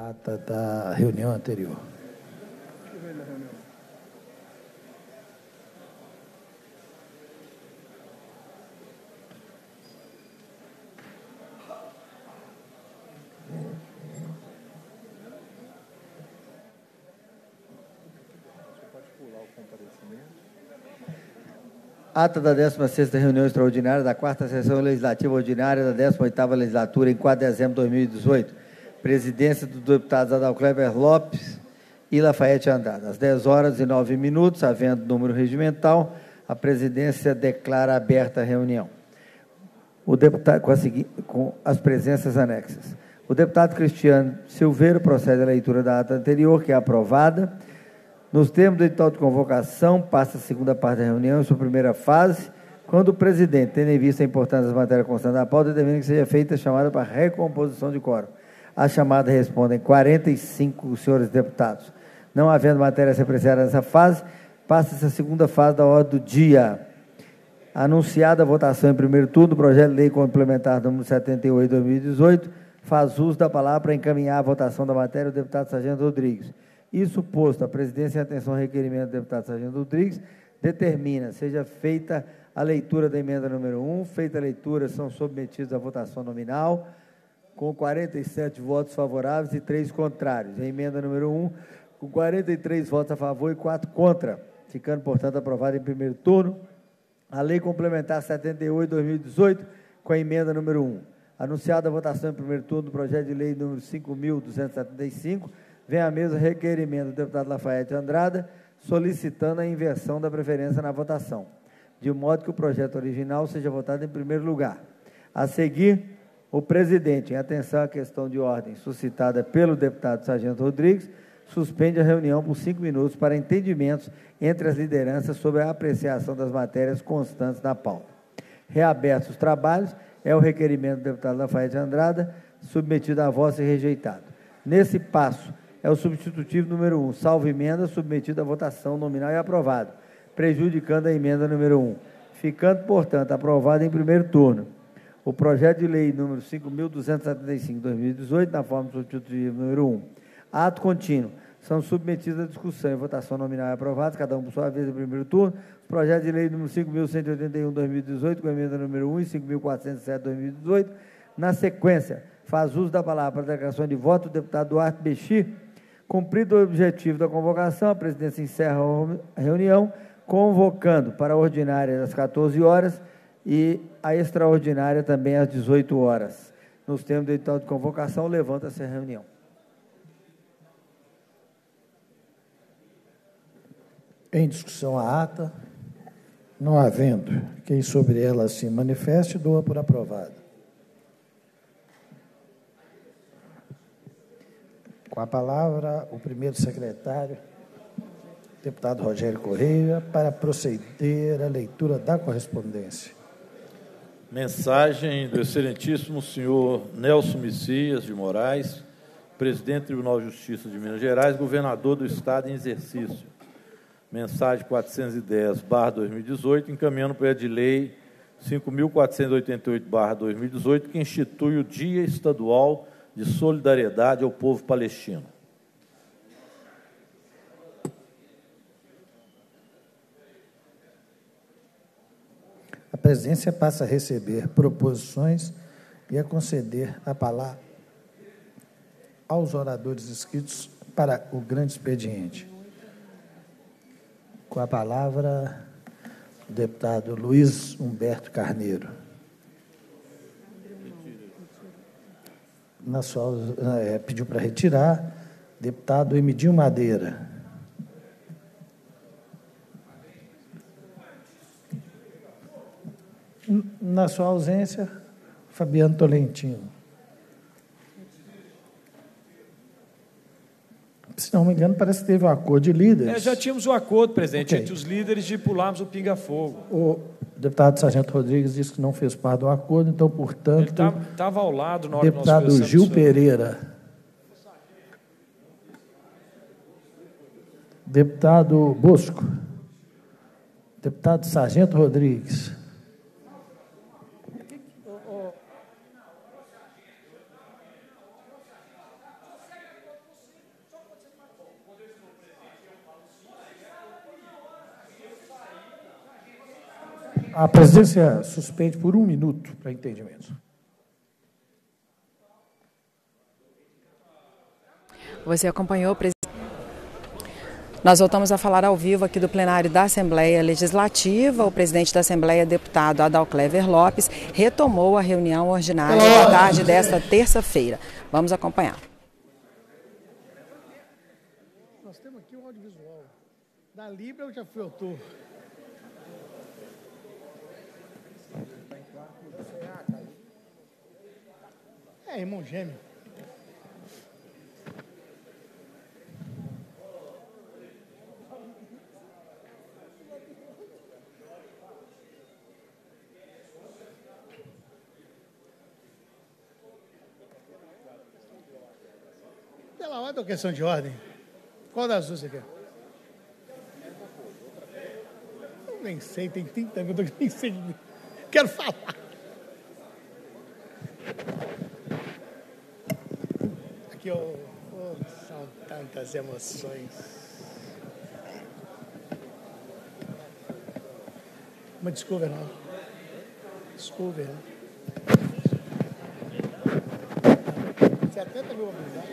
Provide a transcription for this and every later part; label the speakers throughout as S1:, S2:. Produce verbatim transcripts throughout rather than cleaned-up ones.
S1: ata da reunião anterior.
S2: Ata da décima sexta reunião extraordinária da quarta sessão legislativa ordinária da décima oitava legislatura, em quatro de dezembro de dois mil e dezoito. Presidência dos deputados Adal Kleber Lopes e Lafayette Andrade. Às dez horas e nove minutos, havendo número regimental, a presidência declara aberta a reunião. O deputado, com, a segui, com as presenças anexas. O deputado Cristiano Silveira procede à leitura da ata anterior, que é aprovada. Nos termos do edital de convocação, passa a segunda parte da reunião, em sua primeira fase, quando o presidente, tendo em vista a importância das matérias constantes da pauta, determina que seja feita a chamada para recomposição de quórum. A chamada respondem quarenta e cinco senhores deputados. Não havendo matéria a ser apreciada nessa fase, passa-se a segunda fase da ordem do dia. Anunciada a votação em primeiro turno, o projeto de lei complementar número setenta e oito de dois mil e dezoito, faz uso da palavra para encaminhar a votação da matéria o deputado Sargento Rodrigues. Isso posto, a presidência, em atenção ao requerimento do deputado Sargento Rodrigues, determina, seja feita a leitura da emenda número um, feita a leitura, são submetidos à votação nominal, com quarenta e sete votos favoráveis e três contrários. A emenda número um, com quarenta e três votos a favor e quatro contra, ficando, portanto, aprovada em primeiro turno. A Lei Complementar setenta e oito de dois mil e dezoito, com a emenda número um. Anunciada a votação em primeiro turno do projeto de lei número cinco mil duzentos e setenta e cinco, vem a mesa requerimento do deputado Lafayette Andrade, solicitando a inversão da preferência na votação, de modo que o projeto original seja votado em primeiro lugar. A seguir, o presidente, em atenção à questão de ordem suscitada pelo deputado Sargento Rodrigues, suspende a reunião por cinco minutos para entendimentos entre as lideranças sobre a apreciação das matérias constantes da pauta. Reabertos os trabalhos, é o requerimento do deputado Lafayette Andrade, submetido à vossa e rejeitado. Nesse passo, é o substitutivo número um, salvo emenda, submetido à votação nominal e aprovado, prejudicando a emenda número um, ficando, portanto, aprovado em primeiro turno. O projeto de lei número cinco mil duzentos e setenta e cinco de dois mil e dezoito, na forma substitutiva número um. Ato contínuo. São submetidos à discussão e votação nominal e aprovados, cada um por sua vez em primeiro turno, os projetos de lei número cinco mil cento e oitenta e um de dois mil e dezoito, com a emenda número um, e cinco mil quatrocentos e sete de dois mil e dezoito. Na sequência, faz uso da palavra para a declaração de voto o deputado Duarte Bexi. Cumprido o objetivo da convocação, a presidência encerra a reunião, convocando para a ordinária às quatorze horas e a extraordinária também às dezoito horas. Nos termos do edital de convocação, levanta-se a reunião.
S1: Em discussão a ata, não havendo quem sobre ela se manifeste, doa por aprovada. Com a palavra, o primeiro secretário, deputado Rogério Correia, para proceder à leitura da correspondência.
S3: Mensagem do excelentíssimo senhor Nelson Messias de Moraes, presidente do Tribunal de Justiça de Minas Gerais, governador do Estado em exercício. Mensagem quatrocentos e dez barra dois mil e dezoito, encaminhando o projeto de lei cinco mil quatrocentos e oitenta e oito barra dois mil e dezoito, que institui o Dia Estadual de solidariedade ao povo palestino.
S1: A presidência passa a receber proposições e a conceder a palavra aos oradores inscritos para o grande expediente. Com a palavra, o deputado Luiz Humberto Carneiro. Na sua, é, pediu para retirar, deputado Emidinho Madeira. Na sua ausência, Fabiano Tolentino. Se não me engano, parece que teve um acordo de líderes.
S4: É, já tínhamos um acordo, presidente,
S1: okay.
S4: entre os líderes de pularmos o pinga-fogo.
S1: O deputado Sargento Rodrigues disse que não fez parte do acordo, então, portanto...
S4: Ele estava ao lado na hora
S1: deputado
S4: que nós
S1: Gil
S4: isso.
S1: Pereira. Deputado Bosco. Deputado Sargento Rodrigues. A presidência suspende por um minuto para entendimento.
S5: Você acompanhou, presidente? Nós voltamos a falar ao vivo aqui do plenário da Assembleia Legislativa. O presidente da Assembleia, deputado Adalclever Lopes, retomou a reunião ordinária da tarde desta terça-feira. Vamos acompanhar.
S6: Nós temos aqui um audiovisual. Da Libra eu já fui autor. É, irmão gêmeo. Pela ordem ou questão de ordem? Qual das duas você quer? Eu nem sei, tem trinta minutos que eu nem sei. Quero falar. Aqui, oh, oh, são tantas emoções. Uma desculpa, não. Desculpa, não. setenta mil mobilizados.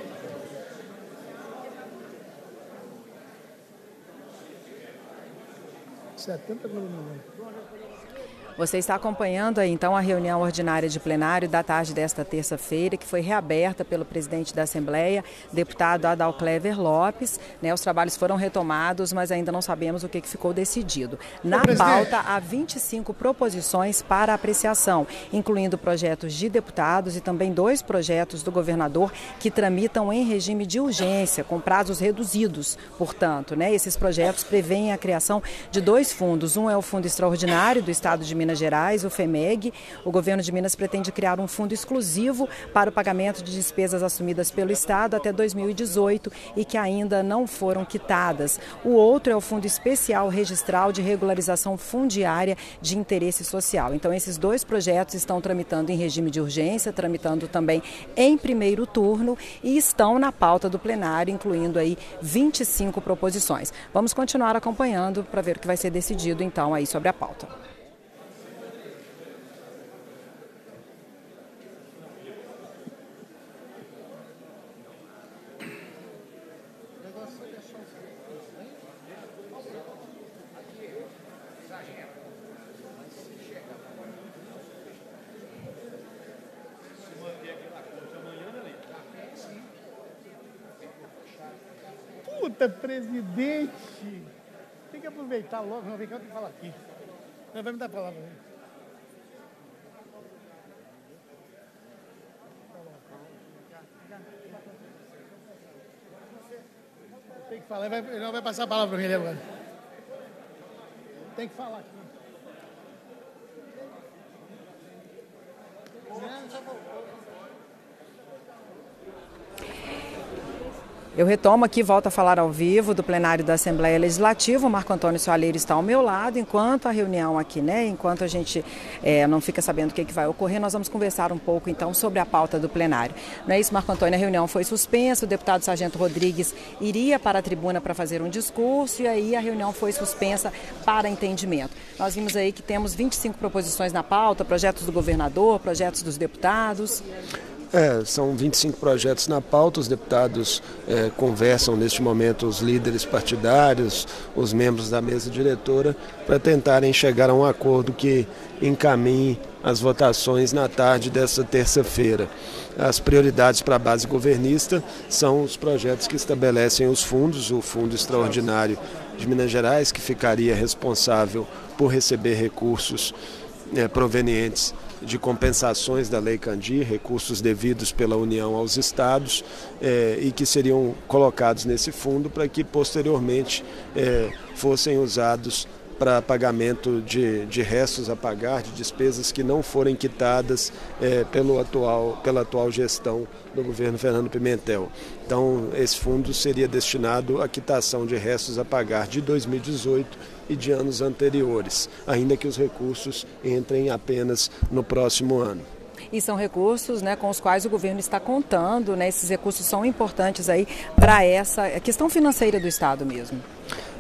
S6: setenta mil mobilizados.
S5: Você está acompanhando aí, então, a reunião ordinária de plenário da tarde desta terça-feira, que foi reaberta pelo presidente da Assembleia, deputado Adalclever Lopes. Né, os trabalhos foram retomados, mas ainda não sabemos o que, que ficou decidido. Na pauta, há vinte e cinco proposições para apreciação, incluindo projetos de deputados e também dois projetos do governador que tramitam em regime de urgência, com prazos reduzidos. Portanto, né, esses projetos prevêem a criação de dois fundos. Um é o Fundo Extraordinário do Estado de Minas Minas Gerais, o FEMEG. O governo de Minas pretende criar um fundo exclusivo para o pagamento de despesas assumidas pelo Estado até dois mil e dezoito e que ainda não foram quitadas. O outro é o Fundo Especial Registral de Regularização Fundiária de Interesse Social. Então, esses dois projetos estão tramitando em regime de urgência, tramitando também em primeiro turno e estão na pauta do plenário, incluindo aí vinte e cinco proposições. Vamos continuar acompanhando para ver o que vai ser decidido, então, aí sobre a pauta.
S6: Puta, presidente! Tem que aproveitar logo. Não, vem cá, eu tenho que falar aqui. Não, vai me dar a palavra. Né? Tem que falar. Ele vai, não vai passar a palavra para mim agora. Tem que falar aqui. Não, já voltou.
S5: Eu retomo aqui, volto a falar ao vivo do plenário da Assembleia Legislativa. O Marco Antônio Soaleiro está ao meu lado, enquanto a reunião aqui, né, enquanto a gente é, não fica sabendo o que, que vai ocorrer, nós vamos conversar um pouco, então, sobre a pauta do plenário. Não é isso, Marco Antônio? A reunião foi suspensa, o deputado Sargento Rodrigues iria para a tribuna para fazer um discurso e aí a reunião foi suspensa para entendimento. Nós vimos aí que temos vinte e cinco proposições na pauta, projetos do governador, projetos dos deputados.
S7: É, são vinte e cinco projetos na pauta, os deputados é, conversam neste momento, os líderes partidários, os membros da mesa diretora, para tentarem chegar a um acordo que encaminhe as votações na tarde desta terça-feira. As prioridades para a base governista são os projetos que estabelecem os fundos, o Fundo Extraordinário de Minas Gerais, que ficaria responsável por receber recursos é, provenientes de compensações da Lei Candir, recursos devidos pela União aos estados eh, e que seriam colocados nesse fundo para que posteriormente eh, fossem usados para pagamento de, de restos a pagar, de despesas que não forem quitadas eh, pelo atual, pela atual gestão do governo Fernando Pimentel. Então, esse fundo seria destinado à quitação de restos a pagar de dois mil e dezoito e de anos anteriores, ainda que os recursos entrem apenas no próximo ano.
S5: E são recursos, né, com os quais o governo está contando, né, esses recursos são importantes aí para essa questão financeira do Estado mesmo.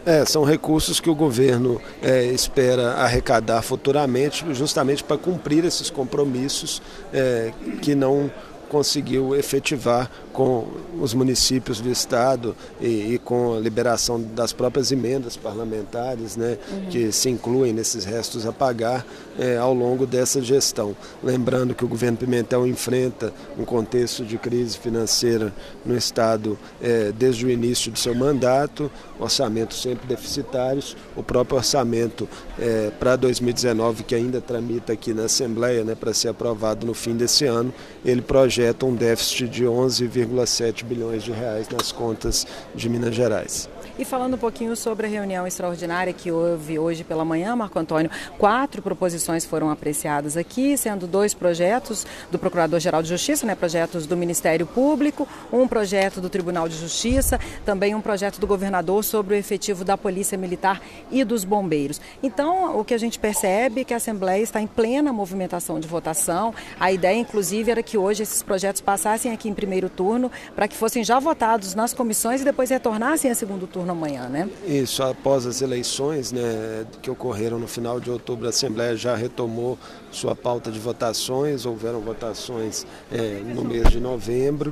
S7: É, são recursos que o governo é, espera arrecadar futuramente, justamente para cumprir esses compromissos é, que não conseguiu efetivar com os municípios do Estado e, e com a liberação das próprias emendas parlamentares, né, uhum. que se incluem nesses restos a pagar é, ao longo dessa gestão. Lembrando que o governo Pimentel enfrenta um contexto de crise financeira no Estado é, desde o início do seu mandato, orçamentos sempre deficitários, o próprio orçamento é, para dois mil e dezenove, que ainda tramita aqui na Assembleia, né, para ser aprovado no fim desse ano, ele projeta um déficit de onze vírgula sete bilhões de reais nas contas de Minas Gerais.
S5: E falando um pouquinho sobre a reunião extraordinária que houve hoje pela manhã, Marco Antônio, quatro proposições foram apreciadas aqui, sendo dois projetos do Procurador-Geral de Justiça, né, projetos do Ministério Público, um projeto do Tribunal de Justiça, também um projeto do governador sobre o efetivo da Polícia Militar e dos bombeiros. Então, o que a gente percebe é que a Assembleia está em plena movimentação de votação. A ideia, inclusive, era que hoje esses projetos passassem aqui em primeiro turno para que fossem já votados nas comissões e depois retornassem a segundo turno amanhã, né?
S7: Isso, após as eleições, né, que ocorreram no final de outubro, a Assembleia já retomou sua pauta de votações, houveram votações é, no mês de novembro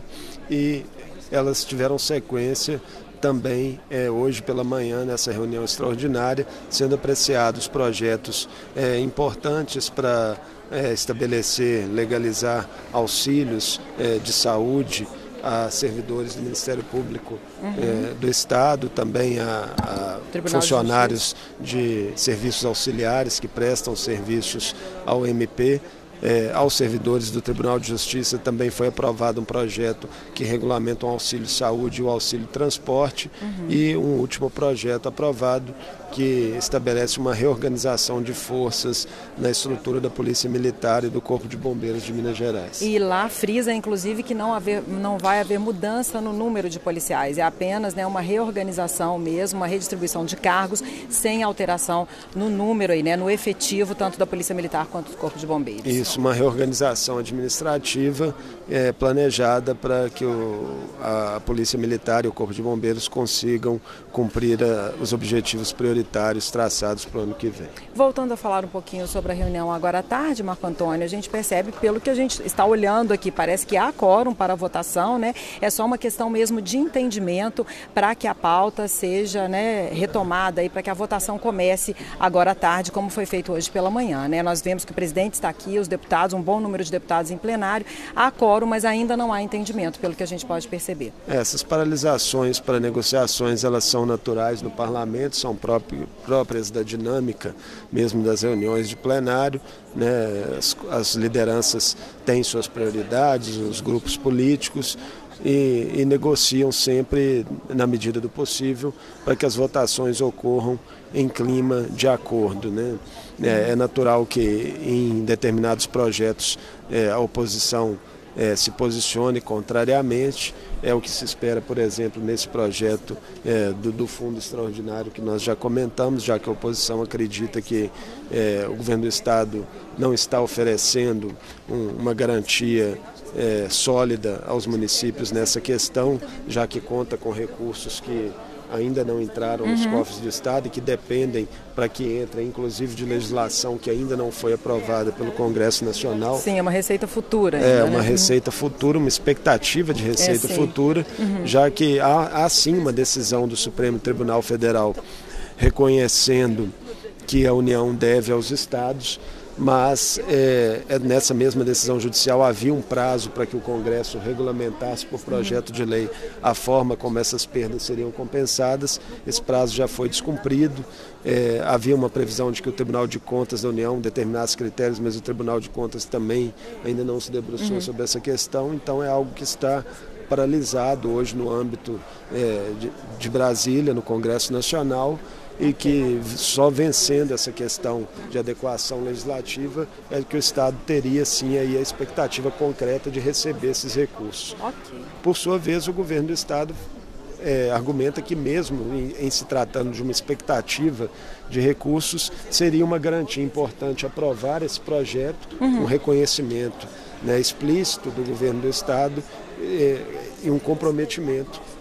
S7: e elas tiveram sequência também é, hoje pela manhã nessa reunião extraordinária, sendo apreciados projetos é, importantes para é, estabelecer, legalizar auxílios é, de saúde a servidores do Ministério Público uhum. eh, do Estado, também a, a funcionários de, de serviços auxiliares que prestam serviços ao M P. Eh, aos servidores do Tribunal de Justiça também foi aprovado um projeto que regulamenta o auxílio saúde e o auxílio transporte uhum. e um último projeto aprovado que estabelece uma reorganização de forças na estrutura da Polícia Militar e do Corpo de Bombeiros de Minas Gerais.
S5: E lá frisa, inclusive, que não, haver, não vai haver mudança no número de policiais, é apenas, né, uma reorganização mesmo, uma redistribuição de cargos, sem alteração no número, aí, né, no efetivo, tanto da Polícia Militar quanto do Corpo de Bombeiros.
S7: Isso, uma reorganização administrativa é, planejada para que o, a Polícia Militar e o Corpo de Bombeiros consigam cumprir a, os objetivos prioritários traçados para o ano que vem.
S5: Voltando a falar um pouquinho sobre a reunião agora à tarde, Marco Antônio, a gente percebe, pelo que a gente está olhando aqui, parece que há quórum para a votação, né? É só uma questão mesmo de entendimento para que a pauta seja, né, retomada e para que a votação comece agora à tarde, como foi feito hoje pela manhã, né? Nós vemos que o presidente está aqui, os deputados, um bom número de deputados em plenário, há quórum, mas ainda não há entendimento, pelo que a gente pode perceber.
S7: Essas paralisações para negociações, elas são naturais no parlamento, são próprias próprias da dinâmica mesmo das reuniões de plenário, né? As, as lideranças têm suas prioridades, os grupos políticos e, e negociam sempre na medida do possível para que as votações ocorram em clima de acordo, né? É, é natural que em determinados projetos é, a oposição É, se posicione contrariamente, é o que se espera, por exemplo, nesse projeto é, do, do Fundo Extraordinário que nós já comentamos, já que a oposição acredita que é, o governo do Estado não está oferecendo um, uma garantia é, sólida aos municípios nessa questão, já que conta com recursos que ainda não entraram nos uhum. cofres do Estado e que dependem para que entrem, inclusive de legislação que ainda não foi aprovada pelo Congresso Nacional.
S5: Sim, é uma receita futura.
S7: É,
S5: ainda,
S7: uma
S5: né?
S7: receita futura, uma expectativa de receita
S5: é,
S7: futura, uhum. já que há, há sim uma decisão do Supremo Tribunal Federal reconhecendo que a União deve aos Estados, mas é, é nessa mesma decisão judicial havia um prazo para que o Congresso regulamentasse por projeto de lei a forma como essas perdas seriam compensadas. Esse prazo já foi descumprido, é, havia uma previsão de que o Tribunal de Contas da União determinasse critérios, mas o Tribunal de Contas também ainda não se debruçou uhum. sobre essa questão, então é algo que está paralisado hoje no âmbito é, de, de Brasília, no Congresso Nacional, e que só vencendo essa questão de adequação legislativa é que o Estado teria sim aí a expectativa concreta de receber esses recursos.
S5: Okay.
S7: Por sua vez, o governo do Estado é, argumenta que mesmo em, em se tratando de uma expectativa de recursos, seria uma garantia importante aprovar esse projeto, uhum. um reconhecimento, né, explícito do governo do Estado e, e um comprometimento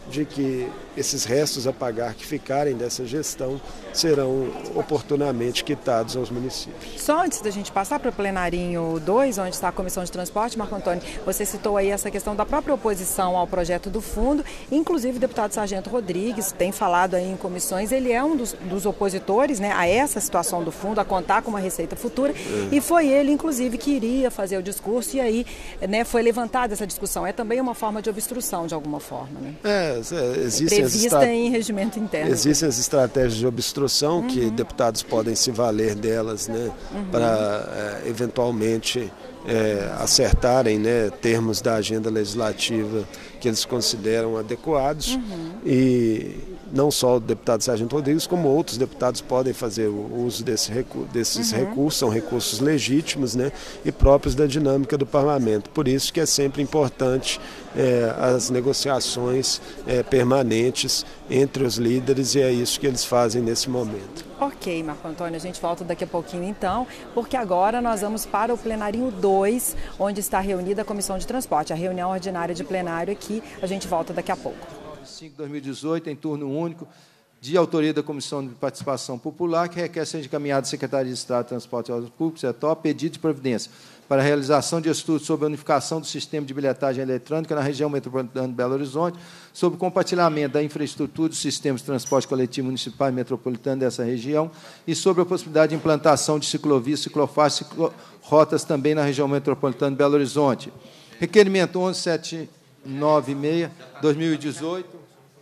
S7: de que esses restos a pagar que ficarem dessa gestão serão oportunamente quitados aos municípios.
S5: Só antes da gente passar para o plenarinho dois, onde está a Comissão de Transporte, Marco Antônio, você citou aí essa questão da própria oposição ao projeto do fundo, inclusive o deputado Sargento Rodrigues tem falado aí em comissões, ele é um dos, dos opositores, né, a essa situação do fundo, a contar com uma receita futura, é. E foi ele, inclusive, que iria fazer o discurso e aí, né, foi levantada essa discussão. É também uma forma de obstrução, de alguma forma, né?
S7: É, existem
S5: prevista
S7: as estra...
S5: em regimento interno.
S7: Existem as estratégias de obstrução uhum. que deputados podem se valer delas, né, uhum. para é, eventualmente é, acertarem, né, termos da agenda legislativa que eles consideram adequados uhum. e não só o deputado Sargento Rodrigues, como outros deputados podem fazer o uso desse recu desses uhum. recursos, são recursos legítimos, né, e próprios da dinâmica do parlamento. Por isso que é sempre importante é, as negociações é, permanentes entre os líderes e é isso que eles fazem nesse momento.
S5: Ok, Marco Antônio, a gente volta daqui a pouquinho então, porque agora nós vamos para o plenarinho dois, onde está reunida a Comissão de Transporte, a reunião ordinária de plenário aqui, a gente volta daqui a pouco.
S8: cinco de dois mil e dezoito, em turno único, de autoria da Comissão de Participação Popular, que requer ser encaminhado à Secretaria de Estado de Transporte e Obras Públicas, CETOP, pedido de providência para a realização de estudos sobre a unificação do sistema de bilhetagem eletrônica na região metropolitana de Belo Horizonte, sobre o compartilhamento da infraestrutura dos sistemas de transporte coletivo municipal e metropolitano dessa região e sobre a possibilidade de implantação de ciclovias, ciclofaixas e ciclorotas também na região metropolitana de Belo Horizonte. Requerimento onze mil setecentos e noventa e seis, dois mil e dezoito.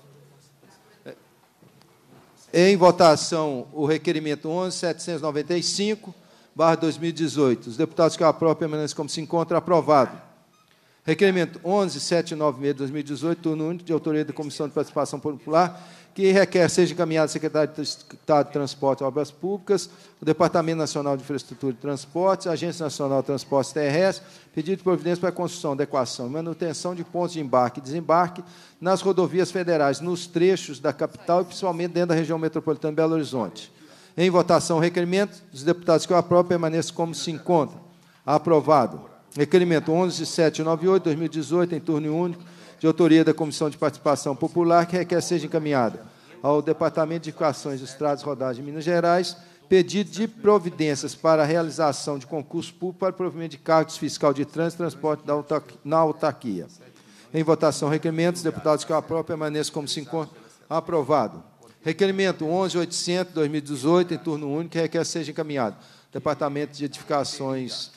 S8: Em votação, o requerimento onze mil setecentos e noventa e cinco, barra dois mil e dezoito. Os deputados que aprovam permanecem como se encontra, aprovado. Requerimento onze mil setecentos e noventa e seis, dois mil e dezoito, turno único, de autoria da Comissão de Participação Popular, que requer seja encaminhado ao Secretário de Estado de Transporte e Obras Públicas, o Departamento Nacional de Infraestrutura e Transportes, a Agência Nacional de Transportes Terrestres, pedido de providência para a construção, adequação e manutenção de pontos de embarque e desembarque nas rodovias federais, nos trechos da capital e principalmente dentro da região metropolitana de Belo Horizonte. Em votação, o requerimento dos deputados que o aprovam permaneça como se encontra. Aprovado. Requerimento onze mil setecentos e noventa e oito, dois mil e dezoito, em turno único, de autoria da Comissão de Participação Popular, que requer seja encaminhado ao Departamento de Edificações, Estradas e Rodagens de Minas Gerais, pedido de providências para a realização de concurso público para o provimento de cargos fiscal de trânsito e transporte na autarquia. Em votação, requerimentos, deputados que o aprovam permaneçam como se encontra. Aprovado. Requerimento onze mil oitocentos, dois mil e dezoito, em turno único, que requer seja encaminhado Departamento de Edificações,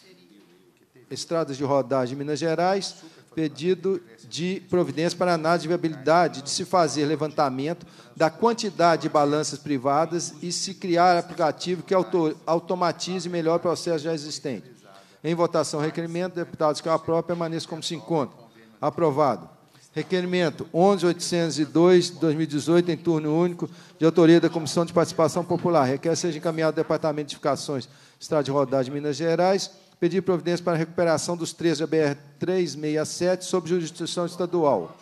S8: Estradas de Rodagem de Minas Gerais, pedido de providência para análise de viabilidade de se fazer levantamento da quantidade de balanças privadas e se criar aplicativo que auto, automatize melhor o processo já existente. Em votação, requerimento, deputados que o aprovam permaneçam como se encontram. Aprovado. Requerimento onze mil oitocentos e dois, dois mil e dezoito, em turno único, de autoria da Comissão de Participação Popular. Requer seja encaminhado ao Departamento de Edificações, Estrada de Rodagem de Minas Gerais, pedir providência para a recuperação dos trechos da B R trezentos e sessenta e sete sob jurisdição estadual.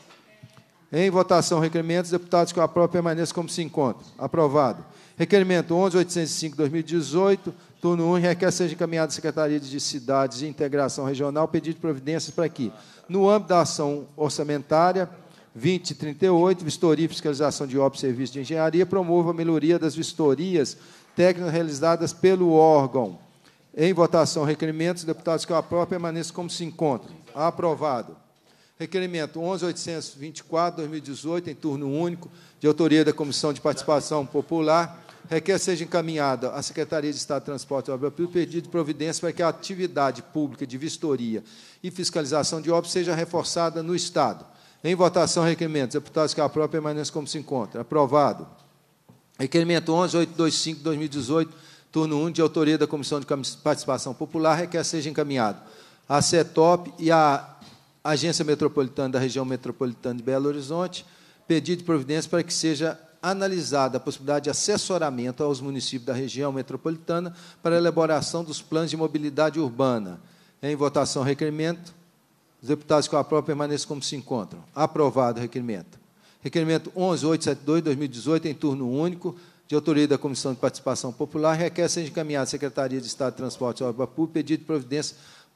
S8: Em votação, requerimentos, deputados que o aprovam permaneçam como se encontram. Aprovado. Requerimento onze mil oitocentos e cinco, dois mil e dezoito, turno um, requer seja encaminhado à Secretaria de Cidades e Integração Regional, pedido de providências para que, no âmbito da ação orçamentária vinte e trinta e oito, vistoria e fiscalização de obras e serviços de engenharia, promova a melhoria das vistorias técnicas realizadas pelo órgão. Em votação, requerimentos, deputados que o aprovam permaneçam como se encontram. Aprovado. Requerimento onze mil oitocentos e vinte e quatro, dois mil e dezoito, em turno único, de autoria da Comissão de Participação Popular, requer seja encaminhada à Secretaria de Estado de Transporte e Obras Públicas pedido de providência para que a atividade pública de vistoria e fiscalização de obras seja reforçada no Estado. Em votação, requerimentos, deputados que aprovam permaneçam como se encontra. Aprovado. Requerimento onze mil oitocentos e vinte e cinco, dois mil e dezoito, turno único, de autoria da Comissão de Participação Popular, requer seja encaminhado à CETOP e à Agência Metropolitana da Região Metropolitana de Belo Horizonte, pedido de providência para que seja analisada a possibilidade de assessoramento aos municípios da região metropolitana para a elaboração dos planos de mobilidade urbana. Em votação, requerimento. Os deputados que o aprovam permaneçam como se encontram. Aprovado o requerimento. Requerimento onze mil oitocentos e setenta e dois, dois mil e dezoito, em turno único, de autoria da Comissão de Participação Popular, requer seja encaminhado à Secretaria de Estado de Transporte e Obras Públicas, pedido de providência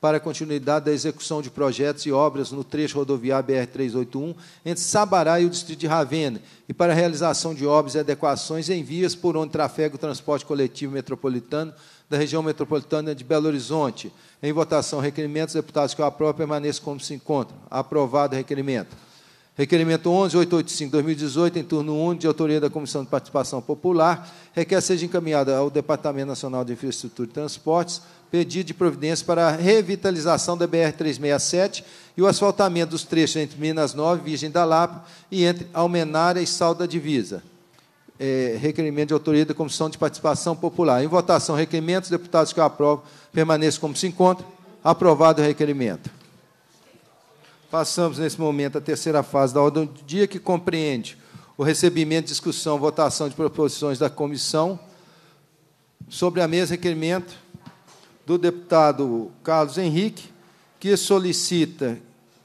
S8: para a continuidade da execução de projetos e obras no trecho rodoviário B R trezentos e oitenta e um entre Sabará e o distrito de Ravena, e para a realização de obras e adequações em vias por onde trafega o transporte coletivo metropolitano da região metropolitana de Belo Horizonte. Em votação, requerimentos, deputados que eu aprovo permaneçam como se encontram. Aprovado o requerimento. Requerimento onze mil oitocentos e oitenta e cinco barra dois mil e dezoito, em turno único, de autoria da Comissão de Participação Popular, requer seja encaminhada ao Departamento Nacional de Infraestrutura e Transportes pedido de providência para a revitalização da B R trezentos e sessenta e sete e o asfaltamento dos trechos entre Minas Nova, Virgem da Lapa, e entre Almenária e Sal da Divisa. É, requerimento de autoria da Comissão de Participação Popular. Em votação, requerimentos, deputados que eu aprovo permaneçam como se encontram. Aprovado o requerimento. Passamos, nesse momento, à terceira fase da ordem do dia, que compreende o recebimento, discussão, votação de proposições da comissão. Sobre a mesa, requerimento do deputado Carlos Henrique, que solicita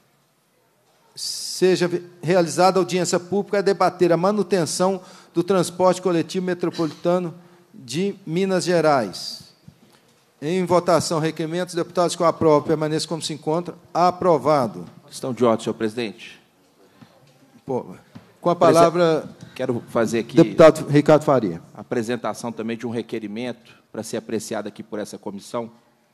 S8: seja realizada audiência pública a debater a manutenção do transporte coletivo metropolitano de Minas Gerais. Em votação, requerimentos, deputados que eu aprovo permaneçam como se encontram. Aprovado.
S9: Questão de ordem, senhor presidente.
S8: Pô, com a palavra,
S9: quero fazer aqui,
S8: deputado Ricardo Faria.
S9: A apresentação também de um requerimento para ser apreciado aqui por essa comissão.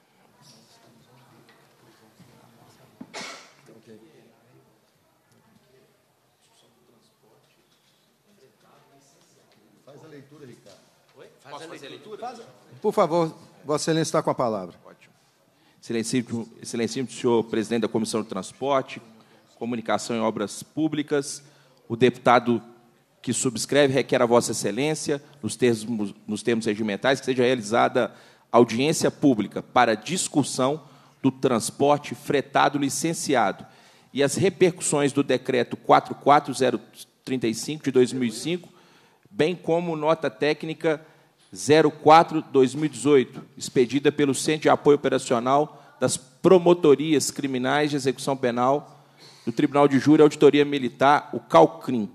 S8: Faz a leitura, Ricardo. Oi? Faz Posso a fazer leitura? a leitura? Por favor, Vossa Excelência está com a palavra.
S9: Ótimo. Excelentíssimo, excelentíssimo senhor presidente da Comissão de Transporte, Comunicação e Obras Públicas, o deputado que subscreve requer a Vossa Excelência, nos termos, nos termos regimentais, que seja realizada audiência pública para discussão do transporte fretado licenciado e as repercussões do Decreto quatro quatro zero trinta e cinco, de dois mil e cinco, bem como nota técnica zero quatro barra dois mil e dezoito, expedida pelo Centro de Apoio Operacional das Promotorias Criminais de Execução Penal do Tribunal de Júri e Auditoria Militar, o CALCRIM.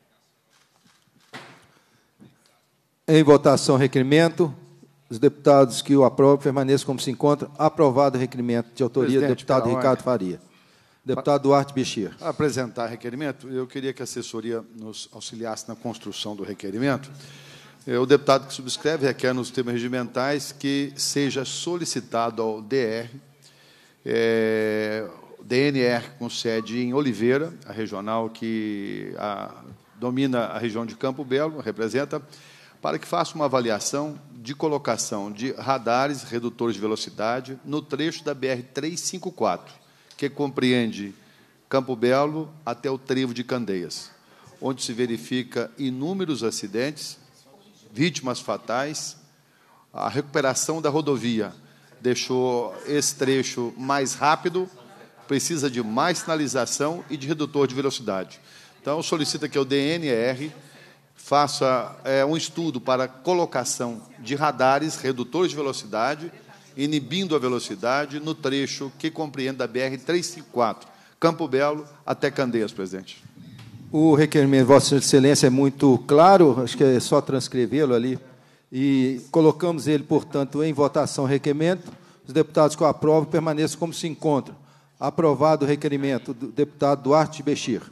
S8: Em votação, requerimento. Os deputados que o aprovam permaneçam como se encontram. Aprovado o requerimento de autoria do deputado Ricardo Faria. Deputado Duarte Bichir.
S10: Para apresentar requerimento, eu queria que a assessoria nos auxiliasse na construção do requerimento. O deputado que subscreve requer, nos termos regimentais, que seja solicitado ao D R, é, D N R com sede em Oliveira, a regional que a, domina a região de Campo Belo, representa, para que faça uma avaliação de colocação de radares redutores de velocidade no trecho da B R trezentos e cinquenta e quatro, que compreende Campo Belo até o trevo de Candeias, onde se verifica inúmeros acidentes, vítimas fatais. A recuperação da rodovia deixou esse trecho mais rápido, precisa de mais sinalização e de redutor de velocidade. Então, solicita que o D N R faça é, um estudo para colocação de radares redutores de velocidade, inibindo a velocidade no trecho que compreende a B R trezentos e cinquenta e quatro, Campo Belo até Candeias, presidente.
S8: O requerimento de Vossa Excelência é muito claro, acho que é só transcrevê-lo ali, e colocamos ele, portanto, em votação. Requerimento. Os deputados que o aprovam permaneçam como se encontram. Aprovado o requerimento do deputado Duarte Bichir.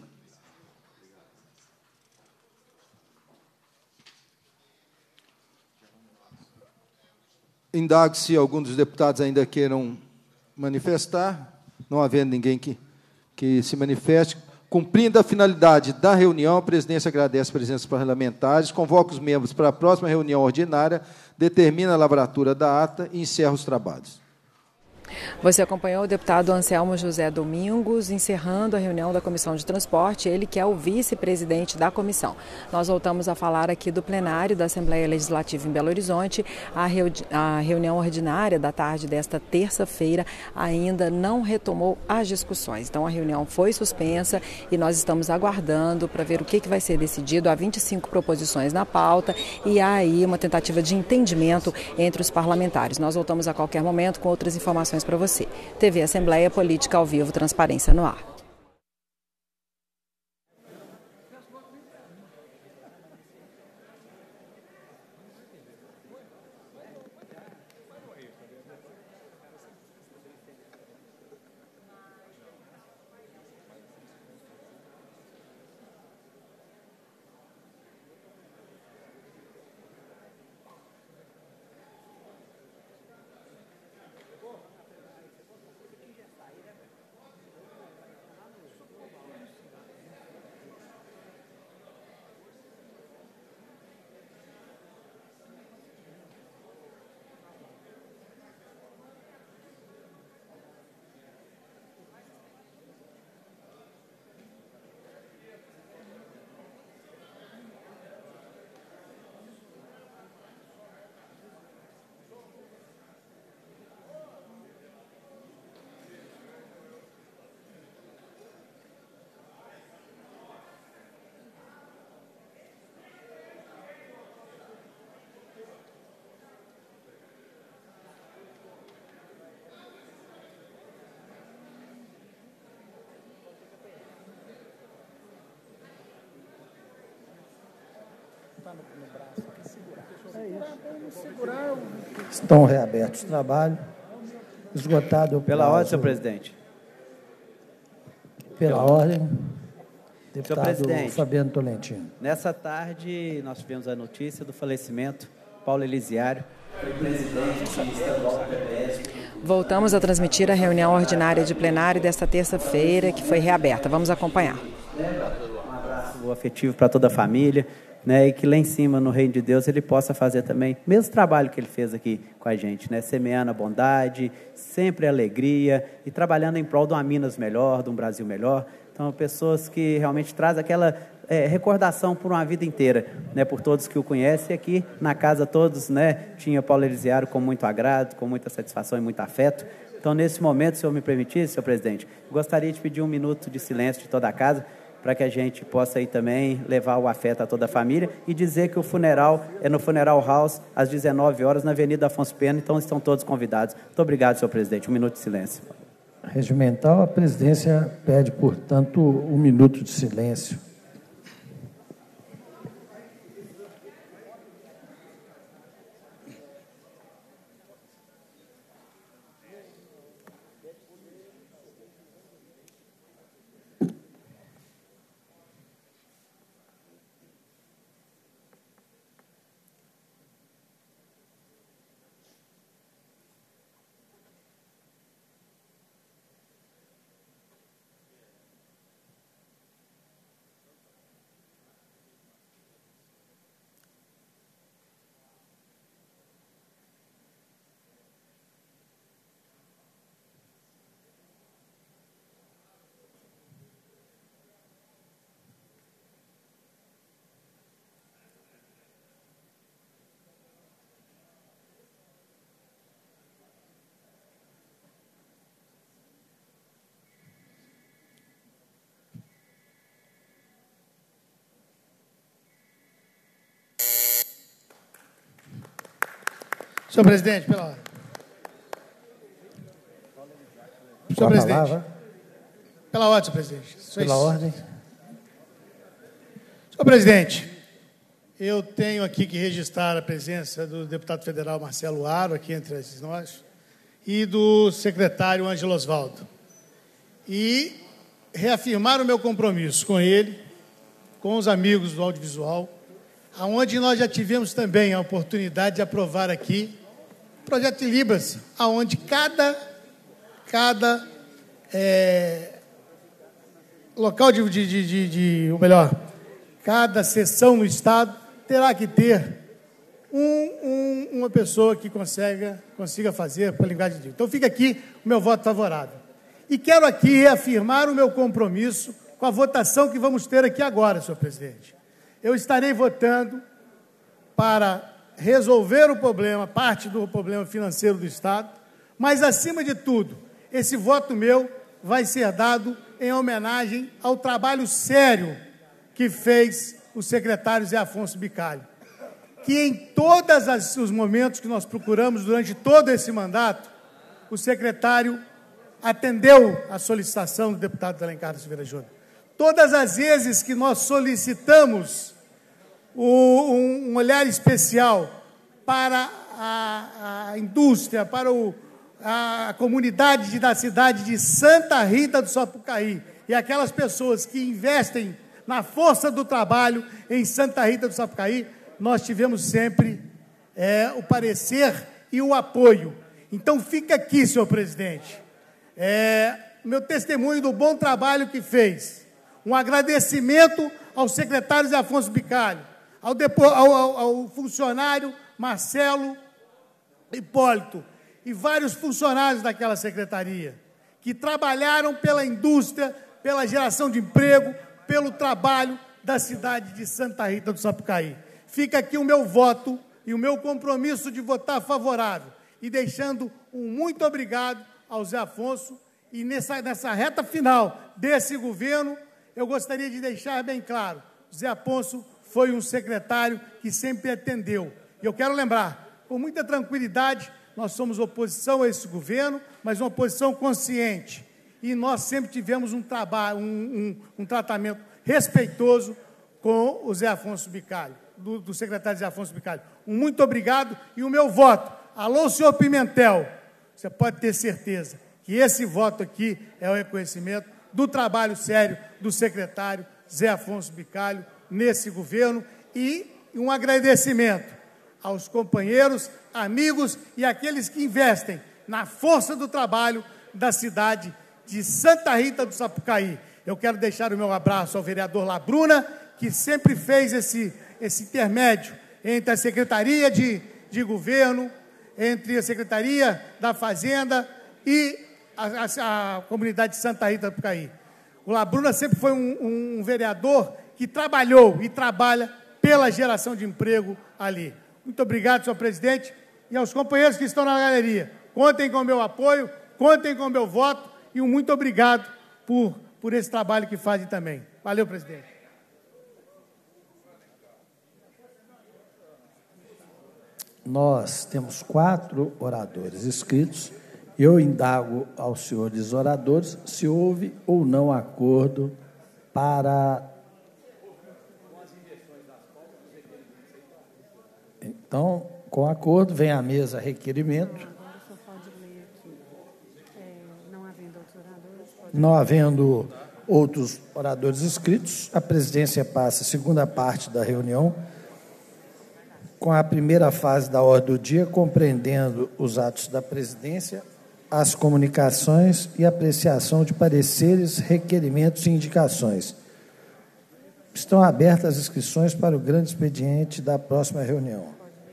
S8: Indago se algum dos deputados ainda queiram manifestar. Não havendo ninguém que, que se manifeste. Cumprindo a finalidade da reunião, a presidência agradece a presença dos parlamentares, convoca os membros para a próxima reunião ordinária, determina a lavratura da ata e encerra os trabalhos.
S5: Você acompanhou o deputado Anselmo José Domingos encerrando a reunião da Comissão de Transporte, ele que é o vice-presidente da comissão. Nós voltamos a falar aqui do plenário da Assembleia Legislativa em Belo Horizonte. A, reu a reunião ordinária da tarde desta terça-feira ainda não retomou as discussões. Então a reunião foi suspensa e nós estamos aguardando para ver o que, que vai ser decidido. Há vinte e cinco proposições na pauta e há aí uma tentativa de entendimento entre os parlamentares. Nós voltamos a qualquer momento com outras informações para você. T V Assembleia, Política ao Vivo, Transparência no Ar.
S1: Estão reabertos os trabalhos. Esgotado
S11: Pela
S1: prazo,
S11: ordem, senhor presidente.
S1: Pela ordem.
S11: Senhor
S1: Deputado
S11: presidente,
S1: Fabiano Tolentino.
S11: nessa tarde nós tivemos a notícia do falecimento Paulo Elisiário, foi presidente estadual do P P S.
S5: Voltamos a transmitir a reunião ordinária de plenário desta terça-feira, que foi reaberta. Vamos acompanhar.
S11: Um abraço afetivo para toda a família, né, e que lá em cima, no reino de Deus, ele possa fazer também o mesmo trabalho que ele fez aqui com a gente, né, semeando a bondade, sempre a alegria e trabalhando em prol de uma Minas melhor, de um Brasil melhor. Então, pessoas que realmente trazem aquela é, recordação por uma vida inteira, né, por todos que o conhecem. Aqui na casa todos, né, tinha Paulo Elisiário com muito agrado, com muita satisfação e muito afeto. Então, nesse momento, se eu me permitisse, senhor presidente, gostaria de pedir um minuto de silêncio de toda a casa, para que a gente possa aí também levar o afeto a toda a família e dizer que o funeral é no Funeral House, às dezenove horas, na Avenida Afonso Pena, então estão todos convidados. Muito obrigado, senhor presidente. Um minuto de silêncio.
S1: Regimental, a presidência pede, portanto, um minuto de silêncio.
S6: Senhor presidente, pela ordem. Senhor presidente. Pela ordem, senhor presidente.
S1: Pela ordem.
S6: Senhor presidente, eu tenho aqui que registrar a presença do deputado federal Marcelo Aro, aqui entre nós, e do secretário Ângelo Osvaldo. E reafirmar o meu compromisso com ele, com os amigos do audiovisual, aonde nós já tivemos também a oportunidade de aprovar aqui o projeto de Libras, aonde cada, cada é, local de, de, de, de, de, ou melhor, cada seção no Estado terá que ter um, um, uma pessoa que consiga, consiga fazer por linguagem de... Então, fica aqui o meu voto favorável. E quero aqui reafirmar o meu compromisso com a votação que vamos ter aqui agora, senhor presidente. Eu estarei votando para resolver o problema, parte do problema financeiro do Estado, mas, acima de tudo, esse voto meu vai ser dado em homenagem ao trabalho sério que fez o secretário Zé Afonso Bicalho, que em todos os momentos que nós procuramos durante todo esse mandato, o secretário atendeu a solicitação do deputado Alencar da Silveira Júnior. Todas as vezes que nós solicitamos o, um, um olhar especial para a, a indústria, para o, a comunidade de, da cidade de Santa Rita do Sapucaí, e aquelas pessoas que investem na força do trabalho em Santa Rita do Sapucaí, nós tivemos sempre é, o parecer e o apoio. Então, fica aqui, senhor presidente, é, meu testemunho do bom trabalho que fez. Um agradecimento ao secretário Zé Afonso Bicalho, ao, depo, ao, ao, ao funcionário Marcelo Hipólito e vários funcionários daquela secretaria, que trabalharam pela indústria, pela geração de emprego, pelo trabalho da cidade de Santa Rita do Sapucaí. Fica aqui o meu voto e o meu compromisso de votar favorável, e deixando um muito obrigado ao Zé Afonso. E nessa, nessa reta final desse governo, eu gostaria de deixar bem claro, o Zé Afonso foi um secretário que sempre atendeu. E eu quero lembrar, com muita tranquilidade, nós somos oposição a esse governo, mas uma oposição consciente. E nós sempre tivemos um trabalho, um, um, um tratamento respeitoso com o Zé Afonso Bicalho, do, do secretário Zé Afonso Bicalho. Um muito obrigado e o meu voto. Alô, senhor Pimentel, você pode ter certeza que esse voto aqui é o reconhecimento do trabalho sério do secretário Zé Afonso Bicalho nesse governo e um agradecimento aos companheiros, amigos e aqueles que investem na força do trabalho da cidade de Santa Rita do Sapucaí. Eu quero deixar o meu abraço ao vereador Labruna, que sempre fez esse, esse intermédio entre a Secretaria de, de Governo, entre a Secretaria da Fazenda e a, a, a comunidade de Santa Rita do Sapucaí. O Labruna sempre foi um, um vereador que trabalhou e trabalha pela geração de emprego ali. Muito obrigado, senhor presidente, e aos companheiros que estão na galeria. Contem com o meu apoio, contem com o meu voto e um muito obrigado por, por esse trabalho que fazem também. Valeu, presidente.
S1: Nós temos quatro oradores inscritos. Eu indago aos senhores oradores se houve ou não acordo para... Então, com acordo, vem à mesa requerimento. Não havendo outros oradores inscritos, a presidência passa a segunda parte da reunião, com a primeira fase da ordem do dia, compreendendo os atos da presidência, as comunicações e apreciação de pareceres, requerimentos e indicações. Estão abertas as inscrições para o grande expediente da próxima reunião.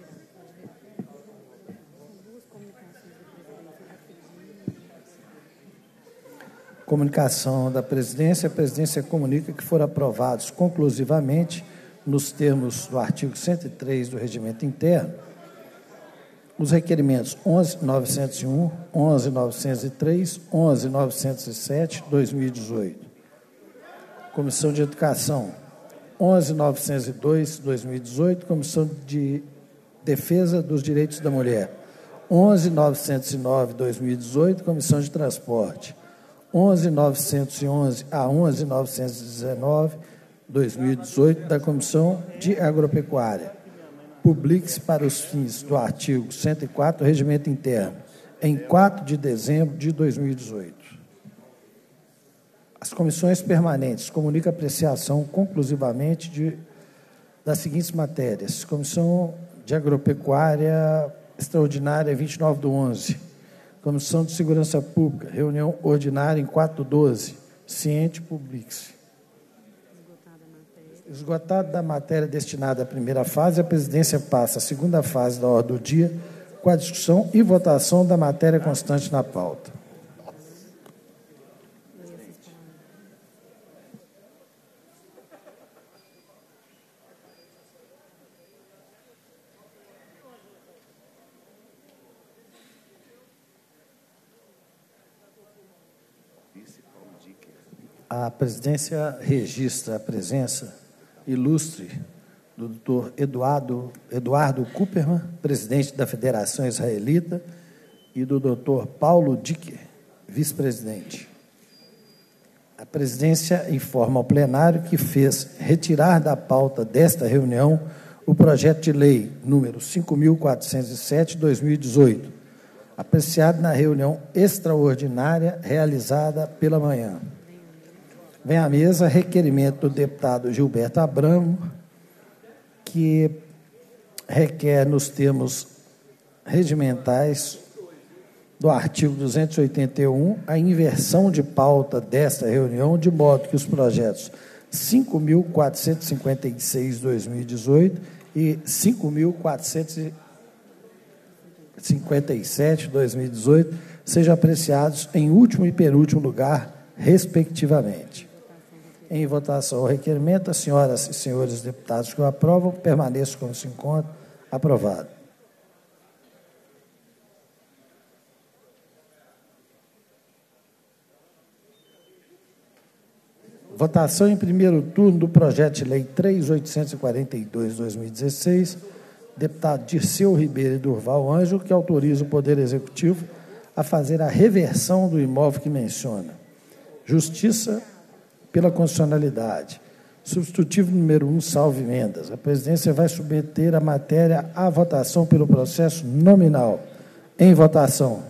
S1: Comunicação da presidência. A presidência comunica que foram aprovados conclusivamente, nos termos do artigo cento e três do Regimento Interno, os requerimentos onze mil novecentos e um, onze mil novecentos e três, onze mil novecentos e sete, dois mil e dezoito. Comissão de Educação, onze mil novecentos e dois, dois mil e dezoito. Comissão de Defesa dos Direitos da Mulher, onze mil novecentos e nove, dois mil e dezoito. Comissão de Transporte, onze mil novecentos e onze a onze mil novecentos e dezenove, dois mil e dezoito, da Comissão de Agropecuária. Publique-se para os fins do artigo cento e quatro do Regimento Interno, em quatro de dezembro de dois mil e dezoito. As comissões permanentes comunicam apreciação conclusivamente de, das seguintes matérias. Comissão de Agropecuária Extraordinária, vinte e nove do onze. Comissão de Segurança Pública, reunião ordinária em quatro do doze. Ciente, publique-se. Esgotada da matéria destinada à primeira fase, a presidência passa à segunda fase da ordem do dia, com a discussão e votação da matéria constante na pauta. A presidência registra a presença ilustre do doutor Eduardo, Eduardo Cooperman, presidente da Federação Israelita, e do doutor Paulo Dicker, vice-presidente. A presidência informa ao plenário que fez retirar da pauta desta reunião o projeto de lei número cinco mil quatrocentos e sete, dois mil e dezoito, apreciado na reunião extraordinária realizada pela manhã. Vem à mesa requerimento do deputado Gilberto Abramo, que requer, nos termos regimentais do artigo duzentos e oitenta e um, a inversão de pauta desta reunião, de modo que os projetos cinco mil quatrocentos e cinquenta e seis, dois mil e dezoito e cinco mil quatrocentos e cinquenta e sete, dois mil e dezoito sejam apreciados em último e penúltimo lugar, respectivamente. Em votação o requerimento, as senhoras e senhores deputados que o aprovam, permaneçam como se encontra. Aprovado. Votação em primeiro turno do projeto de lei três mil oitocentos e quarenta e dois, dois mil e dezesseis, deputado Dirceu Ribeiro e Durval Ângelo, que autoriza o Poder Executivo a fazer a reversão do imóvel que menciona. Justiça pela constitucionalidade. Substitutivo número um, salvo emendas. A presidência vai submeter a matéria à votação pelo processo nominal. Em votação.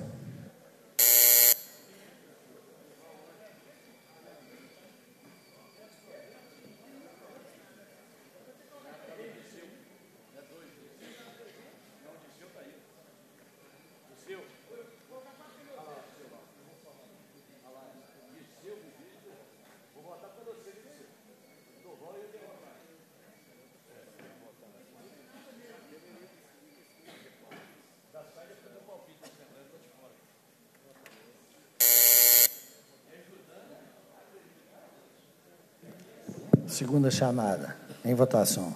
S1: Segunda chamada. Em votação.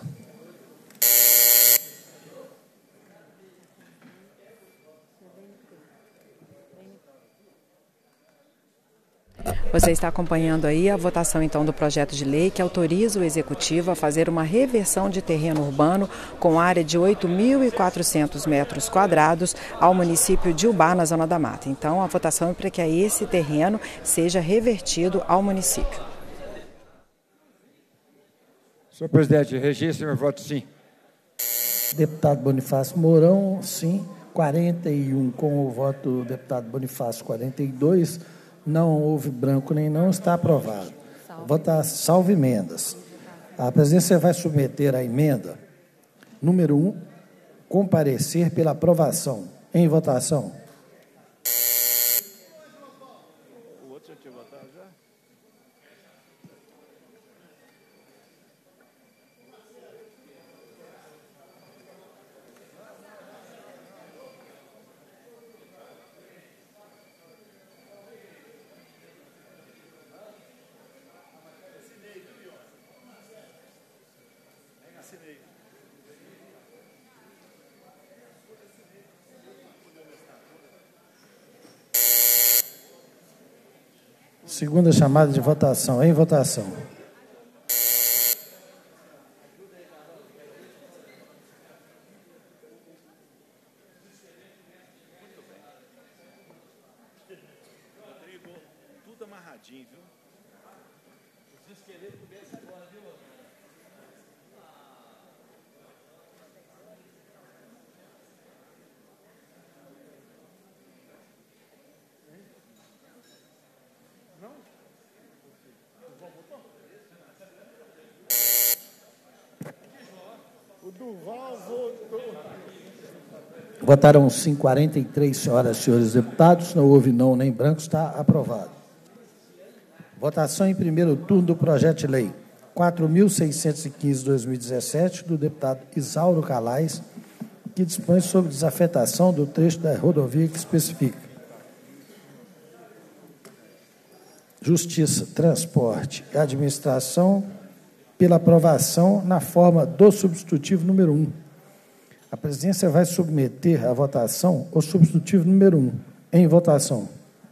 S5: Você está acompanhando aí a votação, então, do projeto de lei que autoriza o Executivo a fazer uma reversão de terreno urbano com área de oito mil e quatrocentos metros quadrados ao município de Ubá, na Zona da Mata. Então, a votação é para que esse terreno seja revertido ao município.
S12: Senhor presidente, registre meu voto sim.
S1: Deputado Bonifácio Mourão, sim. quarenta e um com o voto do deputado Bonifácio, quarenta e dois. Não houve branco nem não, está aprovado. Votar salvo emendas. A presidência vai submeter a emenda número um, comparecer pela aprovação. Em votação.
S10: O outro já tinha votado já?
S1: Segunda chamada de votação. Em votação.
S10: Rodrigo, tudo amarradinho, viu? Os esqueletos começam agora, viu?
S6: O Duval votou.
S1: Votaram sim quarenta e três senhoras e senhores deputados, não houve não nem branco, está aprovado. Votação em primeiro turno do projeto de lei quatro mil seiscentos e quinze barra dois mil e dezessete, do deputado Isauro Calais, que dispõe sobre desafetação do trecho da rodovia que especifica Justiça, Transporte e Administração pela aprovação na forma do substitutivo número um. A presidência vai submeter à votação o substitutivo número um. Em votação.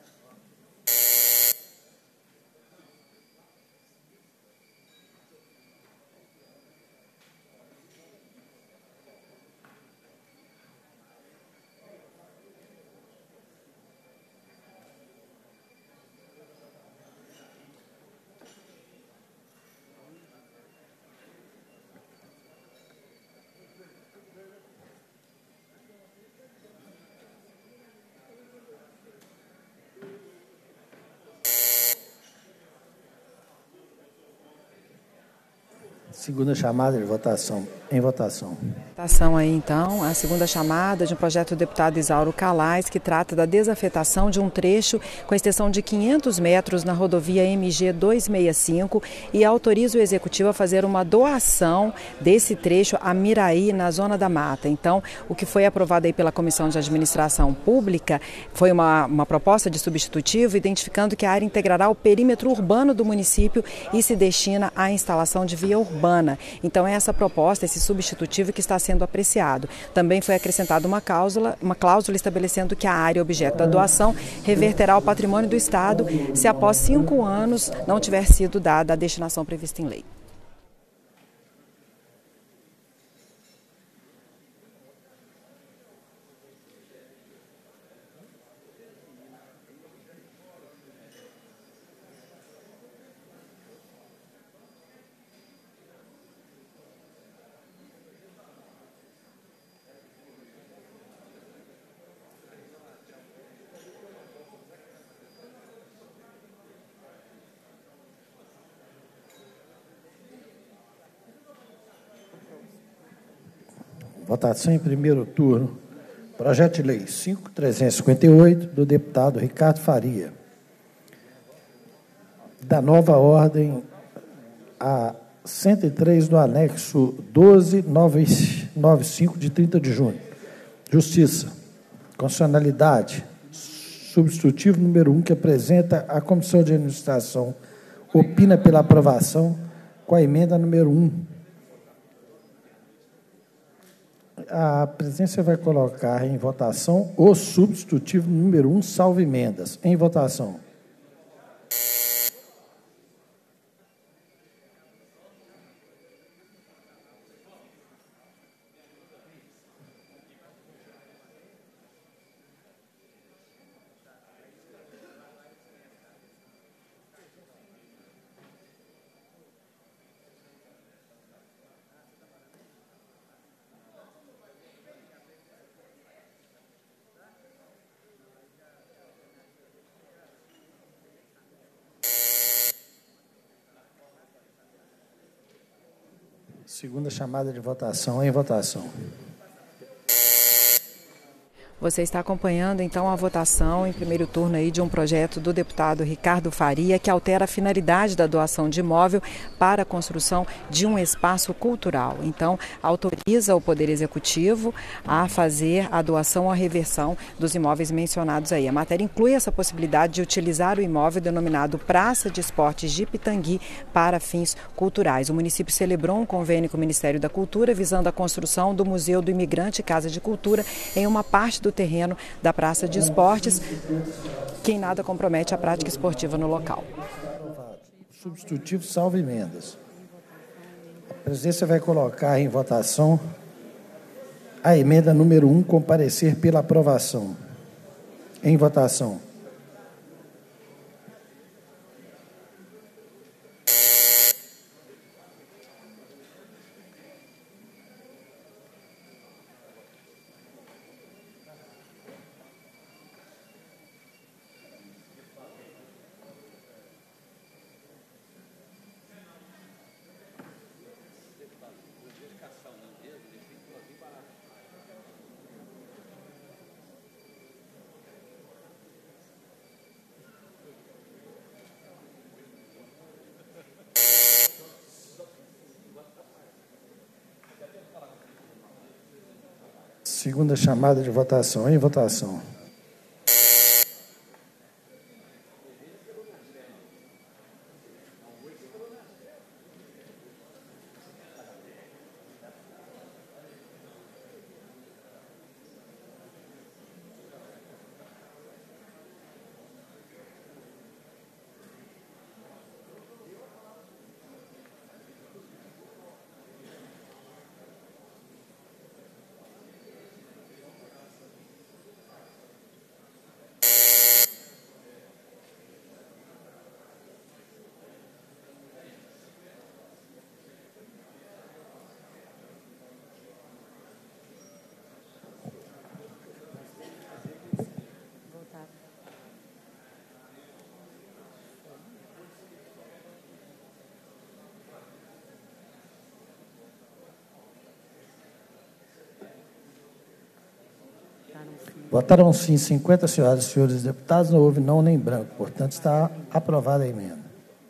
S1: Segunda chamada de votação. Em votação.
S5: Votação aí, então, a segunda chamada de um projeto do deputado Isauro Calais, que trata da desafetação de um trecho com extensão de quinhentos metros na rodovia M G duzentos e sessenta e cinco e autoriza o Executivo a fazer uma doação desse trecho a Miraí, na Zona da Mata. Então, o que foi aprovado aí pela Comissão de Administração Pública foi uma, uma proposta de substitutivo, identificando que a área integrará o perímetro urbano do município e se destina à instalação de via urbana. Então, é essa proposta, esse substitutivo que está sendo apreciado. Também foi acrescentada uma cláusula, uma cláusula estabelecendo que a área objeto da doação reverterá ao patrimônio do Estado se após cinco anos não tiver sido dada a destinação prevista em lei.
S1: Votação em primeiro turno. Projeto de Lei cinco mil trezentos e cinquenta e oito, do deputado Ricardo Faria. Da nova ordem a cento e três do anexo doze mil novecentos e noventa e cinco, de trinta de junho. Justiça. Constitucionalidade. Substitutivo número um, que apresenta a Comissão de Administração, opina pela aprovação com a emenda número um. A presidência vai colocar em votação o substitutivo número um, salvo emendas. Em votação. Segunda chamada de votação. Em votação.
S5: Você está acompanhando, então, a votação em primeiro turno aí de um projeto do deputado Ricardo Faria, que altera a finalidade da doação de imóvel para a construção de um espaço cultural. Então, autoriza o Poder Executivo a fazer a doação ou a reversão dos imóveis mencionados aí. A matéria inclui essa possibilidade de utilizar o imóvel denominado Praça de Esportes de Pitangui para fins culturais. O município celebrou um convênio com o Ministério da Cultura visando a construção do Museu do Imigrante Casa de Cultura em uma parte do do terreno da Praça de Esportes, que em nada compromete a prática esportiva no local.
S1: Substitutivo salvo emendas. A presidência vai colocar em votação a emenda número um, comparecer pela aprovação. Em votação. Segunda chamada de votação. Em votação. Votaram sim cinquenta senhoras e senhores deputados, não houve não nem branco. Portanto, está aprovada a emenda.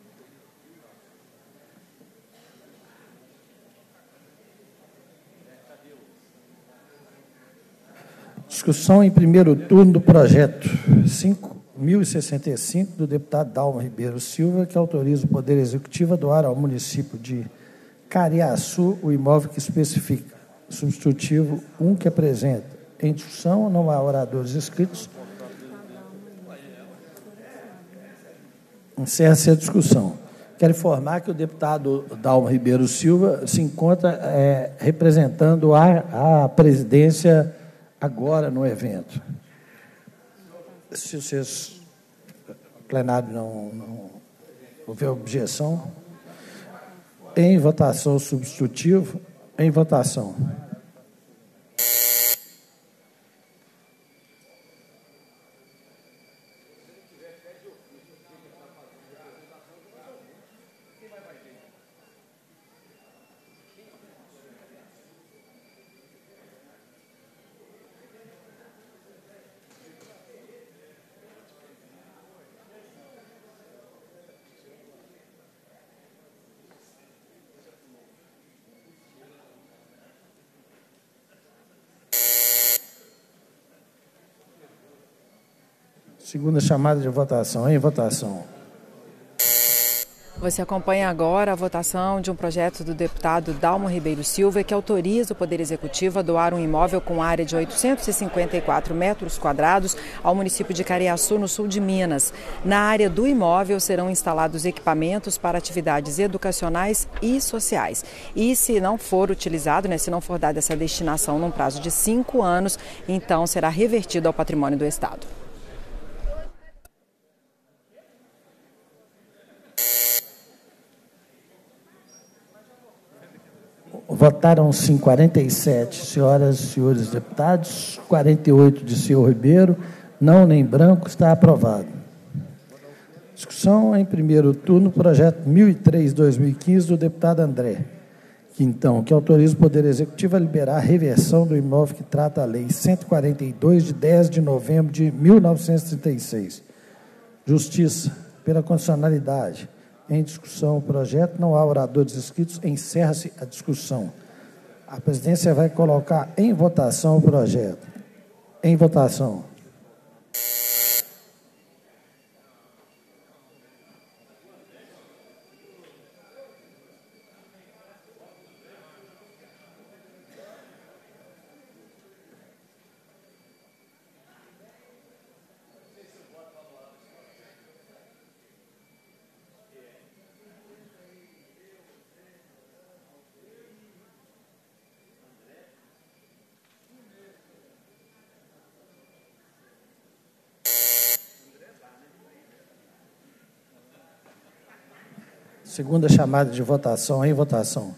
S1: Discussão em primeiro turno do projeto cinco mil e sessenta e cinco, do deputado Dalma Ribeiro Silva, que autoriza o Poder Executivo a doar ao município de Cariaçu o imóvel que especifica. Substitutivo um, que apresenta. Em discussão, não há oradores inscritos. Encerra-se a discussão. Quero informar que o deputado Dalma Ribeiro Silva se encontra é, representando a, a presidência agora no evento. Se vocês, o plenário não, não houver objeção, em votação substitutivo, em votação. Segunda chamada de votação. Em votação.
S5: Você acompanha agora a votação de um projeto do deputado Dalmo Ribeiro Silva que autoriza o Poder Executivo a doar um imóvel com área de oitocentos e cinquenta e quatro metros quadrados ao município de Cariaçu, no sul de Minas. Na área do imóvel serão instalados equipamentos para atividades educacionais e sociais. E se não for utilizado, né, se não for dada essa destinação num prazo de cinco anos, então será revertido ao patrimônio do Estado.
S1: Votaram-se quarenta e sete senhoras e senhores deputados, quarenta e oito de senhor Ribeiro, não nem branco, está aprovado. Discussão em primeiro turno, projeto mil e três, dois mil e quinze, do deputado André, que então, que autoriza o Poder Executivo a liberar a reversão do imóvel que trata a Lei cento e quarenta e dois, de dez de novembro de mil novecentos e trinta e seis. Justiça, pela condicionalidade. Em discussão o projeto, não há oradores inscritos, encerra-se a discussão. A presidência vai colocar em votação o projeto. Em votação. Segunda chamada de votação. Em votação.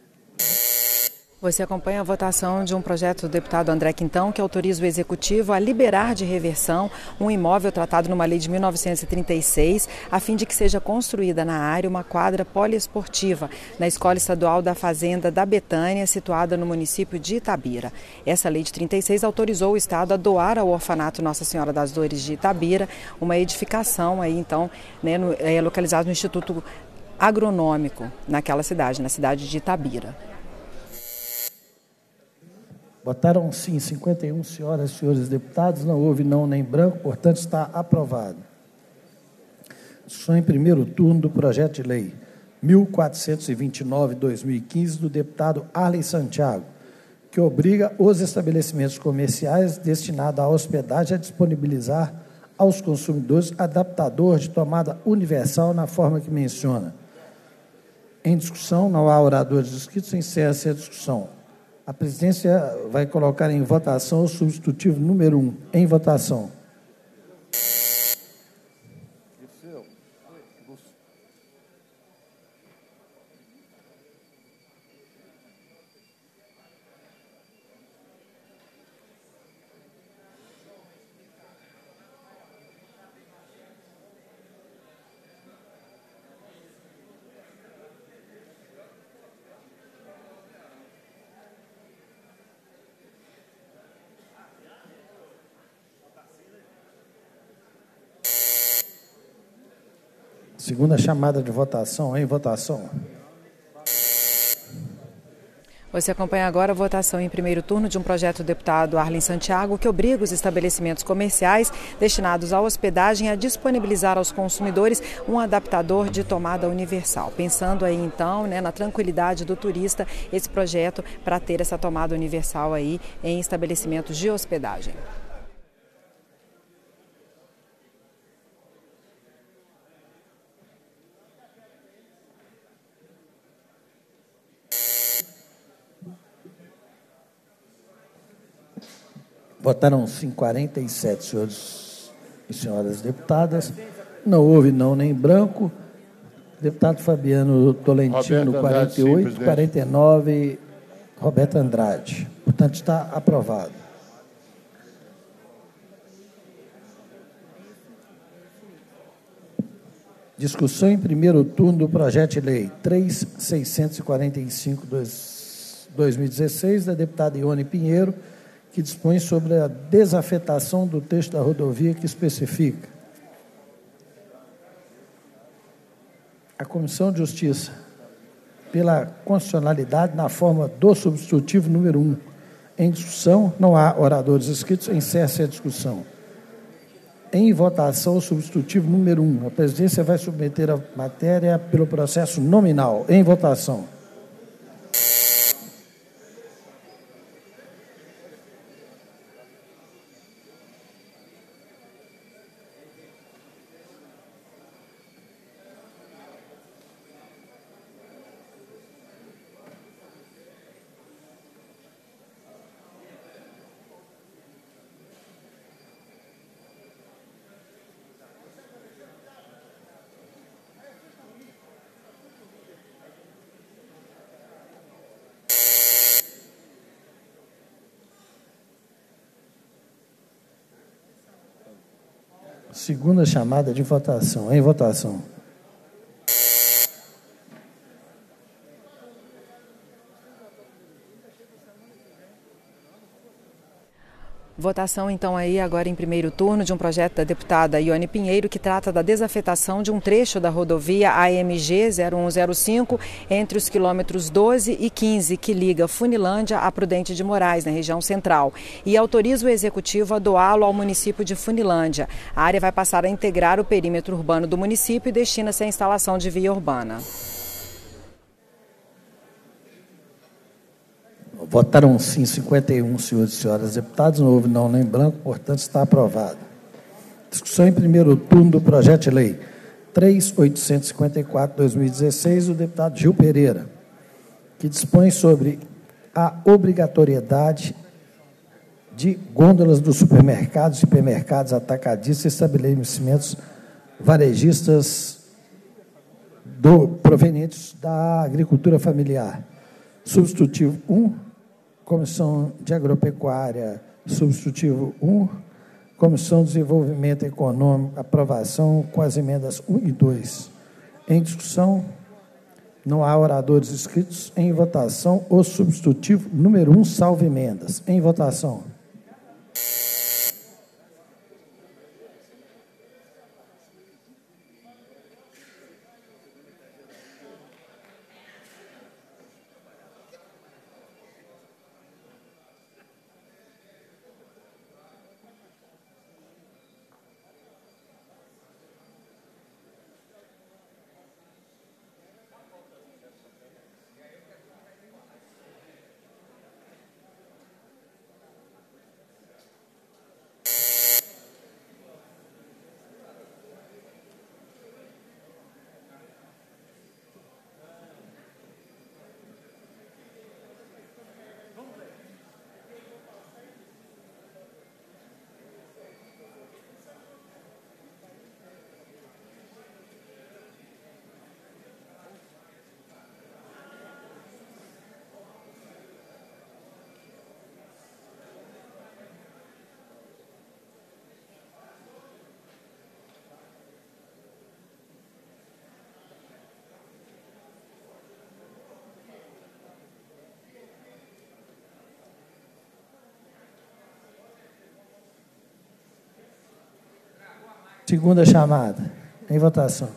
S5: Você acompanha a votação de um projeto do deputado André Quintão, que autoriza o Executivo a liberar de reversão um imóvel tratado numa lei de mil novecentos e trinta e seis, a fim de que seja construída na área uma quadra poliesportiva na Escola Estadual da Fazenda da Betânia, situada no município de Itabira. Essa lei de trinta e seis autorizou o Estado a doar ao orfanato Nossa Senhora das Dores de Itabira uma edificação aí, então, né, no, é, localizada no Instituto Agronômico, naquela cidade, na cidade de Itabira.
S1: Votaram sim cinquenta e um senhoras e senhores deputados, não houve não nem branco, portanto está aprovado. Discussão em primeiro turno do projeto de lei mil quatrocentos e vinte e nove, dois mil e quinze, do deputado Arlen Santiago, que obriga os estabelecimentos comerciais destinados à hospedagem a disponibilizar aos consumidores adaptador de tomada universal na forma que menciona. Em discussão, não há oradores inscritos, encerra-se a discussão. A presidência vai colocar em votação o substitutivo número um. Em votação. Segunda chamada de votação. Em votação.
S5: Você acompanha agora a votação em primeiro turno de um projeto do deputado Arlen Santiago, que obriga os estabelecimentos comerciais destinados à hospedagem a disponibilizar aos consumidores um adaptador de tomada universal. Pensando aí, então, né, na tranquilidade do turista, esse projeto para ter essa tomada universal aí em estabelecimentos de hospedagem.
S1: Votaram-se quarenta e sete senhores e senhoras deputadas, não houve não nem branco. Deputado Fabiano Tolentino,
S10: Roberto
S1: quarenta e oito,
S10: Andrade, sim,
S1: quarenta e nove, Roberto Andrade. Portanto, está aprovado. Discussão em primeiro turno do projeto de lei três mil seiscentos e quarenta e cinco, dois mil e dezesseis, da deputada Ione Pinheiro, que dispõe sobre a desafetação do texto da rodovia que especifica. A Comissão de Justiça, pela constitucionalidade, na forma do substitutivo número um. Em discussão, não há oradores inscritos, encerra-se a discussão. Em votação, o substitutivo número um. A presidência vai submeter a matéria pelo processo nominal. Em votação. Segunda chamada de votação. Em votação.
S5: Votação, então, aí agora em primeiro turno de um projeto da deputada Ione Pinheiro que trata da desafetação de um trecho da rodovia A M G zero um zero cinco entre os quilômetros doze e quinze, que liga Funilândia a Prudente de Moraes, na região central, e autoriza o executivo a doá-lo ao município de Funilândia. A área vai passar a integrar o perímetro urbano do município e destina-se à instalação de via urbana.
S1: Votaram sim cinquenta e um senhores e senhoras deputados, não houve não nem branco, portanto está aprovado. Discussão em primeiro turno do projeto de lei três mil oitocentos e cinquenta e quatro de dois mil e dezesseis, do deputado Gil Pereira, que dispõe sobre a obrigatoriedade de gôndolas dos supermercados, hipermercados, atacadistas e estabelecimentos varejistas do, provenientes da agricultura familiar. Substitutivo um, Comissão de Agropecuária, substitutivo um, Comissão de Desenvolvimento Econômico, aprovação com as emendas um e dois. Em discussão, não há oradores inscritos. Em votação, o substitutivo número um, salvo emendas. Em votação. Segunda chamada. Em votação.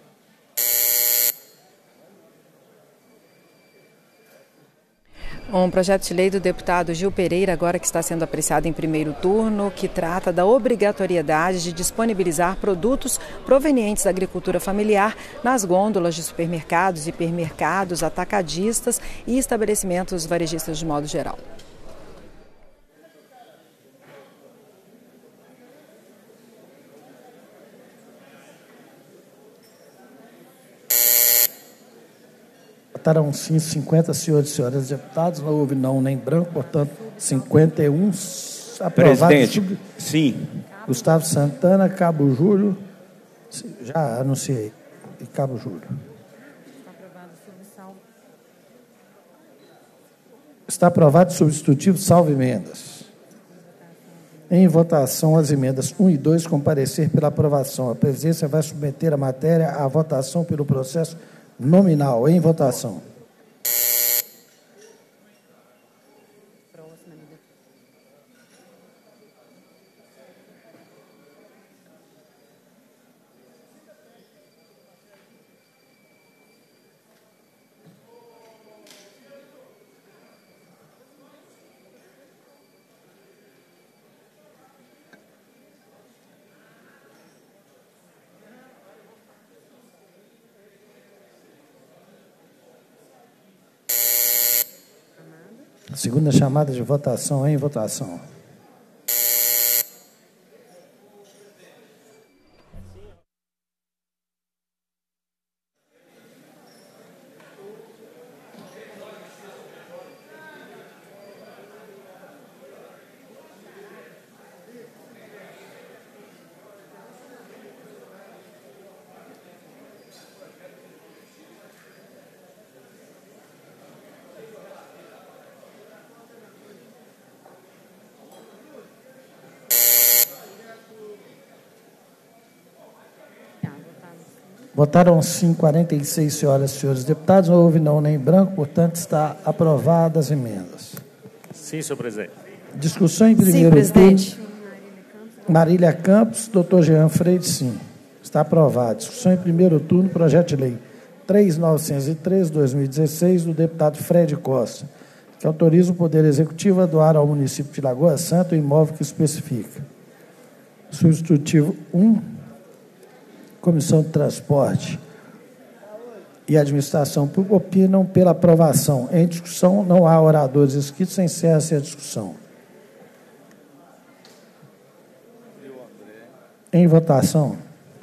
S5: Um projeto de lei do deputado Gil Pereira, agora que está sendo apreciado em primeiro turno, que trata da obrigatoriedade de disponibilizar produtos provenientes da agricultura familiar nas gôndolas de supermercados, hipermercados, atacadistas e estabelecimentos varejistas de modo geral.
S1: Votaram sim cinquenta senhores e senhoras deputados, não houve não nem branco, portanto, cinquenta e um aprovados.
S13: Presidente, sim.
S1: Gustavo Santana, Cabo Júlio, já anunciei, e Cabo Júlio. Está aprovado o substitutivo, salvo emendas. Em votação, as emendas um e dois comparecer pela aprovação. A presidência vai submeter a matéria à votação pelo processo nominal. Em votação. Segunda chamada de votação, em votação. Votaram sim quarenta e seis senhoras e senhores deputados, não houve não nem branco, portanto, está aprovadas as emendas.
S13: Sim, senhor presidente.
S1: Discussão em primeiro
S14: Sim, presidente.
S1: turno. Marília Campos, doutor Jean Freire, sim. Está aprovado. Discussão em primeiro turno, projeto de lei três mil novecentos e três, de dois mil e dezesseis, do deputado Fred Costa, que autoriza o Poder Executivo a doar ao município de Lagoa Santa o imóvel que especifica. Substitutivo um. Comissão de Transporte e Administração Pública opinam pela aprovação. Em discussão, não há oradores inscritos, encerra-se a discussão. Em votação.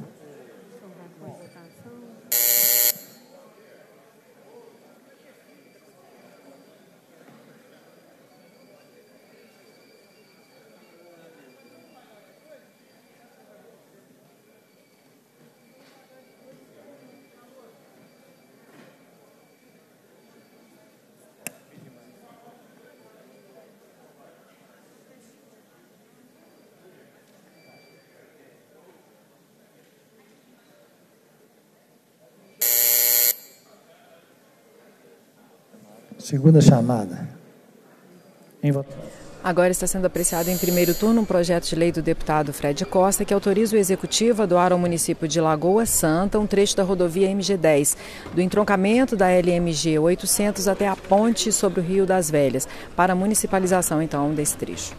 S1: Segunda chamada. Em votação.
S5: Agora está sendo apreciado em primeiro turno um projeto de lei do deputado Fred Costa que autoriza o Executivo a doar ao município de Lagoa Santa um trecho da rodovia M G dez, do entroncamento da L M G oitocentos até a ponte sobre o Rio das Velhas, para a municipalização, então, desse trecho.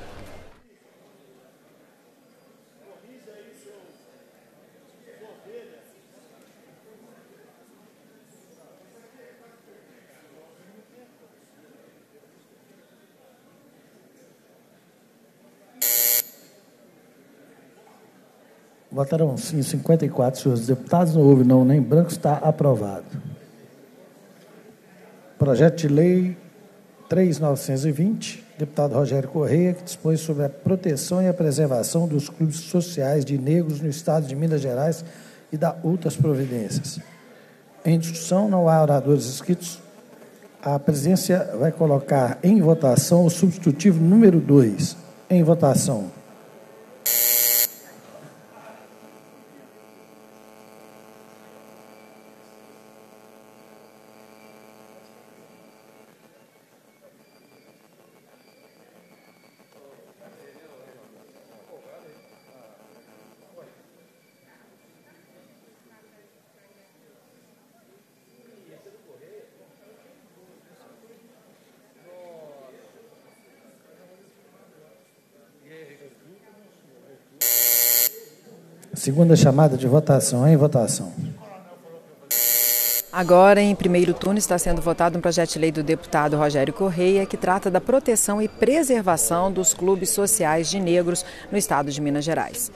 S1: Votaram sim cinquenta e quatro senhores deputados, não houve não nem branco, está aprovado. Projeto de lei três mil novecentos e vinte, deputado Rogério Correia, que dispõe sobre a proteção e a preservação dos clubes sociais de negros no estado de Minas Gerais e dá outras providências. Em discussão, não há oradores inscritos. A presidência vai colocar em votação o substitutivo número dois. Em votação. Segunda chamada de votação, em votação.
S5: Agora, em primeiro turno, está sendo votado um projeto de lei do deputado Rogério Correia que trata da proteção e preservação dos clubes sociais de negros no estado de Minas Gerais.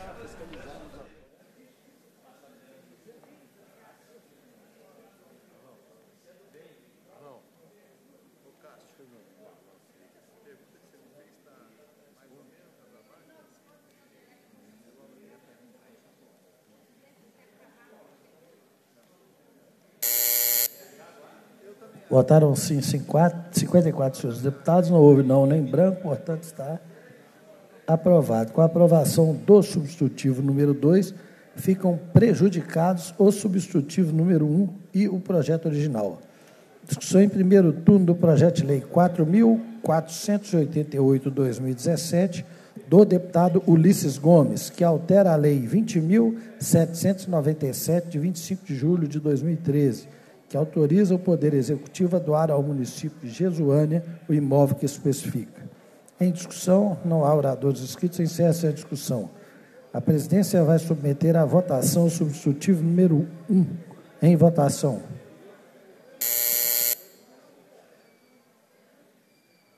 S1: Votaram sim cinquenta e quatro senhores deputados, não houve não nem branco, portanto está aprovado. Com a aprovação do substitutivo número dois, ficam prejudicados o substitutivo número um e o projeto original. Discussão em primeiro turno do projeto de lei quatro mil quatrocentos e oitenta e oito, de dois mil e dezessete, do deputado Ulisses Gomes, que altera a lei vinte mil setecentos e noventa e sete, de vinte e cinco de julho de dois mil e treze, que autoriza o Poder Executivo a doar ao município de Jesuânia o imóvel que especifica. Em discussão, não há oradores inscritos, encerra-se a discussão. A presidência vai submeter à votação o substitutivo número um. Em votação.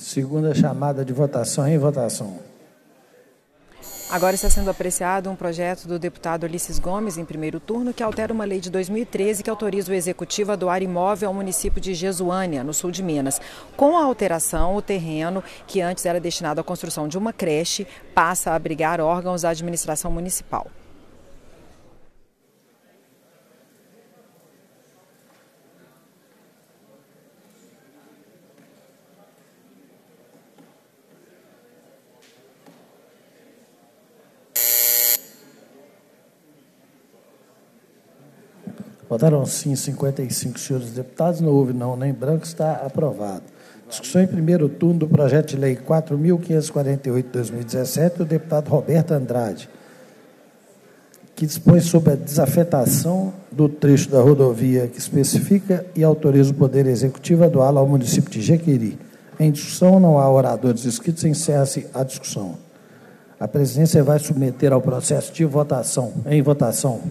S1: Segunda chamada de votação. Em votação.
S5: Agora está sendo apreciado um projeto do deputado Ulisses Gomes, em primeiro turno, que altera uma lei de dois mil e treze que autoriza o Executivo a doar imóvel ao município de Jesuânia, no sul de Minas. Com a alteração, o terreno, que antes era destinado à construção de uma creche, passa a abrigar órgãos da administração municipal.
S1: Votaram sim cinquenta e cinco senhores deputados, não houve não nem branco, está aprovado. Discussão em primeiro turno do projeto de lei quatro mil quinhentos e quarenta e oito de dois mil e dezessete, do deputado Roberto Andrade, que dispõe sobre a desafetação do trecho da rodovia que especifica e autoriza o Poder Executivo a doá-la ao município de Jequeri. Em discussão, não há oradores inscritos, encerra-se a discussão. A presidência vai submeter ao processo de votação. Em votação.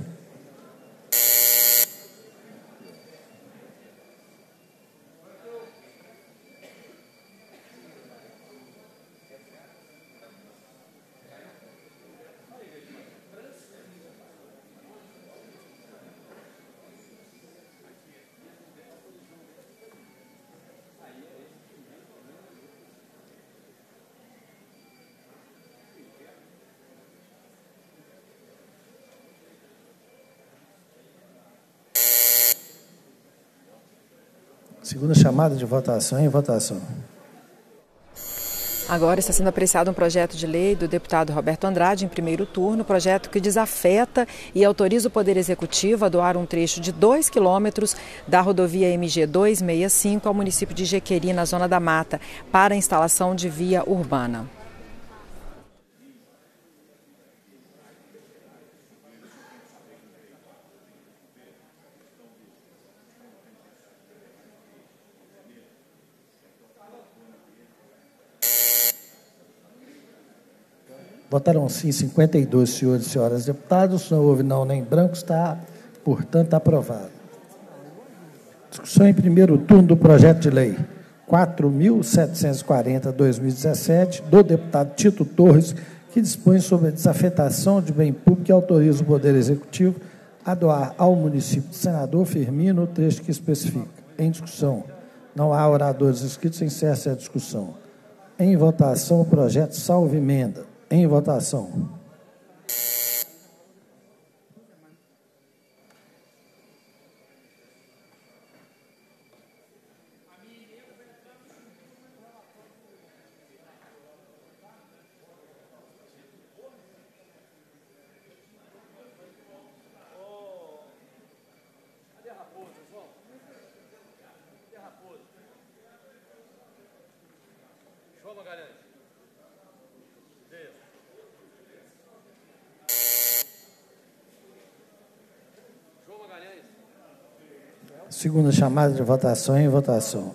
S1: Segunda chamada de votação. Em votação.
S5: Agora está sendo apreciado um projeto de lei do deputado Roberto Andrade, em primeiro turno, projeto que desafeta e autoriza o Poder Executivo a doar um trecho de dois quilômetros da rodovia M G duzentos e sessenta e cinco ao município de Jequeri, na Zona da Mata, para a instalação de via urbana.
S1: Votaram sim cinquenta e dois senhores e senhoras deputados, não houve não nem branco, está, portanto, aprovado. Discussão em primeiro turno do projeto de lei quatro mil setecentos e quarenta de dois mil e dezessete, do deputado Tito Torres, que dispõe sobre a desafetação de bem público e autoriza o Poder Executivo a doar ao município de Senador Firmino o trecho que especifica. Em discussão, não há oradores inscritos, encerra-se a discussão. Em votação, o projeto salvo emenda. Em votação. Segunda chamada de votação. Em votação.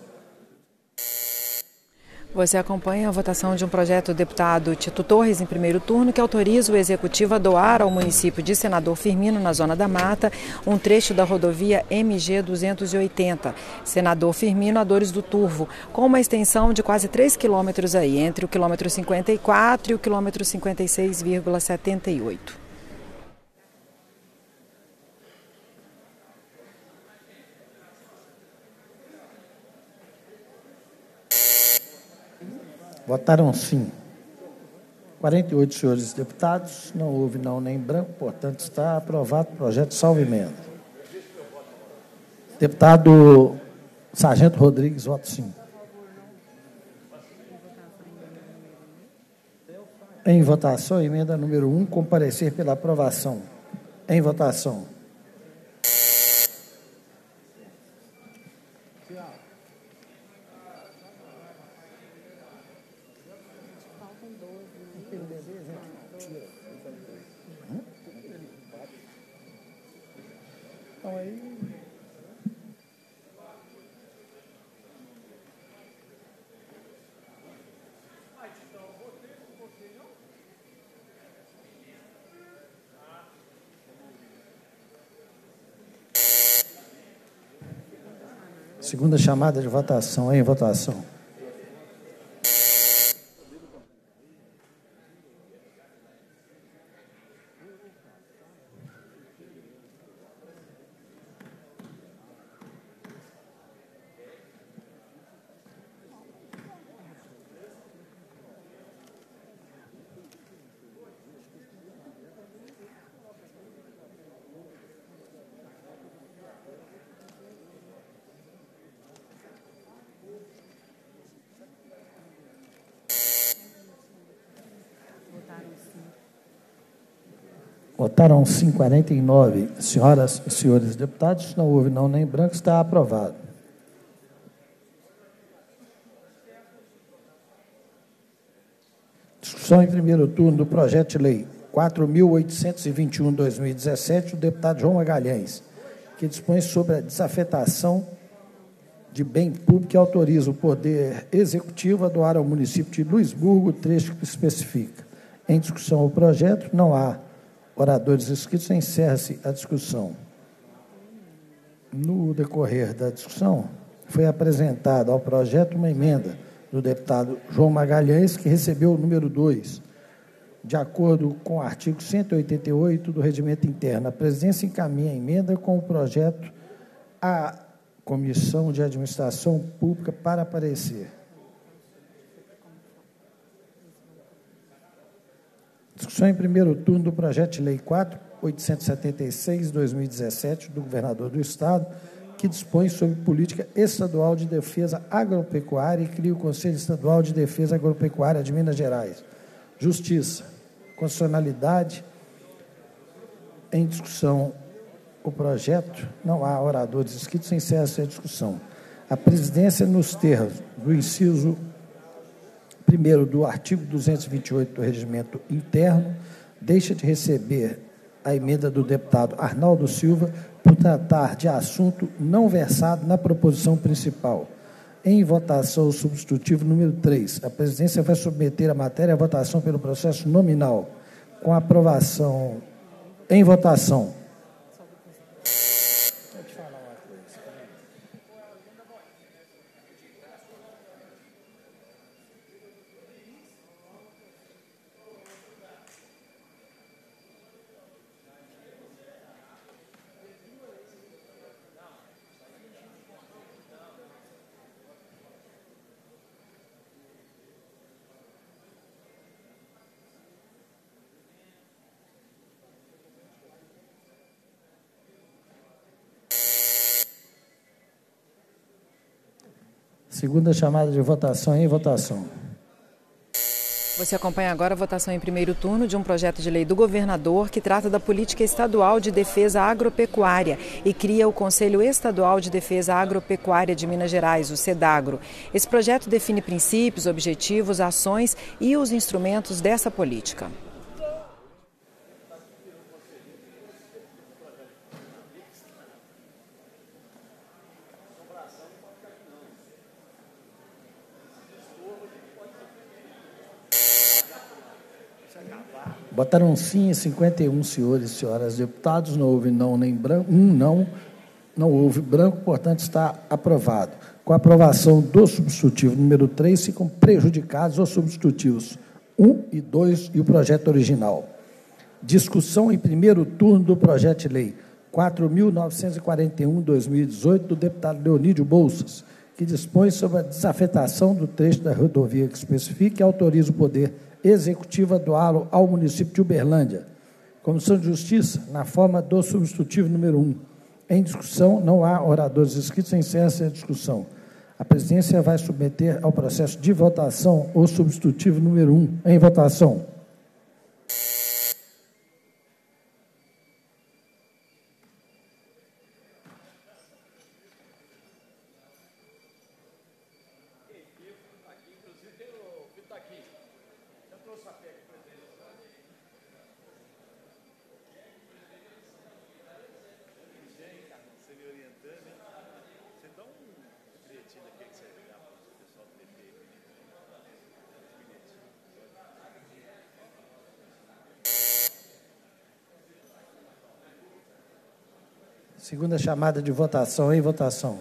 S5: Você acompanha a votação de um projeto do deputado Tito Torres, em primeiro turno, que autoriza o Executivo a doar ao município de Senador Firmino, na Zona da Mata, um trecho da rodovia M G duzentos e oitenta, Senador Firmino a Dores do Turvo, com uma extensão de quase três quilômetros aí, entre o quilômetro cinquenta e quatro e o quilômetro cinquenta e seis vírgula setenta e oito.
S1: Votaram sim quarenta e oito senhores deputados, não houve não nem branco, portanto está aprovado o projeto salvo emenda. Deputado Sargento Rodrigues, voto sim. Em votação, emenda número um, comparecer pela aprovação. Em votação. Então aí. Segunda chamada de votação. Em votação. Votaram sim quarenta e nove senhoras e senhores deputados, não houve não nem branco, está aprovado. Discussão em primeiro turno do projeto de lei quatro mil oitocentos e vinte e um, dois mil e dezessete, do deputado João Magalhães, que dispõe sobre a desafetação de bem público e autoriza o Poder Executivo a doar ao município de Luisburgo o trecho que especifica. Em discussão o projeto, não há oradores inscritos, encerra-se a discussão. No decorrer da discussão, foi apresentada ao projeto uma emenda do deputado João Magalhães, que recebeu o número dois. De acordo com o artigo cento e oitenta e oito do Regimento Interno, a presidência encaminha a emenda com o projeto à Comissão de Administração Pública para parecer. Discussão em primeiro turno do projeto de lei quatro mil oitocentos e setenta e seis, dois mil e dezessete, do governador do Estado, que dispõe sobre política estadual de defesa agropecuária e cria o Conselho Estadual de Defesa Agropecuária de Minas Gerais. Justiça, constitucionalidade. Em discussão o projeto, não há oradores inscritos, encerra-se a discussão. A presidência, nos termos do inciso primeiro do artigo duzentos e vinte e oito do Regimento Interno, deixa de receber a emenda do deputado Arnaldo Silva por tratar de assunto não versado na proposição principal. Em votação, o substitutivo número três. A presidência vai submeter a matéria à votação pelo processo nominal, com aprovação em votação. Segunda chamada de votação em votação.
S5: Você acompanha agora a votação em primeiro turno de um projeto de lei do governador que trata da política estadual de defesa agropecuária e cria o Conselho Estadual de Defesa Agropecuária de Minas Gerais, o CEDAGRO. Esse projeto define princípios, objetivos, ações e os instrumentos dessa política.
S1: Votaram sim cinquenta e um senhores e senhoras deputados, não houve não nem branco, um não, não houve branco, portanto está aprovado. Com a aprovação do substitutivo número três, ficam prejudicados os substitutivos um e dois e o projeto original. Discussão em primeiro turno do projeto de lei quatro mil novecentos e quarenta e um, dois mil e dezoito, do deputado Leonídio Bolsas, que dispõe sobre a desafetação do trecho da rodovia que especifica e autoriza o Poder Executivo a doá-lo ao município de Uberlândia. Comissão de Justiça, na forma do substitutivo número um. Em discussão, não há oradores inscritos, encerra-se a discussão. A presidência vai submeter ao processo de votação o substitutivo número um. Em votação. Segunda chamada de votação em votação.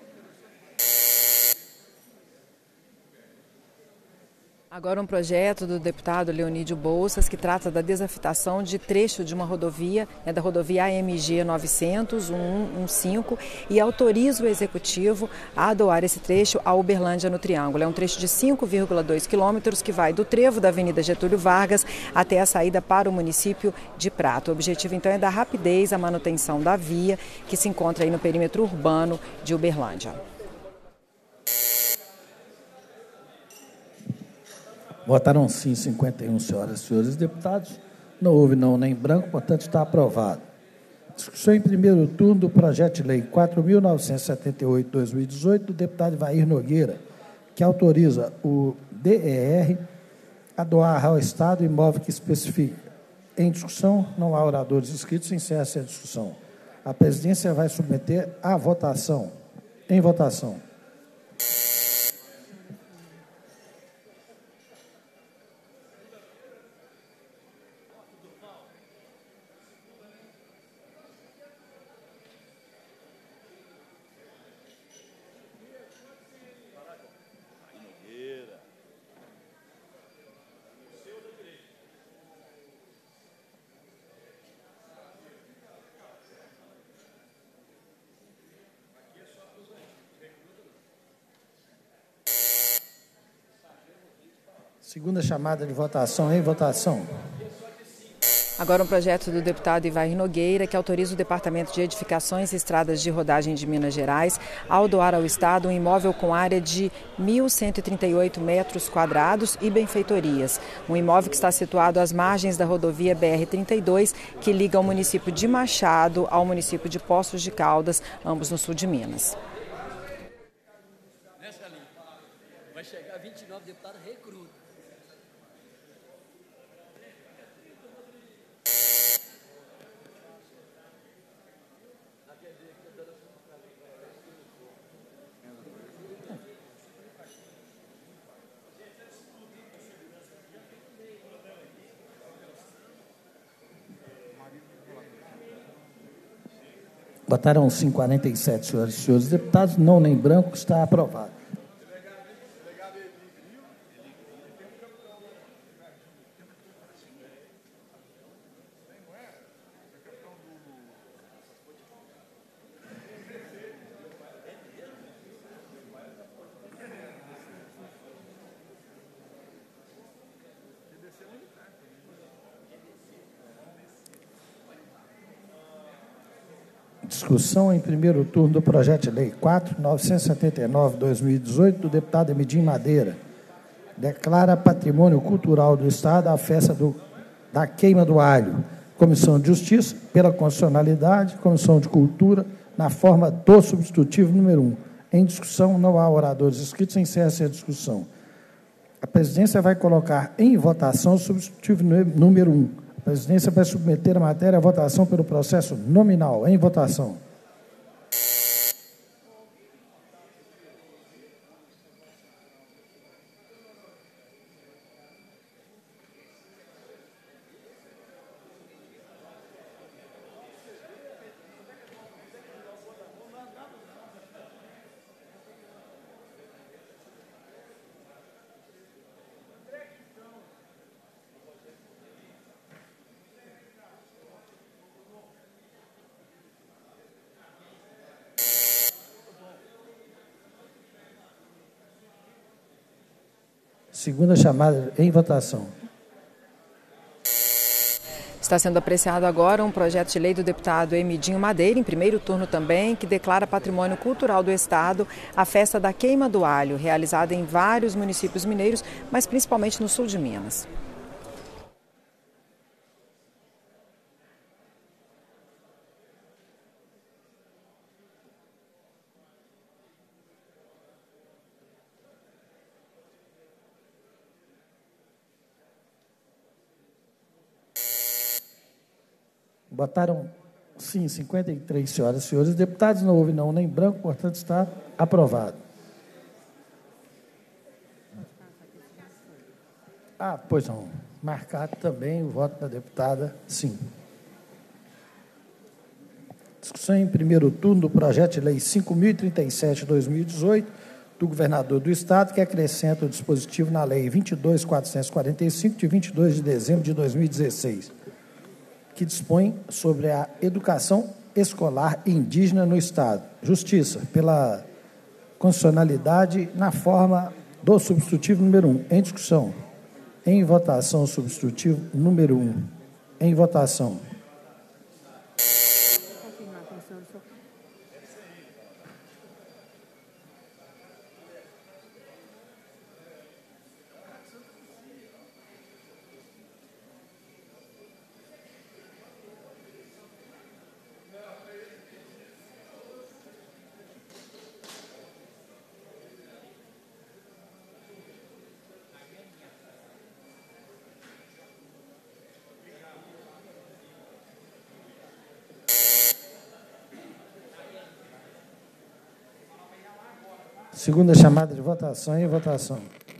S5: Agora um projeto do deputado Leonídio Bolsas que trata da desafetação de trecho de uma rodovia, né, da rodovia A M G novecentos, cento e quinze, e autoriza o Executivo a doar esse trecho a Uberlândia no Triângulo. É um trecho de cinco vírgula dois quilômetros que vai do trevo da Avenida Getúlio Vargas até a saída para o município de Prato. O objetivo, então, é dar rapidez à manutenção da via que se encontra aí no perímetro urbano de Uberlândia.
S1: Votaram sim cinquenta e um senhoras e senhores deputados, Não houve não nem branco, portanto, está aprovado. Discussão em primeiro turno do projeto de lei quatro mil novecentos e setenta e oito, dois mil e dezoito, do deputado Ivair Nogueira, que autoriza o D E R a doar ao Estado imóvel que especifica. Em discussão, não há oradores inscritos, encerra-se a discussão. A presidência vai submeter à votação. Em votação. Segunda chamada de votação. Em votação.
S5: Agora um projeto do deputado Ivair Nogueira, que autoriza o Departamento de Edificações e Estradas de Rodagem de Minas Gerais ao doar ao Estado um imóvel com área de mil cento e trinta e oito metros quadrados e benfeitorias. Um imóvel que está situado às margens da rodovia B R trinta e dois, que liga o município de Machado ao município de Poços de Caldas, ambos no sul de Minas.
S13: Nessa linha. Vai chegar vinte e nove deputados recrutas.
S1: Votaram sim quarenta e sete, senhoras e senhores deputados, não nem branco, está aprovado. Discussão em primeiro turno do projeto de lei quatro mil novecentos e setenta e nove, dois mil e dezoito, do deputado Emidim Madeira. Declara patrimônio cultural do Estado a festa do, da queima do alho. Comissão de Justiça, pela constitucionalidade, Comissão de Cultura, na forma do substitutivo número um. Em discussão, não há oradores inscritos, encerra-se a discussão. A presidência vai colocar em votação o substitutivo número um. A presidência vai submeter a matéria à votação pelo processo nominal. Em votação. Segunda chamada em votação.
S5: Está sendo apreciado agora um projeto de lei do deputado Emidinho Madeira, em primeiro turno também, que declara patrimônio cultural do Estado a festa da queima do alho, realizada em vários municípios mineiros, mas principalmente no sul de Minas.
S1: Votaram sim cinquenta e três senhoras e senhores deputados, não houve não nem branco, portanto está aprovado. Ah, pois não. Marcado também o voto da deputada, sim. Discussão em primeiro turno do projeto de lei cinco mil e trinta e sete de dois mil e dezoito, do governador do Estado, que acrescenta o dispositivo na lei vinte e dois mil quatrocentos e quarenta e cinco, de vinte e dois de dezembro de dois mil e dezesseis, que dispõe sobre a educação escolar indígena no Estado. Justiça, pela constitucionalidade, na forma do substitutivo número um. Em discussão. Em votação, substitutivo número um. Em votação. Segunda chamada de votação em votação.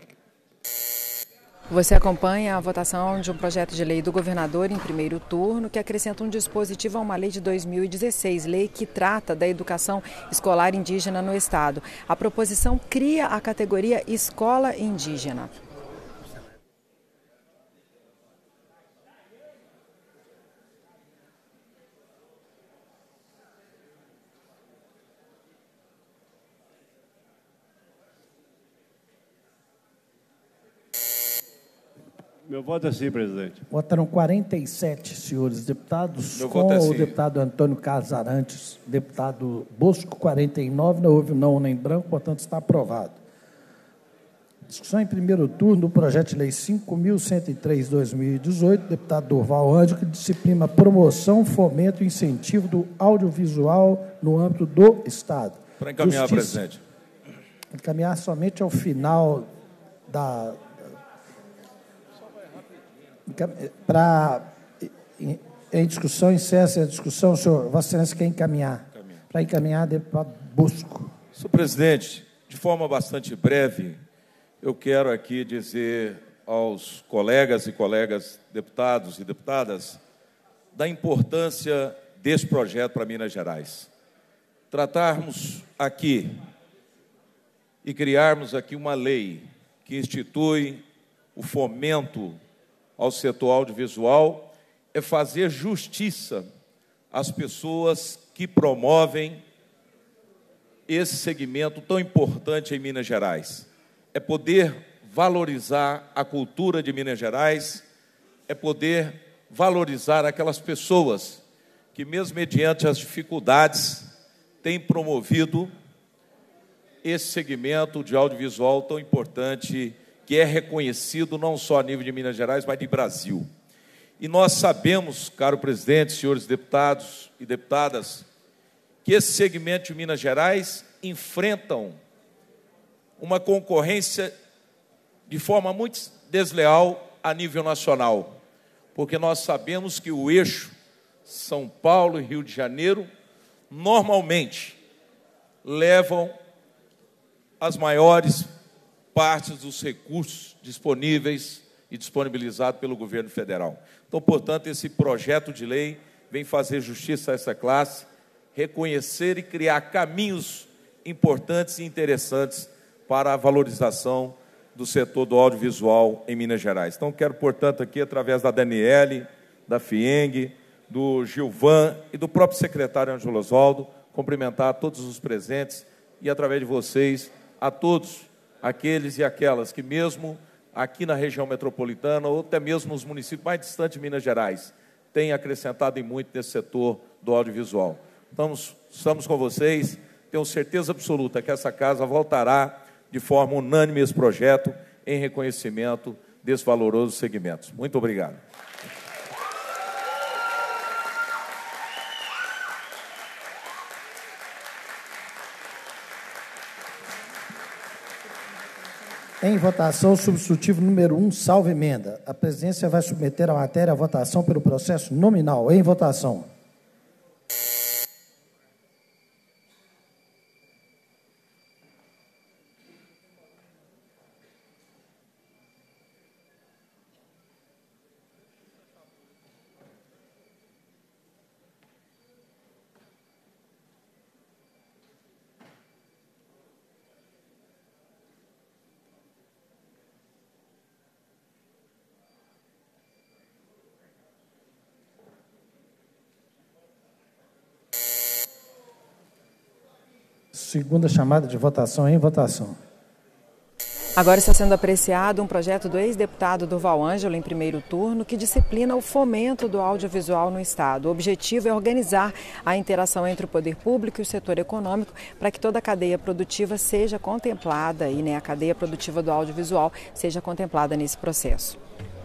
S5: Você acompanha a votação de um projeto de lei do governador em primeiro turno que acrescenta um dispositivo a uma lei de dois mil e dezesseis, lei que trata da educação escolar indígena no Estado. A proposição cria a categoria Escola Indígena.
S14: Meu voto é sim, presidente.
S1: Votaram quarenta e sete senhores deputados,
S14: Meu
S1: com
S14: voto é
S1: o
S14: sim.
S1: deputado Antônio Carlos Arantes, deputado Bosco, quarenta e nove, não houve não nem branco, portanto está aprovado. Discussão em primeiro turno do projeto de lei cinco mil cento e três de dois mil e dezoito, deputado Durval Ângelo, que disciplina promoção, fomento e incentivo do audiovisual no âmbito do Estado.
S15: Para encaminhar,
S1: Justiça.
S15: presidente.
S1: Encaminhar somente ao final da... Para, em, em discussão, encerra a discussão, senhor. Vossa Excelência quer encaminhar. Para encaminhar, deputado Bosco.
S15: Senhor presidente, de forma bastante breve, eu quero aqui dizer aos colegas e colegas deputados e deputadas da importância desse projeto para Minas Gerais. Tratarmos aqui e criarmos aqui uma lei que institui o fomento ao setor audiovisual é fazer justiça às pessoas que promovem esse segmento tão importante em Minas Gerais. É poder valorizar a cultura de Minas Gerais, é poder valorizar aquelas pessoas que, mesmo mediante as dificuldades, têm promovido esse segmento de audiovisual tão importante, que é reconhecido não só a nível de Minas Gerais, mas de Brasil. E nós sabemos, caro presidente, senhores deputados e deputadas, que esse segmento de Minas Gerais enfrentam uma concorrência de forma muito desleal a nível nacional, porque nós sabemos que o eixo São Paulo e Rio de Janeiro normalmente levam as maiores partes dos recursos disponíveis e disponibilizados pelo governo federal. Então, portanto, esse projeto de lei vem fazer justiça a essa classe, reconhecer e criar caminhos importantes e interessantes para a valorização do setor do audiovisual em Minas Gerais. Então, quero, portanto, aqui, através da Daniele, da FIENG, do Gilvan e do próprio secretário Ângelo Osvaldo, cumprimentar a todos os presentes e, através de vocês, a todos aqueles e aquelas que, mesmo aqui na região metropolitana ou até mesmo nos municípios mais distantes de Minas Gerais, têm acrescentado em muito nesse setor do audiovisual. Estamos, estamos com vocês, tenho certeza absoluta que essa casa voltará de forma unânime esse projeto em reconhecimento desse valoroso segmento. Muito obrigado.
S1: Em votação, o substitutivo número um, salvo emenda. A presidência vai submeter a matéria à votação pelo processo nominal. Em votação. Segunda chamada de votação em votação.
S5: Agora está sendo apreciado um projeto do ex-deputado Durval Ângelo, em primeiro turno, que disciplina o fomento do audiovisual no Estado. O objetivo é organizar a interação entre o poder público e o setor econômico para que toda a cadeia produtiva seja contemplada, e né, a cadeia produtiva do audiovisual seja contemplada nesse processo.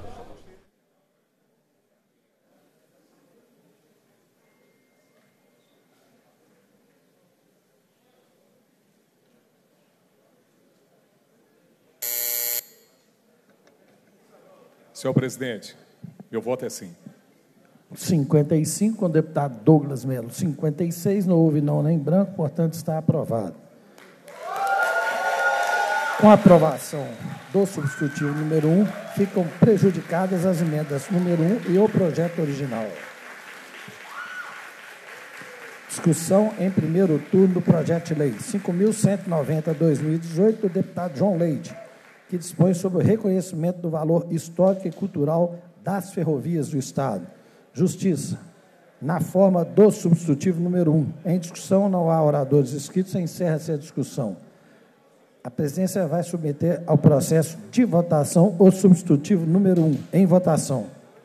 S16: Senhor presidente, meu voto é sim.
S1: cinquenta e cinco, com o deputado Douglas Melo. cinquenta e seis, não houve não nem branco, portanto está aprovado. Com a aprovação do substitutivo número um, ficam prejudicadas as emendas número um e o projeto original. Discussão em primeiro turno do projeto de lei cinco mil cento e noventa barra dois mil e dezoito, do deputado João Leite, que dispõe sobre o reconhecimento do valor histórico e cultural das ferrovias do Estado. Justiça. Na forma do substitutivo número um. Em discussão, não há oradores inscritos, encerra-se a discussão. A presidência vai submeter ao processo de votação o substitutivo número um. Em votação.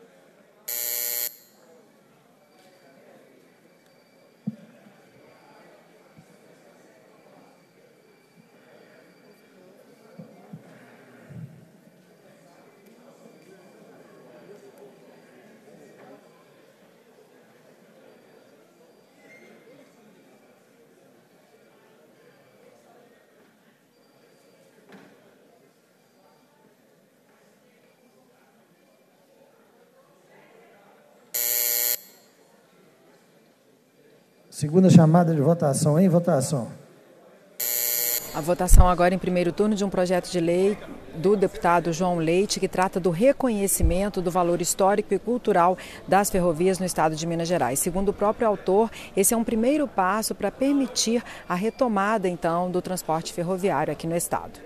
S1: Segunda chamada de votação. Em votação.
S5: A votação agora em primeiro turno de um projeto de lei do deputado João Leite, que trata do reconhecimento do valor histórico e cultural das ferrovias no estado de Minas Gerais. Segundo o próprio autor, esse é um primeiro passo para permitir a retomada, então, do transporte ferroviário aqui no estado.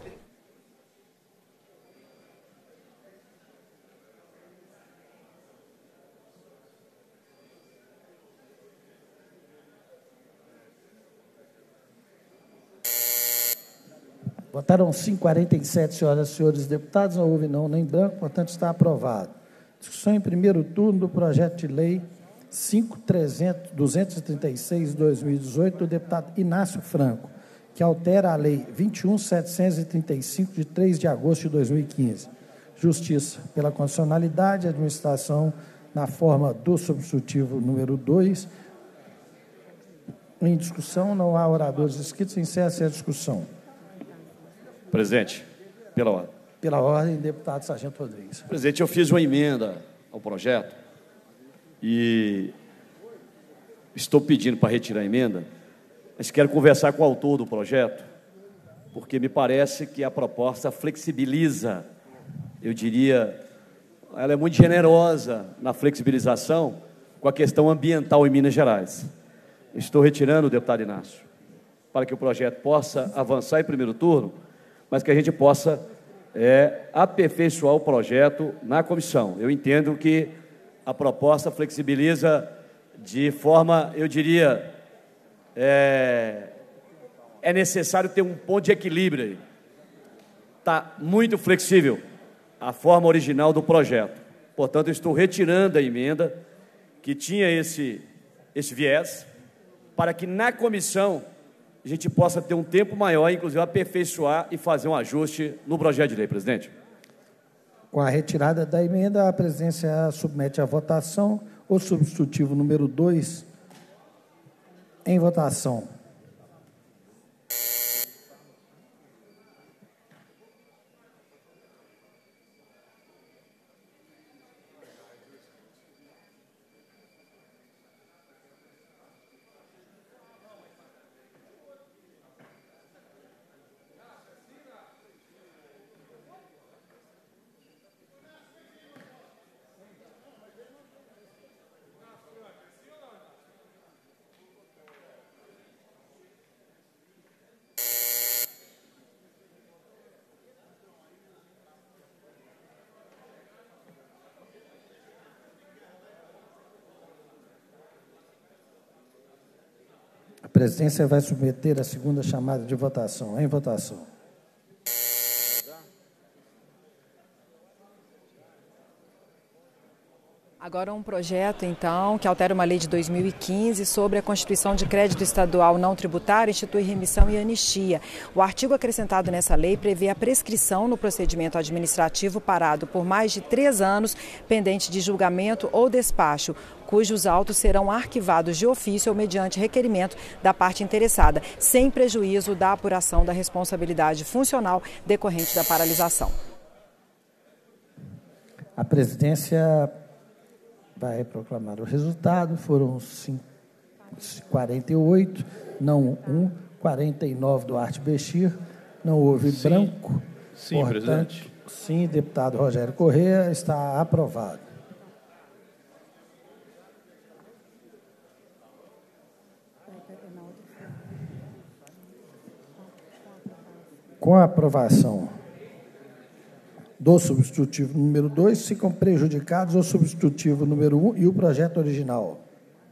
S1: Votaram sim quarenta e sete senhoras e senhores deputados, não houve não nem branco, portanto está aprovado. Discussão em primeiro turno do projeto de lei cinco mil duzentos e trinta e seis, dois mil e dezoito, do deputado Inácio Franco, que altera a lei vinte e um mil setecentos e trinta e cinco, de três de agosto de dois mil e quinze. Justiça. Pela constitucionalidade, administração na forma do substitutivo número dois. Em discussão, não há oradores inscritos, encerra-se a discussão.
S14: Presidente, pela ordem.
S1: Pela ordem, deputado Sargento Rodrigues.
S14: Presidente, eu fiz uma emenda ao projeto e estou pedindo para retirar a emenda, mas quero conversar com o autor do projeto, porque me parece que a proposta flexibiliza, eu diria, ela é muito generosa na flexibilização com a questão ambiental em Minas Gerais. Estou retirando, deputado Inácio, para que o projeto possa avançar em primeiro turno, mas que a gente possa é, aperfeiçoar o projeto na comissão. Eu entendo que a proposta flexibiliza de forma, eu diria, é, é necessário ter um ponto de equilíbrio aí. Está muito flexível a forma original do projeto. Portanto, eu estou retirando a emenda que tinha esse, esse viés, para que na comissão a gente possa ter um tempo maior, inclusive aperfeiçoar e fazer um ajuste no projeto de lei, presidente.
S1: Com a retirada da emenda, a presidência submete à votação o substitutivo número dois. Em votação. A presidência vai submeter a segunda chamada de votação. Em votação.
S5: Agora um projeto, então, que altera uma lei de dois mil e quinze sobre a constituição de crédito estadual não tributário, institui remissão e anistia. O artigo acrescentado nessa lei prevê a prescrição no procedimento administrativo parado por mais de três anos, pendente de julgamento ou despacho, cujos autos serão arquivados de ofício ou mediante requerimento da parte interessada, sem prejuízo da apuração da responsabilidade funcional decorrente da paralisação.
S1: A presidência vai proclamar o resultado. Foram quarenta e oito, não um, quarenta e nove Duarte Bechir, Não houve
S3: Sim.
S1: branco.
S3: Sim,
S1: Portanto,
S3: presidente.
S1: sim, deputado Rogério Corrêa, está aprovado. Com a aprovação do substitutivo número dois, ficam prejudicados o substitutivo número um e o projeto original.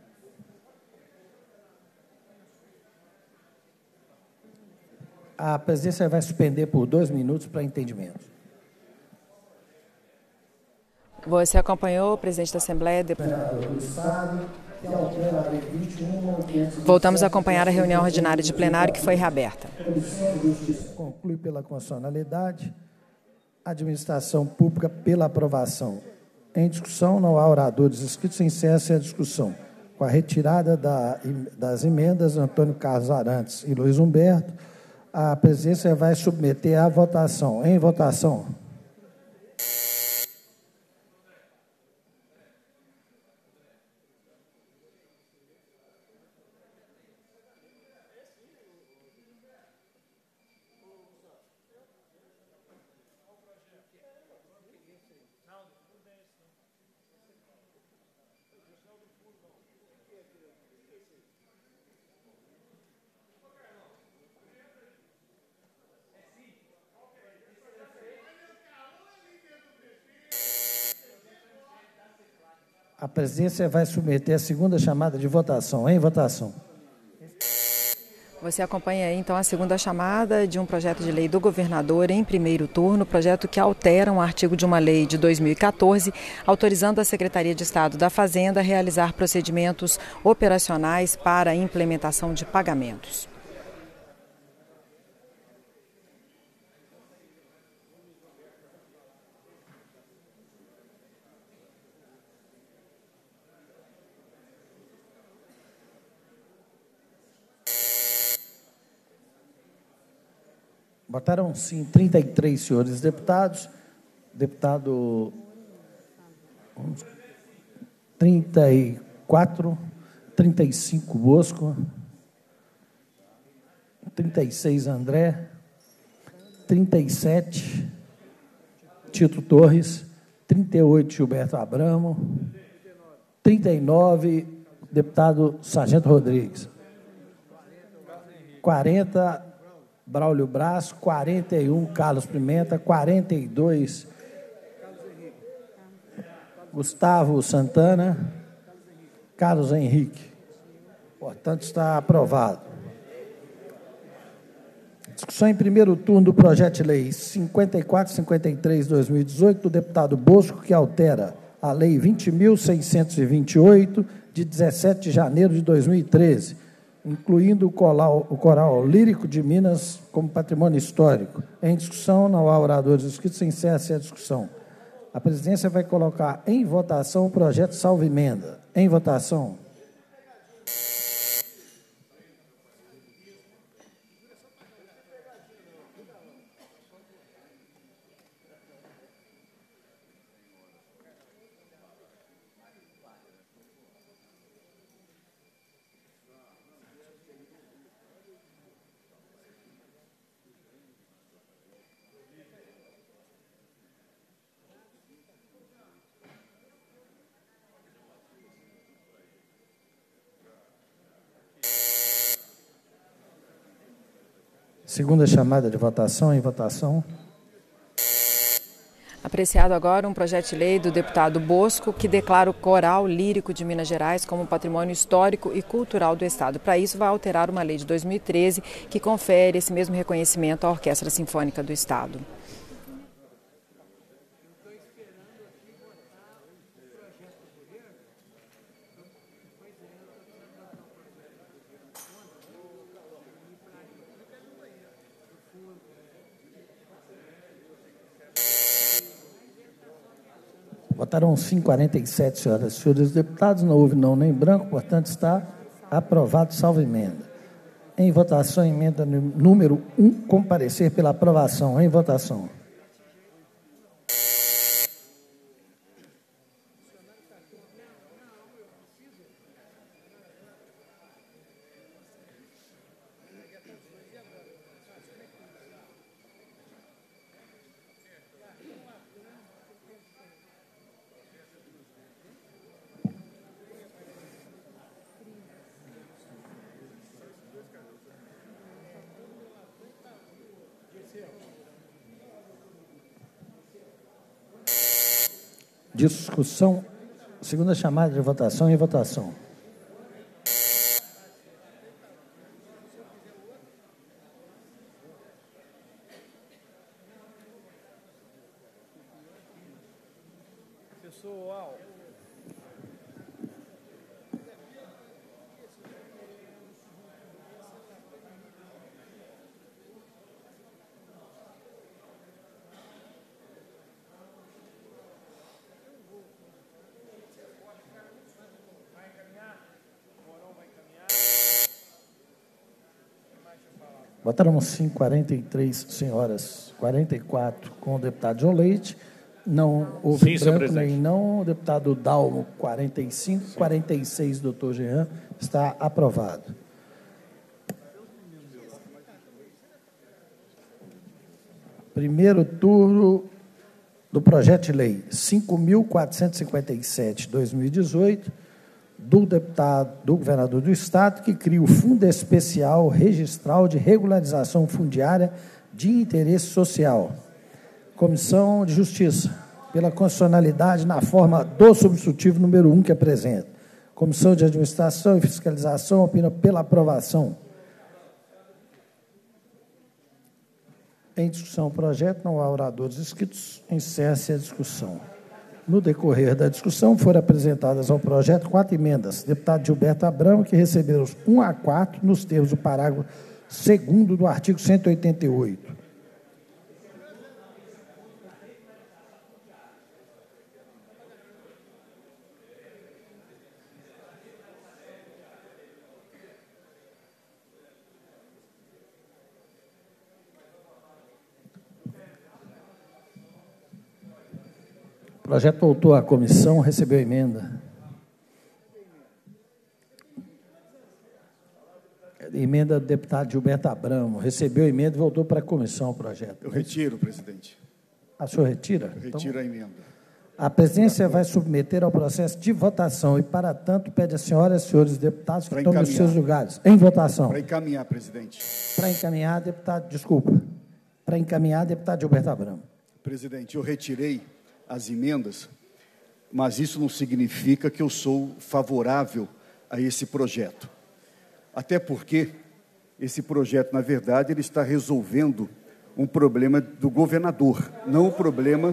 S1: A presidência vai suspender por dois minutos para entendimento.
S5: Você acompanhou, presidente da Assembleia, deputado. Voltamos a acompanhar a reunião ordinária de plenário que foi reaberta.
S1: Conclui pela constitucionalidade. Administração pública pela aprovação. Em discussão, não há oradores inscritos, encerra-se a discussão. Com a retirada da, das emendas, Antônio Carlos Arantes e Luiz Humberto, a presidência vai submeter à votação. Em votação. A presidência vai submeter a segunda chamada de votação. Em votação.
S5: Você acompanha aí, então, a segunda chamada de um projeto de lei do governador em primeiro turno, projeto que altera um artigo de uma lei de dois mil e quatorze, autorizando a Secretaria de Estado da Fazenda a realizar procedimentos operacionais para a implementação de pagamentos.
S1: Votaram sim trinta e três senhores deputados. Deputado trinta e quatro, trinta e cinco Bosco, trinta e seis André, trinta e sete Tito Torres, trinta e oito Gilberto Abramo, trinta e nove deputado Sargento Rodrigues, quarenta Braulio Braz, quarenta e um Carlos Pimenta, quarenta e dois Gustavo Santana, Carlos Henrique. Portanto, está aprovado. Discussão em primeiro turno do projeto de lei cinquenta e quatro cinquenta e três de dois mil e dezoito, do deputado Bosco, que altera a lei vinte mil seiscentos e vinte e oito, de dezessete de janeiro de dois mil e treze, incluindo o coral, o coral lírico de Minas como patrimônio histórico. Em discussão, não há oradores inscritos, encerra-se a discussão. A presidência vai colocar em votação o projeto salvo emenda. Em votação. Segunda chamada de votação, em votação.
S5: Apreciado agora um projeto de lei do deputado Bosco que declara o Coral Lírico de Minas Gerais como patrimônio histórico e cultural do Estado. Para isso, vai alterar uma lei de dois mil e treze que confere esse mesmo reconhecimento à Orquestra Sinfônica do Estado.
S1: Votaram sim quarenta e sete senhoras e senhores deputados, não houve não nem branco, portanto está aprovado salvo emenda. Em votação, emenda número um, comparecer pela aprovação. Em votação. Discussão. Segunda chamada de votação e votação.
S4: Pessoal.
S1: Votaram sim quarenta e três senhoras, quarenta e quatro com o deputado João Leite. Não houve
S4: Sim,
S1: branco nem não. O deputado Dalmo, quarenta e cinco, sim. quarenta e seis, doutor Jean. Está aprovado. Primeiro turno do projeto de lei cinco mil quatrocentos e cinquenta e sete, dois mil e dezoito, do deputado, do governador do Estado, que cria o Fundo Especial Registral de Regularização Fundiária de Interesse Social. Comissão de Justiça, pela constitucionalidade na forma do substitutivo número um que apresenta. Comissão de Administração e Fiscalização opina pela aprovação. Em discussão o projeto, não há oradores inscritos, encerra-se a discussão. No decorrer da discussão, foram apresentadas ao projeto quatro emendas. Deputado Gilberto Abramo, que receberam os um a quatro nos termos do parágrafo segundo do artigo cento e oitenta e oito. O projeto voltou à comissão, recebeu emenda. Emenda do deputado Gilberto Abramo. Recebeu emenda e voltou para a comissão o projeto.
S17: Eu retiro, presidente.
S1: A senhor retira?
S17: Eu retiro então, a emenda.
S1: A presidência vai submeter ao processo de votação e, para tanto, pede às senhoras e senhores deputados que
S17: pra
S1: tomem os seus lugares. Em votação.
S17: Para encaminhar, presidente.
S1: Para encaminhar, deputado... Desculpa. Para encaminhar, deputado Gilberto Abramo.
S17: Presidente, eu retirei as emendas, mas isso não significa que eu sou favorável a esse projeto. Até porque esse projeto, na verdade, ele está resolvendo um problema do governador, não o problema...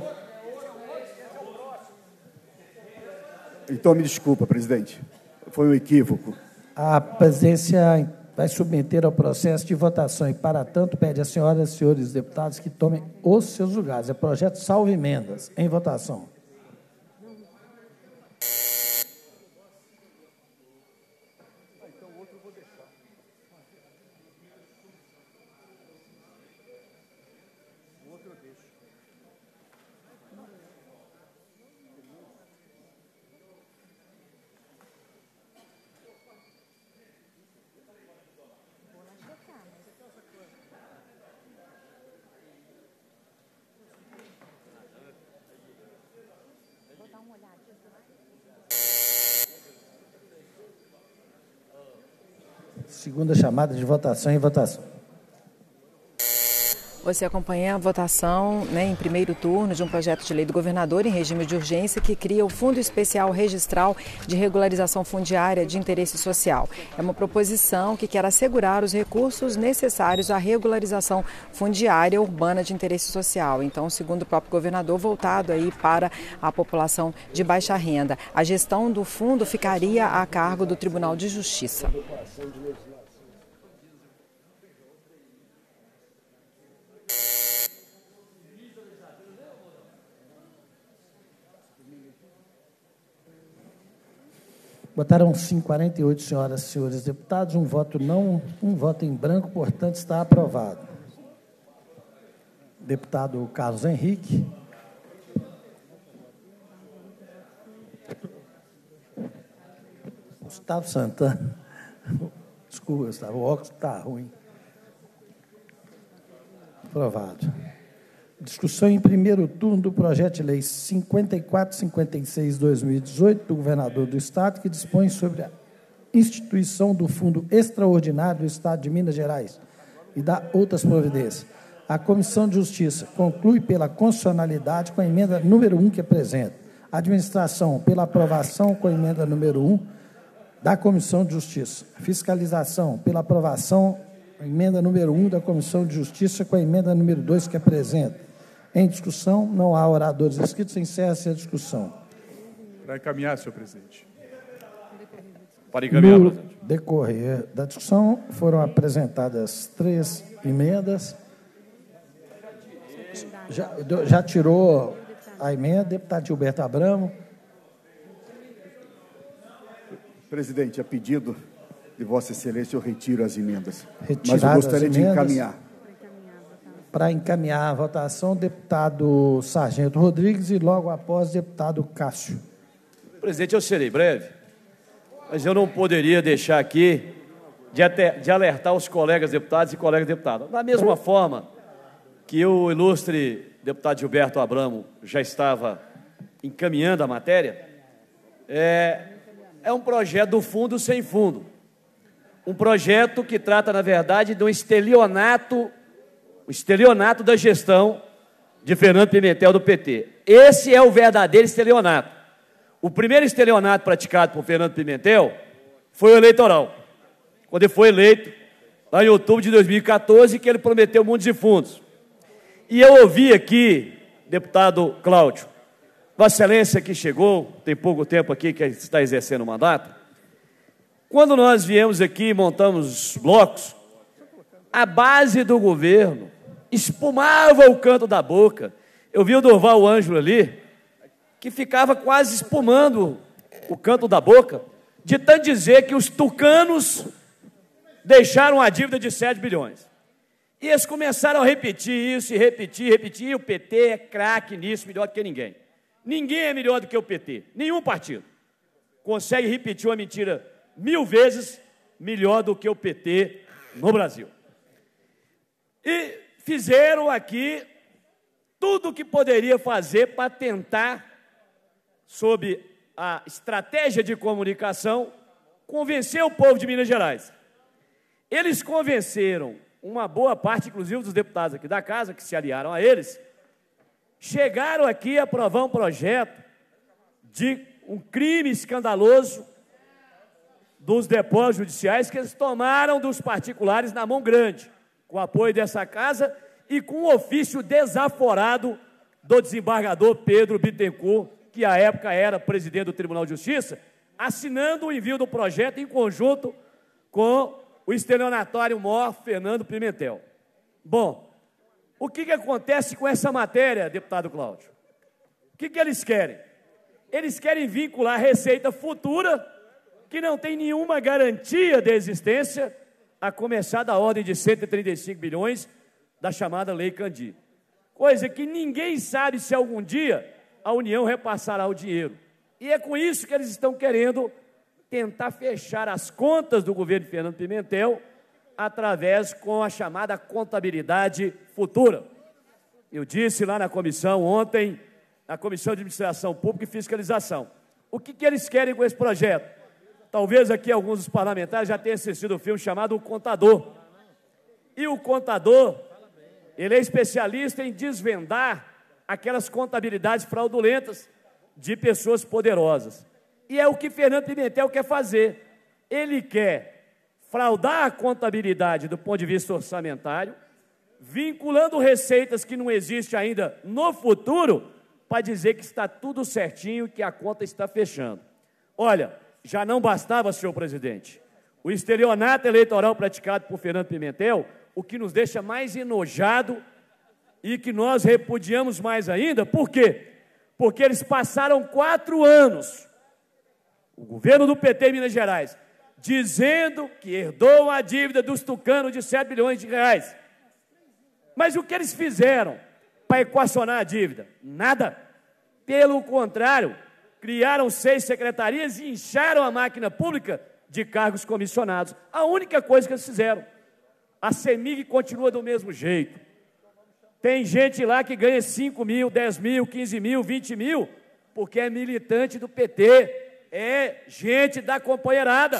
S17: Então, me desculpa, presidente, foi um equívoco.
S1: A presidência vai submeter ao processo de votação e, para tanto, pede às senhoras e senhores deputados que tomem os seus lugares. É projeto salvo emendas. Em votação. Segunda chamada de votação em votação.
S5: Você acompanha a votação, né, em primeiro turno de um projeto de lei do governador em regime de urgência que cria o Fundo Especial Registral de Regularização Fundiária de Interesse Social. É uma proposição que quer assegurar os recursos necessários à regularização fundiária urbana de interesse social. Então, segundo o próprio governador, voltado aí para a população de baixa renda. A gestão do fundo ficaria a cargo do Tribunal de Justiça.
S1: Votaram sim quarenta e oito senhoras e senhores deputados, um voto não, um voto em branco, portanto, está aprovado. Deputado Carlos Henrique. Gustavo Santana. Desculpa, Gustavo, o óculos está ruim. Aprovado. Discussão em primeiro turno do projeto de lei cinquenta e quatro cinquenta e seis barra dois mil e dezoito do governador do Estado, que dispõe sobre a instituição do Fundo Extraordinário do Estado de Minas Gerais e dá outras providências. A Comissão de Justiça conclui pela constitucionalidade com a emenda número um que apresenta. Administração, pela aprovação com a emenda número um da Comissão de Justiça. Fiscalização, pela aprovação, emenda número um da Comissão de Justiça com a emenda número dois que apresenta. Em discussão, não há oradores inscritos, encerra-se a discussão.
S16: Para encaminhar, senhor presidente.
S14: Para encaminhar,
S1: no
S14: presidente.
S1: decorrer da discussão, foram apresentadas três emendas. Já, já tirou a emenda, deputado Gilberto Abramo.
S17: Presidente, a pedido de Vossa Excelência, eu retiro as emendas.
S1: Retiradas
S17: Mas eu gostaria
S1: as
S17: de
S1: emendas.
S17: encaminhar.
S1: Para encaminhar a votação, deputado Sargento Rodrigues e logo após, deputado Cássio.
S14: Presidente, eu serei breve, mas eu não poderia deixar aqui de, até, de alertar os colegas deputados e colegas deputadas. Da mesma forma que o ilustre deputado Gilberto Abramo já estava encaminhando a matéria, é, é um projeto do fundo sem fundo. Um projeto que trata, na verdade, de um estelionato, o estelionato da gestão de Fernando Pimentel do P T. Esse é o verdadeiro estelionato. O primeiro estelionato praticado por Fernando Pimentel foi o eleitoral, quando ele foi eleito, lá em outubro de dois mil e quatorze, que ele prometeu mundos e fundos. E eu ouvi aqui, deputado Cláudio, Vossa Excelência que chegou, tem pouco tempo aqui que está exercendo o mandato, quando nós viemos aqui e montamos os blocos, a base do governo espumava o canto da boca. Eu vi o Durval Ângelo ali, que ficava quase espumando o canto da boca, de tanto dizer que os tucanos deixaram a dívida de sete bilhões. E eles começaram a repetir isso, e repetir, repetir, e o P T é craque nisso, melhor do que ninguém. Ninguém é melhor do que o P T, nenhum partido consegue repetir uma mentira mil vezes melhor do que o P T no Brasil. E fizeram aqui tudo o que poderia fazer para tentar, sob a estratégia de comunicação, convencer o povo de Minas Gerais. Eles convenceram uma boa parte, inclusive dos deputados aqui da casa, que se aliaram a eles, chegaram aqui a aprovar um projeto de um crime escandaloso dos depósitos judiciais que eles tomaram dos particulares na mão grande, com o apoio dessa casa e com o ofício desaforado do desembargador Pedro Bittencourt, que à época era presidente do Tribunal de Justiça, assinando o envio do projeto em conjunto com o estelionatário mor Fernando Pimentel. Bom, o que, que acontece com essa matéria, deputado Cláudio? O que, que eles querem? Eles querem vincular a receita futura, que não tem nenhuma garantia de existência, a começar da ordem de cento e trinta e cinco bilhões da chamada Lei Candir. Coisa que ninguém sabe se algum dia a União repassará o dinheiro. E é com isso que eles estão querendo tentar fechar as contas do governo de Fernando Pimentel através com a chamada contabilidade futura. Eu disse lá na comissão ontem, na Comissão de Administração Pública e Fiscalização, o que, que eles querem com esse projeto? Talvez aqui alguns dos parlamentares já tenham assistido o filme chamado O Contador. E o contador, ele é especialista em desvendar aquelas contabilidades fraudulentas de pessoas poderosas. E é o que Fernando Pimentel quer fazer. Ele quer fraudar a contabilidade do ponto de vista orçamentário, vinculando receitas que não existem ainda no futuro, para dizer que está tudo certinho, que a conta está fechando. Olha, já não bastava, senhor presidente, o estelionato eleitoral praticado por Fernando Pimentel, o que nos deixa mais enojado e que nós repudiamos mais ainda. Por quê? Porque eles passaram quatro anos, o governo do P T em Minas Gerais, dizendo que herdou a dívida dos tucanos de sete bilhões de reais. Mas o que eles fizeram para equacionar a dívida? Nada. Pelo contrário, criaram seis secretarias e incharam a máquina pública de cargos comissionados. A única coisa que eles fizeram. A CEMIG continua do mesmo jeito. Tem gente lá que ganha cinco mil, dez mil, quinze mil, vinte mil, porque é militante do P T, é gente da companheirada.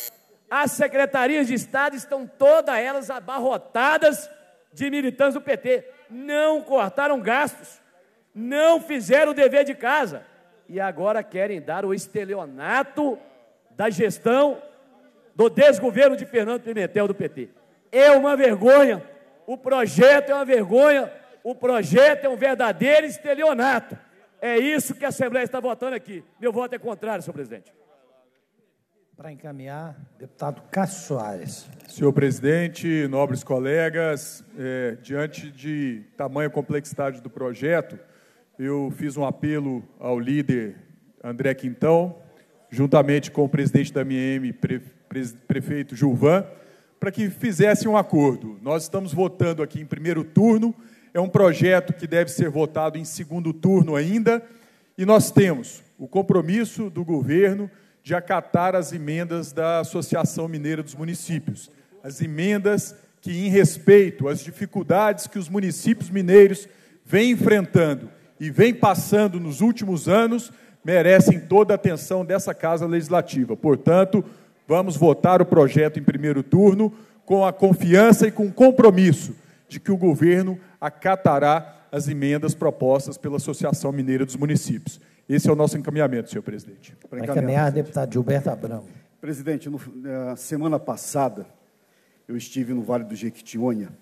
S14: As secretarias de Estado estão todas elas abarrotadas de militantes do P T. Não cortaram gastos, não fizeram o dever de casa. e agora querem dar o estelionato da gestão do desgoverno de Fernando Pimentel do P T. É uma vergonha, o projeto é uma vergonha, o projeto é um verdadeiro estelionato. É isso que a Assembleia está votando aqui. Meu voto é contrário, senhor presidente.
S1: Para encaminhar, deputado Cássio Soares.
S16: Senhor presidente, nobres colegas, é, diante de tamanha complexidade do projeto, eu fiz um apelo ao líder André Quintão, juntamente com o presidente da M I M, pre, pre, prefeito Gilvan, para que fizessem um acordo. Nós estamos votando aqui em primeiro turno, é um projeto que deve ser votado em segundo turno ainda, e nós temos o compromisso do governo de acatar as emendas da Associação Mineira dos Municípios, as emendas que, em respeito às dificuldades que os municípios mineiros vêm enfrentando e vêm passando nos últimos anos, merecem toda a atenção dessa Casa Legislativa. Portanto, vamos votar o projeto em primeiro turno com a confiança e com o compromisso de que o governo acatará as emendas propostas pela Associação Mineira dos Municípios. Esse é o nosso encaminhamento, senhor presidente.
S1: Para encaminhar, deputado Gilberto Abramo.
S17: Presidente, no, na semana passada, eu estive no Vale do Jequitinhonha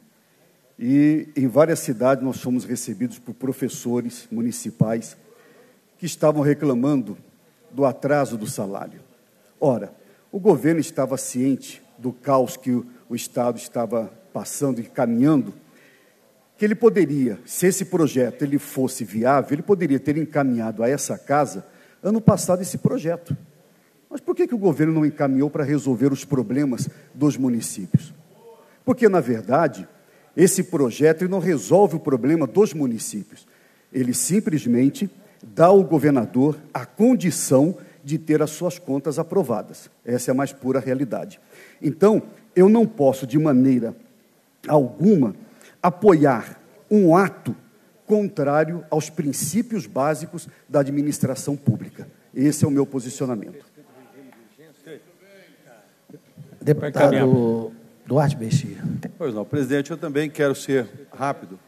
S17: e em várias cidades nós fomos recebidos por professores municipais que estavam reclamando do atraso do salário. Ora, o governo estava ciente do caos que o, o Estado estava passando e caminhando, que ele poderia, se esse projeto ele fosse viável, ele poderia ter encaminhado a essa casa, ano passado, esse projeto. Mas por que, que o governo não encaminhou para resolver os problemas dos municípios? Porque, na verdade, esse projeto ele não resolve o problema dos municípios. Ele simplesmente dá ao governador a condição de ter as suas contas aprovadas. Essa é a mais pura realidade. Então, eu não posso, de maneira alguma, apoiar um ato contrário aos princípios básicos da administração pública. Esse é o meu posicionamento.
S1: Deputado Duarte Bexia.
S10: Pois não, presidente, eu também quero ser rápido.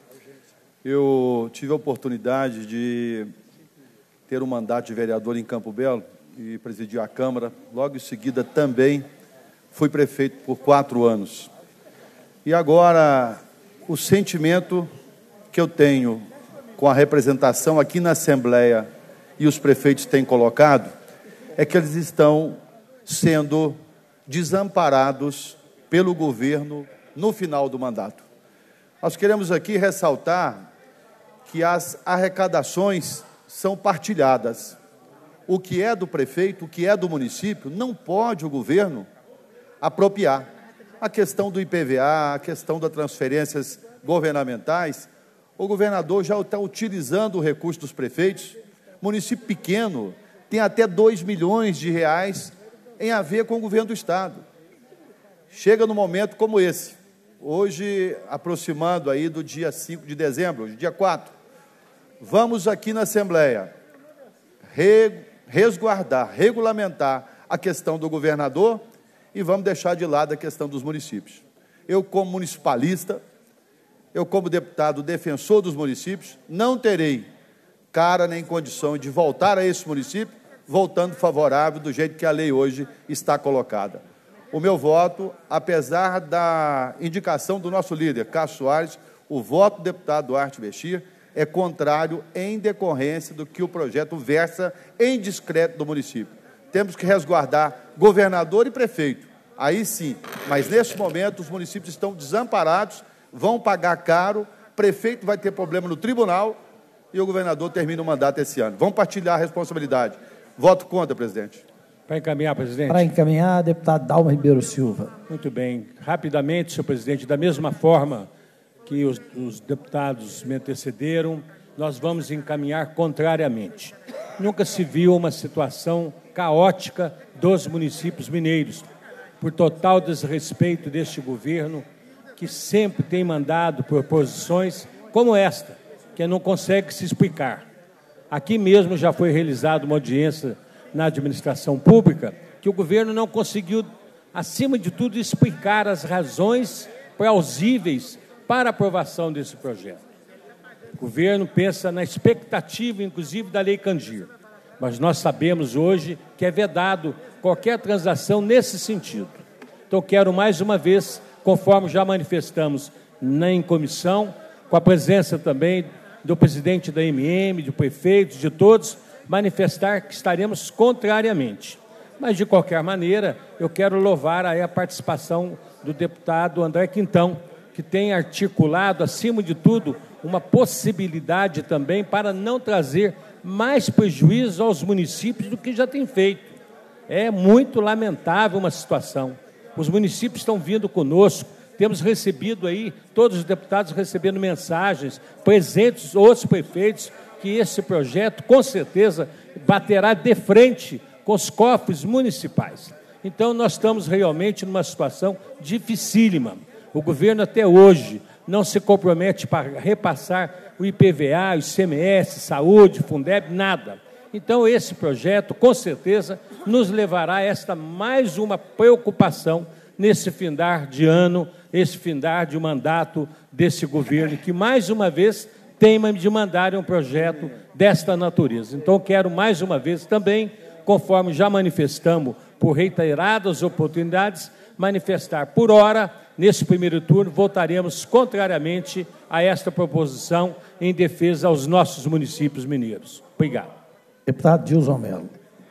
S10: Eu tive a oportunidade de ter um mandato de vereador em Campo Belo e presidir a Câmara. Logo em seguida também fui prefeito por quatro anos. E agora, o sentimento que eu tenho com a representação aqui na Assembleia e os prefeitos têm colocado é que eles estão sendo desamparados pelo governo no final do mandato. Nós queremos aqui ressaltar que as arrecadações são partilhadas. O que é do prefeito, o que é do município, não pode o governo apropriar. A questão do I P V A, a questão das transferências governamentais, o governador já está utilizando o recurso dos prefeitos. Município pequeno tem até dois milhões de reais em a ver com o governo do Estado. Chega num momento como esse, hoje, aproximando aí do dia cinco de dezembro, hoje, dia quatro, vamos aqui na Assembleia re, resguardar, regulamentar a questão do governador e vamos deixar de lado a questão dos municípios. Eu, como municipalista, eu, como deputado defensor dos municípios, não terei cara nem condição de voltar a esse município, voltando favorável do jeito que a lei hoje está colocada. O meu voto, apesar da indicação do nosso líder, Cássio Soares, o voto do deputado Duarte Bexia é contrário em decorrência do que o projeto versa em descrédito do município. Temos que resguardar governador e prefeito, aí sim, mas neste momento os municípios estão desamparados, vão pagar caro, prefeito vai ter problema no tribunal e o governador termina o mandato esse ano. Vamos partilhar a responsabilidade. Voto contra, presidente.
S4: Para encaminhar, presidente.
S1: Para encaminhar, deputado Dalma Ribeiro Silva.
S4: Muito bem. Rapidamente, senhor presidente, da mesma forma que os, os deputados me antecederam, nós vamos encaminhar contrariamente. Nunca se viu uma situação caótica dos municípios mineiros, por total desrespeito deste governo, que sempre tem mandado por posições como esta, que não consegue se explicar. Aqui mesmo já foi realizada uma audiência na administração pública, que o governo não conseguiu, acima de tudo, explicar as razões plausíveis para a aprovação desse projeto. O governo pensa na expectativa, inclusive, da Lei Candir. Mas nós sabemos hoje que é vedado qualquer transação nesse sentido. Então, quero mais uma vez, conforme já manifestamos na em comissão, com a presença também do presidente da M M, de prefeitos, de todos, manifestar que estaremos contrariamente. Mas, de qualquer maneira, eu quero louvar aí a participação do deputado André Quintão, que tem articulado, acima de tudo, uma possibilidade também para não trazer mais prejuízo aos municípios do que já tem feito. É muito lamentável uma situação. Os municípios estão vindo conosco, temos recebido aí, todos os deputados recebendo mensagens, presentes outros prefeitos, que esse projeto, com certeza, baterá de frente com os cofres municipais. Então, nós estamos realmente numa situação dificílima. O governo, até hoje, não se compromete para repassar o I P V A, o I C M S, saúde, Fundeb, nada. Então, esse projeto, com certeza, nos levará a esta mais uma preocupação nesse findar de ano, esse findar de mandato desse governo, que, mais uma vez, teima de mandar um projeto desta natureza. Então, quero, mais uma vez, também, conforme já manifestamos por reiteradas oportunidades, manifestar por hora, nesse primeiro turno, votaremos contrariamente a esta proposição em defesa aos nossos municípios mineiros. Obrigado.
S1: Deputado Dilson Mello.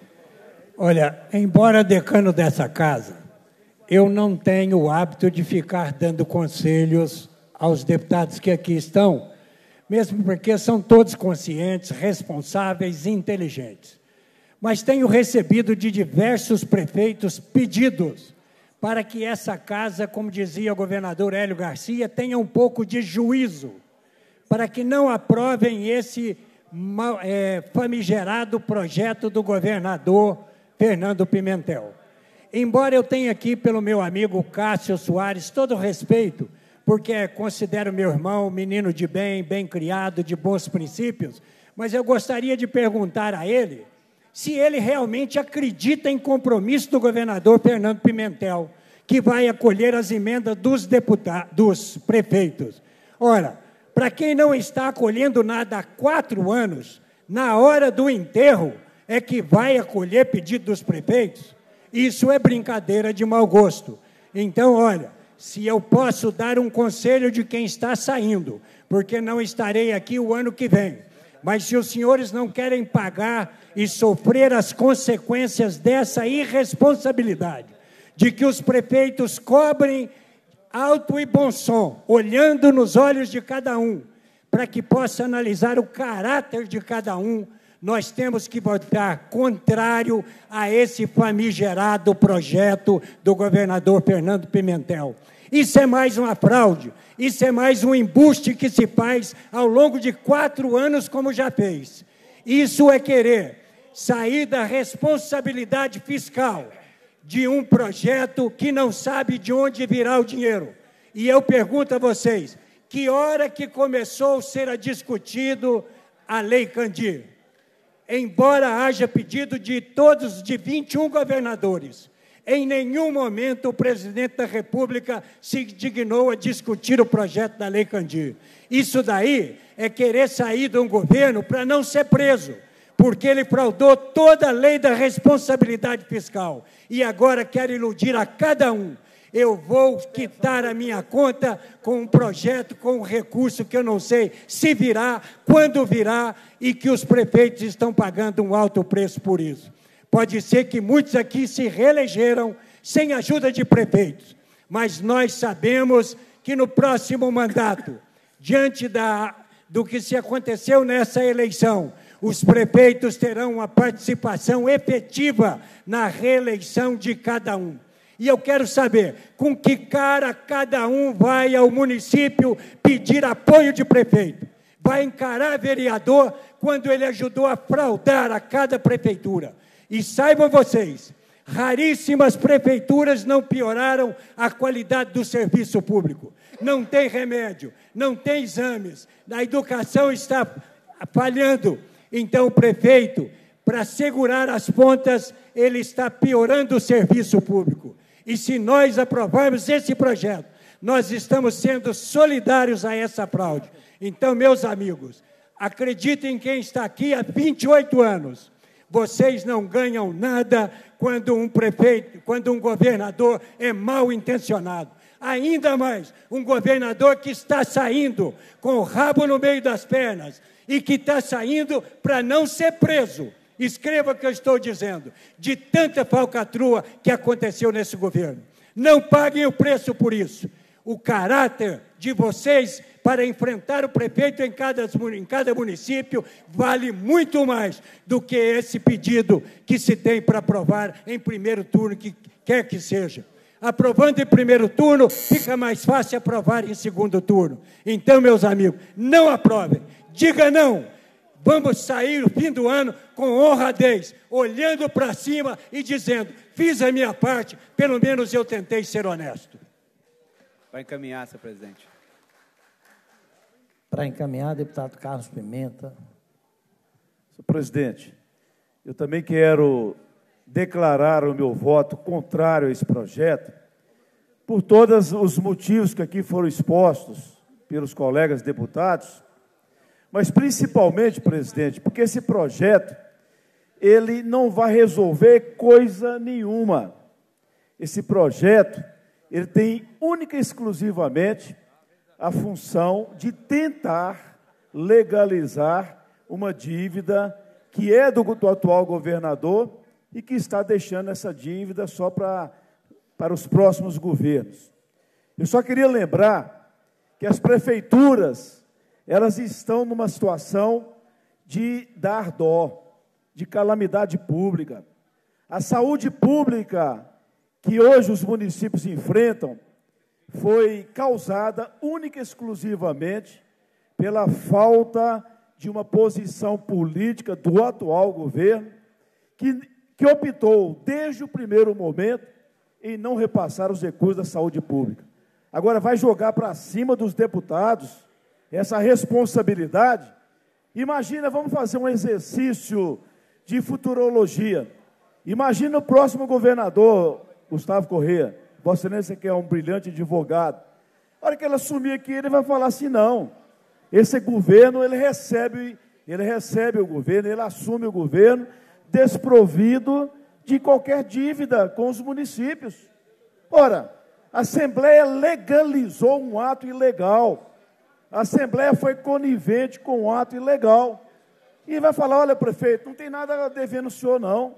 S18: Olha, embora decano dessa casa, eu não tenho o hábito de ficar dando conselhos aos deputados que aqui estão, mesmo porque são todos conscientes, responsáveis e inteligentes. Mas tenho recebido de diversos prefeitos pedidos para que essa casa, como dizia o governador Hélio Garcia, tenha um pouco de juízo, para que não aprovem esse é, famigerado projeto do governador Fernando Pimentel. Embora eu tenha aqui, pelo meu amigo Cássio Soares, todo o respeito, porque considero meu irmão menino de bem, bem criado, de bons princípios, mas eu gostaria de perguntar a ele se ele realmente acredita em compromisso do governador Fernando Pimentel, que vai acolher as emendas dos deputados, dos prefeitos. Ora, para quem não está acolhendo nada há quatro anos, na hora do enterro é que vai acolher pedido dos prefeitos? Isso é brincadeira de mau gosto. Então, olha, se eu posso dar um conselho de quem está saindo, porque não estarei aqui o ano que vem, mas se os senhores não querem pagar e sofrer as consequências dessa irresponsabilidade, de que os prefeitos cobrem alto e bom som, olhando nos olhos de cada um, para que possa analisar o caráter de cada um, nós temos que votar contrário a esse famigerado projeto do governador Fernando Pimentel. Isso é mais uma fraude, isso é mais um embuste que se faz ao longo de quatro anos, como já fez. Isso é querer sair da responsabilidade fiscal de um projeto que não sabe de onde virá o dinheiro. E eu pergunto a vocês, que hora que começou a ser discutido a Lei Candir? Embora haja pedido de todos, de vinte e um governadores, em nenhum momento o presidente da República se dignou a discutir o projeto da Lei Candir. Isso daí é querer sair de um governo para não ser preso, porque ele fraudou toda a lei da responsabilidade fiscal e agora quer iludir a cada um. Eu vou quitar a minha conta com um projeto, com um recurso que eu não sei se virá, quando virá, e que os prefeitos estão pagando um alto preço por isso. Pode ser que muitos aqui se reelegeram sem ajuda de prefeitos, mas nós sabemos que no próximo mandato, diante da, do que se aconteceu nessa eleição, os prefeitos terão uma participação efetiva na reeleição de cada um. E eu quero saber com que cara cada um vai ao município pedir apoio de prefeito. Vai encarar vereador quando ele ajudou a fraudar a cada prefeitura. E saibam vocês, raríssimas prefeituras não pioraram a qualidade do serviço público. Não tem remédio, não tem exames, a educação está falhando. Então o prefeito, para segurar as pontas, ele está piorando o serviço público. E se nós aprovarmos esse projeto, nós estamos sendo solidários a essa fraude. Então, meus amigos, acreditem em quem está aqui há vinte e oito anos. Vocês não ganham nada quando um prefeito, quando um governador é mal intencionado. Ainda mais, um governador que está saindo com o rabo no meio das pernas e que está saindo para não ser preso. Escreva o que eu estou dizendo, de tanta falcatrua que aconteceu nesse governo. Não paguem o preço por isso. O caráter de vocês para enfrentar o prefeito em cada, em cada município vale muito mais do que esse pedido que se tem para aprovar em primeiro turno, que quer que seja. Aprovando em primeiro turno, fica mais fácil aprovar em segundo turno. Então, meus amigos, não aprovem. Diga não. Vamos sair no fim do ano com honradez, olhando para cima e dizendo, fiz a minha parte, pelo menos eu tentei ser honesto.
S11: Vai encaminhar, senhor presidente.
S1: Para encaminhar, deputado Carlos Pimenta.
S19: Senhor presidente, eu também quero declarar o meu voto contrário a esse projeto, por todos os motivos que aqui foram expostos pelos colegas deputados, mas principalmente, presidente, porque esse projeto, ele não vai resolver coisa nenhuma. Esse projeto, ele tem única e exclusivamente a função de tentar legalizar uma dívida que é do, do atual governador e que está deixando essa dívida só para, para os próximos governos. Eu só queria lembrar que as prefeituras, elas estão numa situação de dar dó, de calamidade pública. A saúde pública que hoje os municípios enfrentam foi causada única e exclusivamente pela falta de uma posição política do atual governo, que, que optou, desde o primeiro momento, em não repassar os recursos da saúde pública. Agora vai jogar para cima dos deputados essa responsabilidade. Imagina, vamos fazer um exercício de futurologia. Imagina o próximo governador, Gustavo Corrêa, Vossa Excelência, que é um brilhante advogado. A hora que ele assumir aqui, ele vai falar assim, não, esse governo, ele recebe, ele recebe o governo, ele assume o governo desprovido de qualquer dívida com os municípios. Ora, a Assembleia legalizou um ato ilegal. A Assembleia foi conivente com um ato ilegal. E vai falar, olha, prefeito, não tem nada devendo o senhor, não.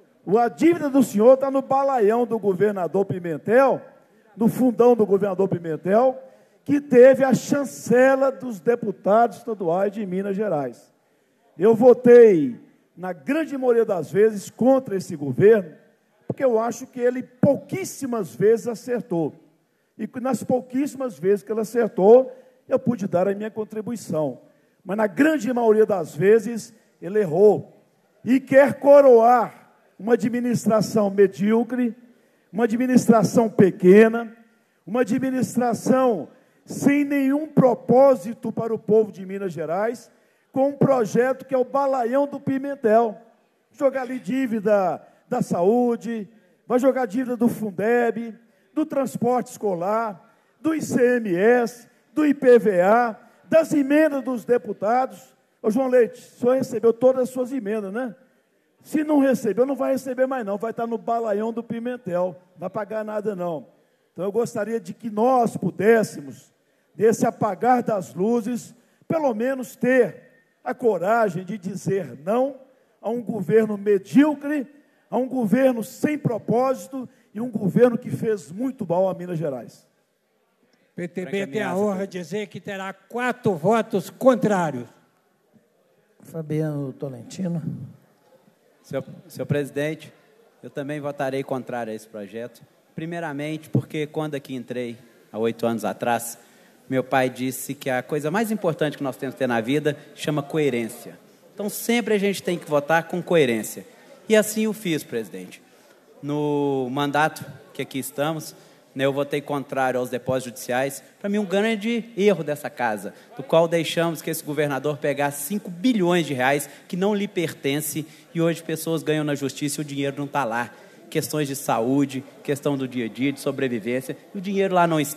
S19: A dívida do senhor está no balaião do governador Pimentel, no fundão do governador Pimentel, que teve a chancela dos deputados estaduais de Minas Gerais. Eu votei, na grande maioria das vezes, contra esse governo, porque eu acho que ele pouquíssimas vezes acertou. E nas pouquíssimas vezes que ele acertou, eu pude dar a minha contribuição. Mas na grande maioria das vezes, ele errou. E quer coroar uma administração medíocre, uma administração pequena, uma administração sem nenhum propósito para o povo de Minas Gerais, com um projeto que é o balaião do Pimentel. Jogar ali dívida da saúde, vai jogar dívida do Fundeb, do transporte escolar, do I C M S, do I P V A, das emendas dos deputados. Ô João Leite, o senhor recebeu todas as suas emendas, né? Se não recebeu, não vai receber mais não, vai estar no balaião do Pimentel, não vai pagar nada não. Então eu gostaria de que nós pudéssemos, desse apagar das luzes, pelo menos ter a coragem de dizer não a um governo medíocre, a um governo sem propósito e um governo que fez muito mal a Minas Gerais.
S18: P T B tem a honra de dizer que terá quatro votos contrários.
S1: Fabiano Tolentino.
S11: Senhor, senhor presidente, eu também votarei contrário a esse projeto. Primeiramente, porque quando aqui entrei, há oito anos atrás, meu pai disse que a coisa mais importante que nós temos que ter na vida chama coerência. Então, sempre a gente tem que votar com coerência. E assim o fiz, presidente. No mandato que aqui estamos, né, eu votei contrário aos depósitos judiciais. Para mim, um grande erro dessa casa, do qual deixamos que esse governador pegasse cinco bilhões de reais que não lhe pertence, e hoje pessoas ganham na justiça e o dinheiro não está lá. Questões de saúde, questão do dia a dia, de sobrevivência, e o dinheiro lá não está.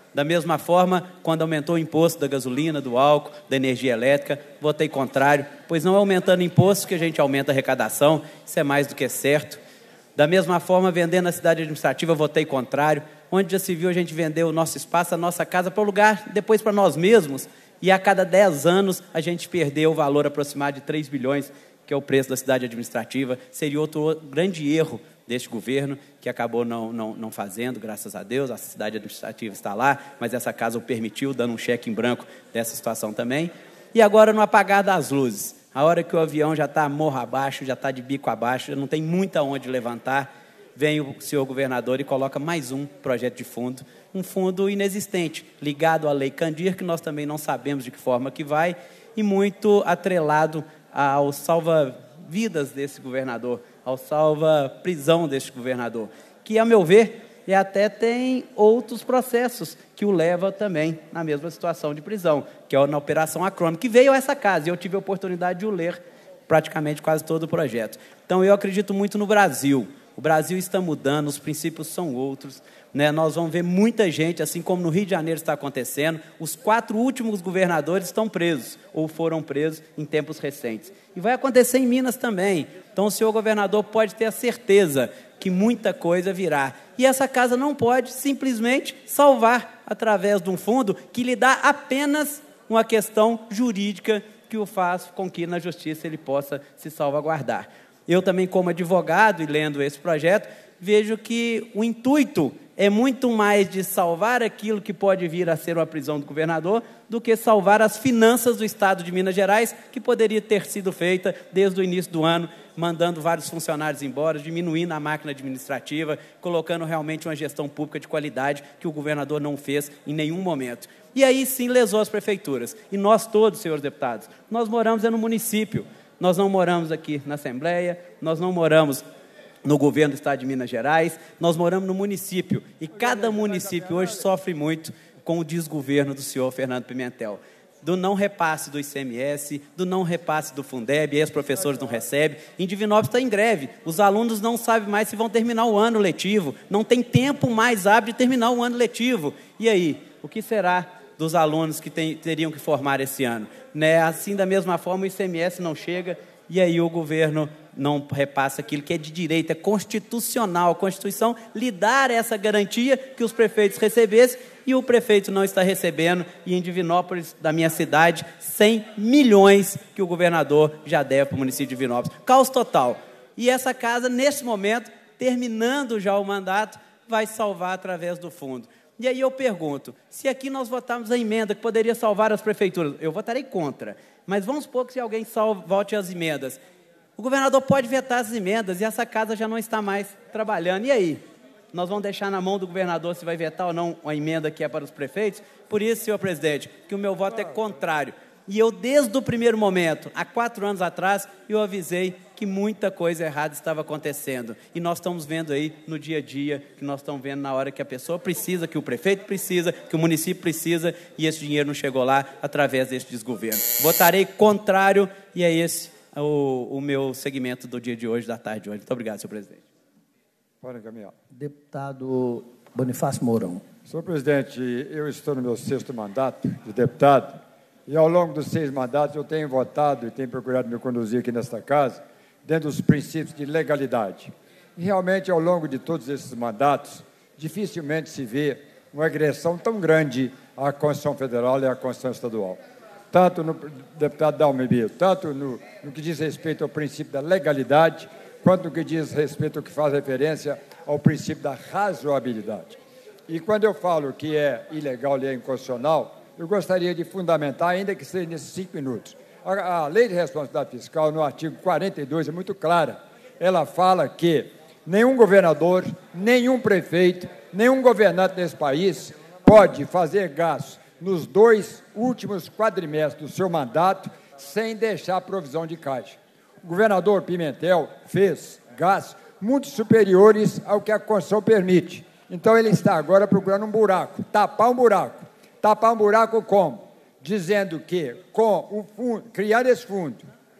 S11: Da mesma forma, quando aumentou o imposto da gasolina, do álcool, da energia elétrica, votei contrário, pois não é aumentando impostos que a gente aumenta a arrecadação, isso é mais do que certo. Da mesma forma, vendendo a cidade administrativa, votei contrário. Onde já se viu a gente vender o nosso espaço, a nossa casa, para o lugar, depois para nós mesmos, e a cada dez anos a gente perdeu o valor aproximado de três bilhões, que é o preço da cidade administrativa. Seria outro grande erro deste governo, que acabou não, não, não fazendo, graças a Deus. A cidade administrativa está lá, mas essa casa o permitiu, dando um cheque em branco dessa situação também. E agora, no apagar das luzes, a hora que o avião já está morro abaixo, já está de bico abaixo, já não tem muita onde levantar, vem o senhor governador e coloca mais um projeto de fundo, um fundo inexistente, ligado à Lei Candir, que nós também não sabemos de que forma que vai, e muito atrelado ao salva-vidas desse governador, ao salva-prisão desse governador, que, a meu ver, e até tem outros processos que o levam também na mesma situação de prisão, que é na Operação Acrônimo, que veio a essa casa, e eu tive a oportunidade de o ler praticamente quase todo o projeto. Então, eu acredito muito no Brasil. O Brasil está mudando, os princípios são outros, né? Nós vamos ver muita gente, assim como no Rio de Janeiro está acontecendo, os quatro últimos governadores estão presos, ou foram presos em tempos recentes. E vai acontecer em Minas também. Então, o senhor governador pode ter a certeza que muita coisa virá. E essa casa não pode simplesmente salvar através de um fundo que lhe dá apenas uma questão jurídica que o faz com que na justiça ele possa se salvaguardar. Eu também, como advogado e lendo esse projeto, vejo que o intuito é muito mais de salvar aquilo que pode vir a ser uma prisão do governador do que salvar as finanças do Estado de Minas Gerais, que poderia ter sido feita desde o início do ano, mandando vários funcionários embora, diminuindo a máquina administrativa, colocando realmente uma gestão pública de qualidade que o governador não fez em nenhum momento. E aí sim lesou as prefeituras. E nós todos, senhores deputados, nós moramos é no município. Nós não moramos aqui na Assembleia, nós não moramos no governo do Estado de Minas Gerais, nós moramos no município. E cada município hoje sofre muito com o desgoverno do senhor Fernando Pimentel. Do não repasse do I C M S, do não repasse do Fundeb, e os professores não recebem. Em Divinópolis está em greve. Os alunos não sabem mais se vão terminar o ano letivo. Não tem tempo mais hábil de terminar o ano letivo. E aí, o que será dos alunos que tem, teriam que formar esse ano? Né? Assim, da mesma forma, o I C M S não chega e aí o governo não repassa aquilo que é de direito, é constitucional. A Constituição lhe dá essa garantia que os prefeitos recebessem e o prefeito não está recebendo. E em Divinópolis, da minha cidade, cem milhões que o governador já deve para o município de Divinópolis. Caos total. E essa casa, nesse momento, terminando já o mandato, vai salvar através do fundo. E aí eu pergunto, se aqui nós votarmos a emenda que poderia salvar as prefeituras, eu votarei contra, mas vamos supor que se alguém salve, vote as emendas, o governador pode vetar as emendas e essa casa já não está mais trabalhando. E aí? Nós vamos deixar na mão do governador se vai vetar ou não a emenda que é para os prefeitos? Por isso, senhor presidente, que o meu voto é contrário. E eu, desde o primeiro momento, há quatro anos atrás, eu avisei que muita coisa errada estava acontecendo. E nós estamos vendo aí no dia a dia, que nós estamos vendo na hora que a pessoa precisa, que o prefeito precisa, que o município precisa, e esse dinheiro não chegou lá através desse desgoverno. Votarei contrário, e é esse o, o meu segmento do dia de hoje, da tarde de hoje. Muito obrigado, senhor presidente.
S12: Pode encaminhar.
S1: Deputado Bonifácio Mourão.
S12: Senhor presidente, eu estou no meu sexto mandato de deputado, e ao longo dos seis mandatos eu tenho votado e tenho procurado me conduzir aqui nesta casa dentro dos princípios de legalidade. E realmente, ao longo de todos esses mandatos, dificilmente se vê uma agressão tão grande à Constituição Federal e à Constituição Estadual. Tanto no deputado Dalmir Biro, tanto no, no que diz respeito ao princípio da legalidade, quanto no que diz respeito ao que faz referência ao princípio da razoabilidade. E quando eu falo que é ilegal e é inconstitucional, eu gostaria de fundamentar, ainda que seja nesses cinco minutos. A, a Lei de Responsabilidade Fiscal, no artigo quarenta e dois, é muito clara. Ela fala que nenhum governador, nenhum prefeito, nenhum governante desse país pode fazer gastos nos dois últimos quadrimestres do seu mandato sem deixar provisão de caixa. O governador Pimentel fez gastos muito superiores ao que a Constituição permite. Então, ele está agora procurando um buraco, tapar um buraco. Tapar um buraco como? Dizendo que, com o fundo, criar esse fundo,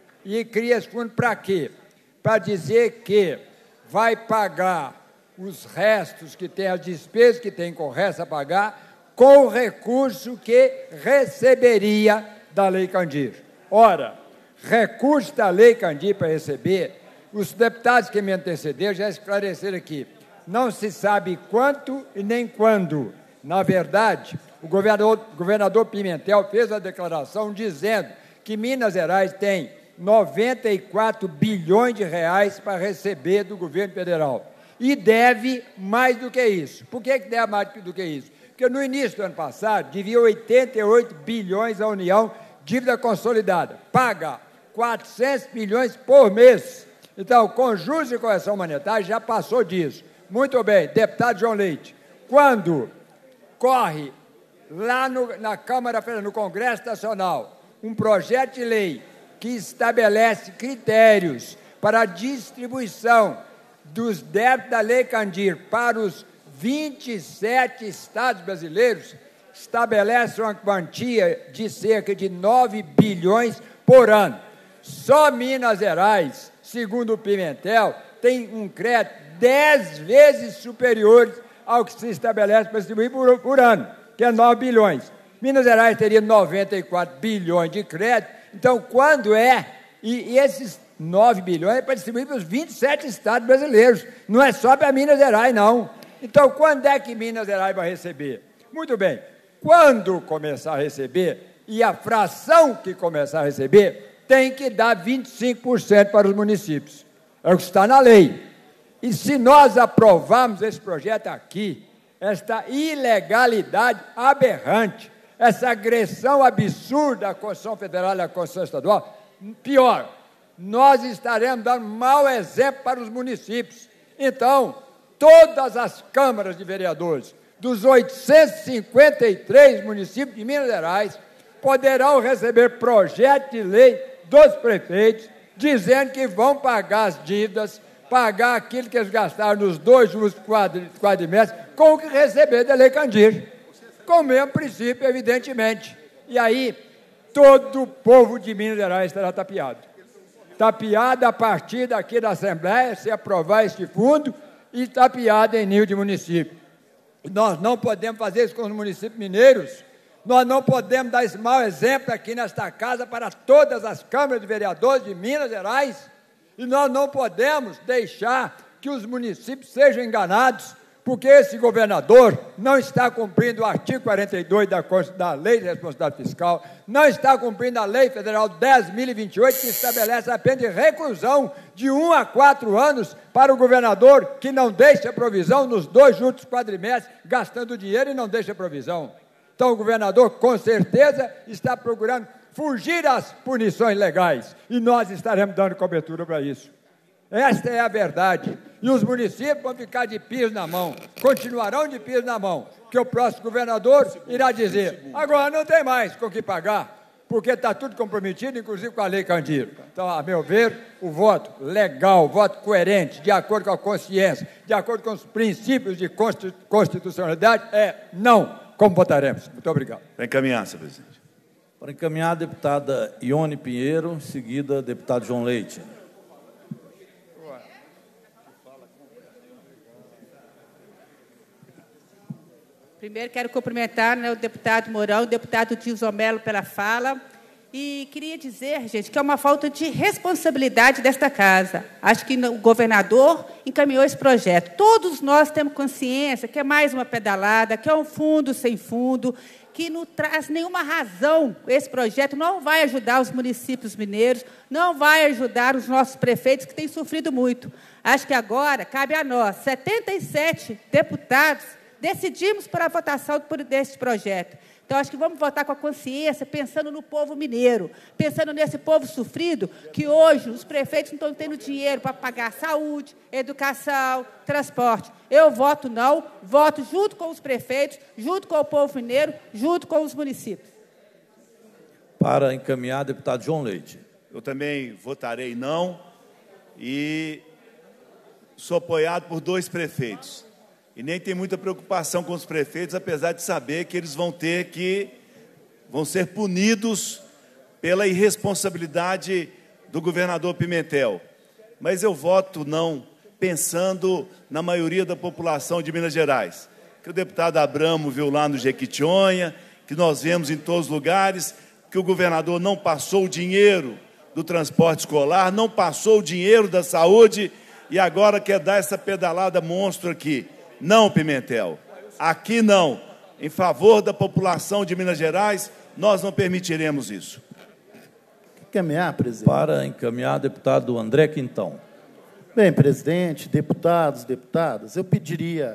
S12: e cria esse fundo para quê? Para dizer que vai pagar os restos que tem, as despesas que tem com o resto a pagar,
S20: com o recurso que receberia da Lei Candir. Ora, recurso da Lei Candir para receber, os deputados que me antecederam já esclareceram aqui, não se sabe quanto e nem quando. Na verdade, o governador, governador Pimentel fez a declaração dizendo que Minas Gerais tem noventa e quatro bilhões de reais para receber do governo federal. E deve mais do que isso. Por que deve mais do que isso? Porque no início do ano passado, devia oitenta e oito bilhões à União, dívida consolidada. Paga quatrocentos bilhões por mês. Então, com juros e correção monetária, já passou disso. Muito bem, deputado João Leite, quando corre lá no, na Câmara Federal, no Congresso Nacional, um projeto de lei que estabelece critérios para a distribuição dos débitos da Lei Candir para os vinte e sete estados brasileiros, estabelece uma quantia de cerca de nove bilhões por ano. Só Minas Gerais, segundo o Pimentel, tem um crédito dez vezes superior ao que se estabelece para distribuir por, por ano, que é nove bilhões. Minas Gerais teria noventa e quatro bilhões de crédito. Então, quando é, e, e esses nove bilhões é para distribuir para os vinte e sete estados brasileiros, não é só para Minas Gerais, não. Então, quando é que Minas Gerais vai receber? Muito bem, quando começar a receber, e a fração que começar a receber, tem que dar vinte e cinco por cento para os municípios. É o que está na lei. E se nós aprovarmos esse projeto aqui, esta ilegalidade aberrante, essa agressão absurda à Constituição Federal e à Constituição Estadual, pior, nós estaremos dando mau exemplo para os municípios. Então, todas as câmaras de vereadores dos oitocentos e cinquenta e três municípios de Minas Gerais poderão receber projeto de lei dos prefeitos dizendo que vão pagar as dívidas, pagar aquilo que eles gastaram nos dois últimos quadrimestres com o que receber da Lei Candir. Com o mesmo princípio, evidentemente. E aí, todo o povo de Minas Gerais estará tapeado. Tapeado a partir daqui da Assembleia, se aprovar este fundo, e tapeado em nível de município. Nós não podemos fazer isso com os municípios mineiros, nós não podemos dar esse mau exemplo aqui nesta casa para todas as câmaras de vereadores de Minas Gerais, e nós não podemos deixar que os municípios sejam enganados, porque esse governador não está cumprindo o artigo quarenta e dois da, da Lei de Responsabilidade Fiscal, não está cumprindo a Lei Federal dez mil e vinte e oito, que estabelece a pena de reclusão de um a quatro anos para o governador que não deixa provisão nos dois últimos quadrimestres, gastando dinheiro e não deixa provisão. Então, o governador, com certeza, está procurando fugir às punições legais, e nós estaremos dando cobertura para isso. Esta é a verdade. E os municípios vão ficar de piso na mão, continuarão de piso na mão, que o próximo governador irá dizer, agora não tem mais com o que pagar, porque está tudo comprometido, inclusive com a Lei Candir. Então, a meu ver, o voto legal, o voto coerente, de acordo com a consciência, de acordo com os princípios de constitucionalidade, é não. Como votaremos? Muito obrigado.
S21: Para encaminhar, senhor presidente.
S3: Para encaminhar, a deputada Ione Pinheiro, em seguida, deputado João Leite.
S22: Primeiro, quero cumprimentar, né, o deputado Mourão, o deputado Dilson Mello pela fala. E queria dizer, gente, que é uma falta de responsabilidade desta casa. Acho que o governador encaminhou esse projeto. Todos nós temos consciência que é mais uma pedalada, que é um fundo sem fundo, que não traz nenhuma razão. Esse projeto não vai ajudar os municípios mineiros, não vai ajudar os nossos prefeitos, que têm sofrido muito. Acho que agora cabe a nós, setenta e sete deputados, decidimos por a votação por deste projeto. Então, acho que vamos votar com a consciência, pensando no povo mineiro, pensando nesse povo sofrido, que hoje os prefeitos não estão tendo dinheiro para pagar saúde, educação, transporte. Eu voto não, voto junto com os prefeitos, junto com o povo mineiro, junto com os municípios.
S3: Para encaminhar, deputado João Leite.
S21: Eu também votarei não e sou apoiado por dois prefeitos. E nem tem muita preocupação com os prefeitos, apesar de saber que eles vão ter que, vão ser punidos pela irresponsabilidade do governador Pimentel. Mas eu voto não, pensando na maioria da população de Minas Gerais. que o deputado Abramo viu lá no Jequitinhonha, que nós vemos em todos os lugares, que o governador não passou o dinheiro do transporte escolar, não passou o dinheiro da saúde e agora quer dar essa pedalada monstro aqui. Não, Pimentel, aqui não. Em favor da população de Minas Gerais, nós não permitiremos isso.
S2: Encaminhar, presidente.
S3: Para encaminhar, deputado André Quintão.
S2: Bem, presidente, deputados, deputadas, eu pediria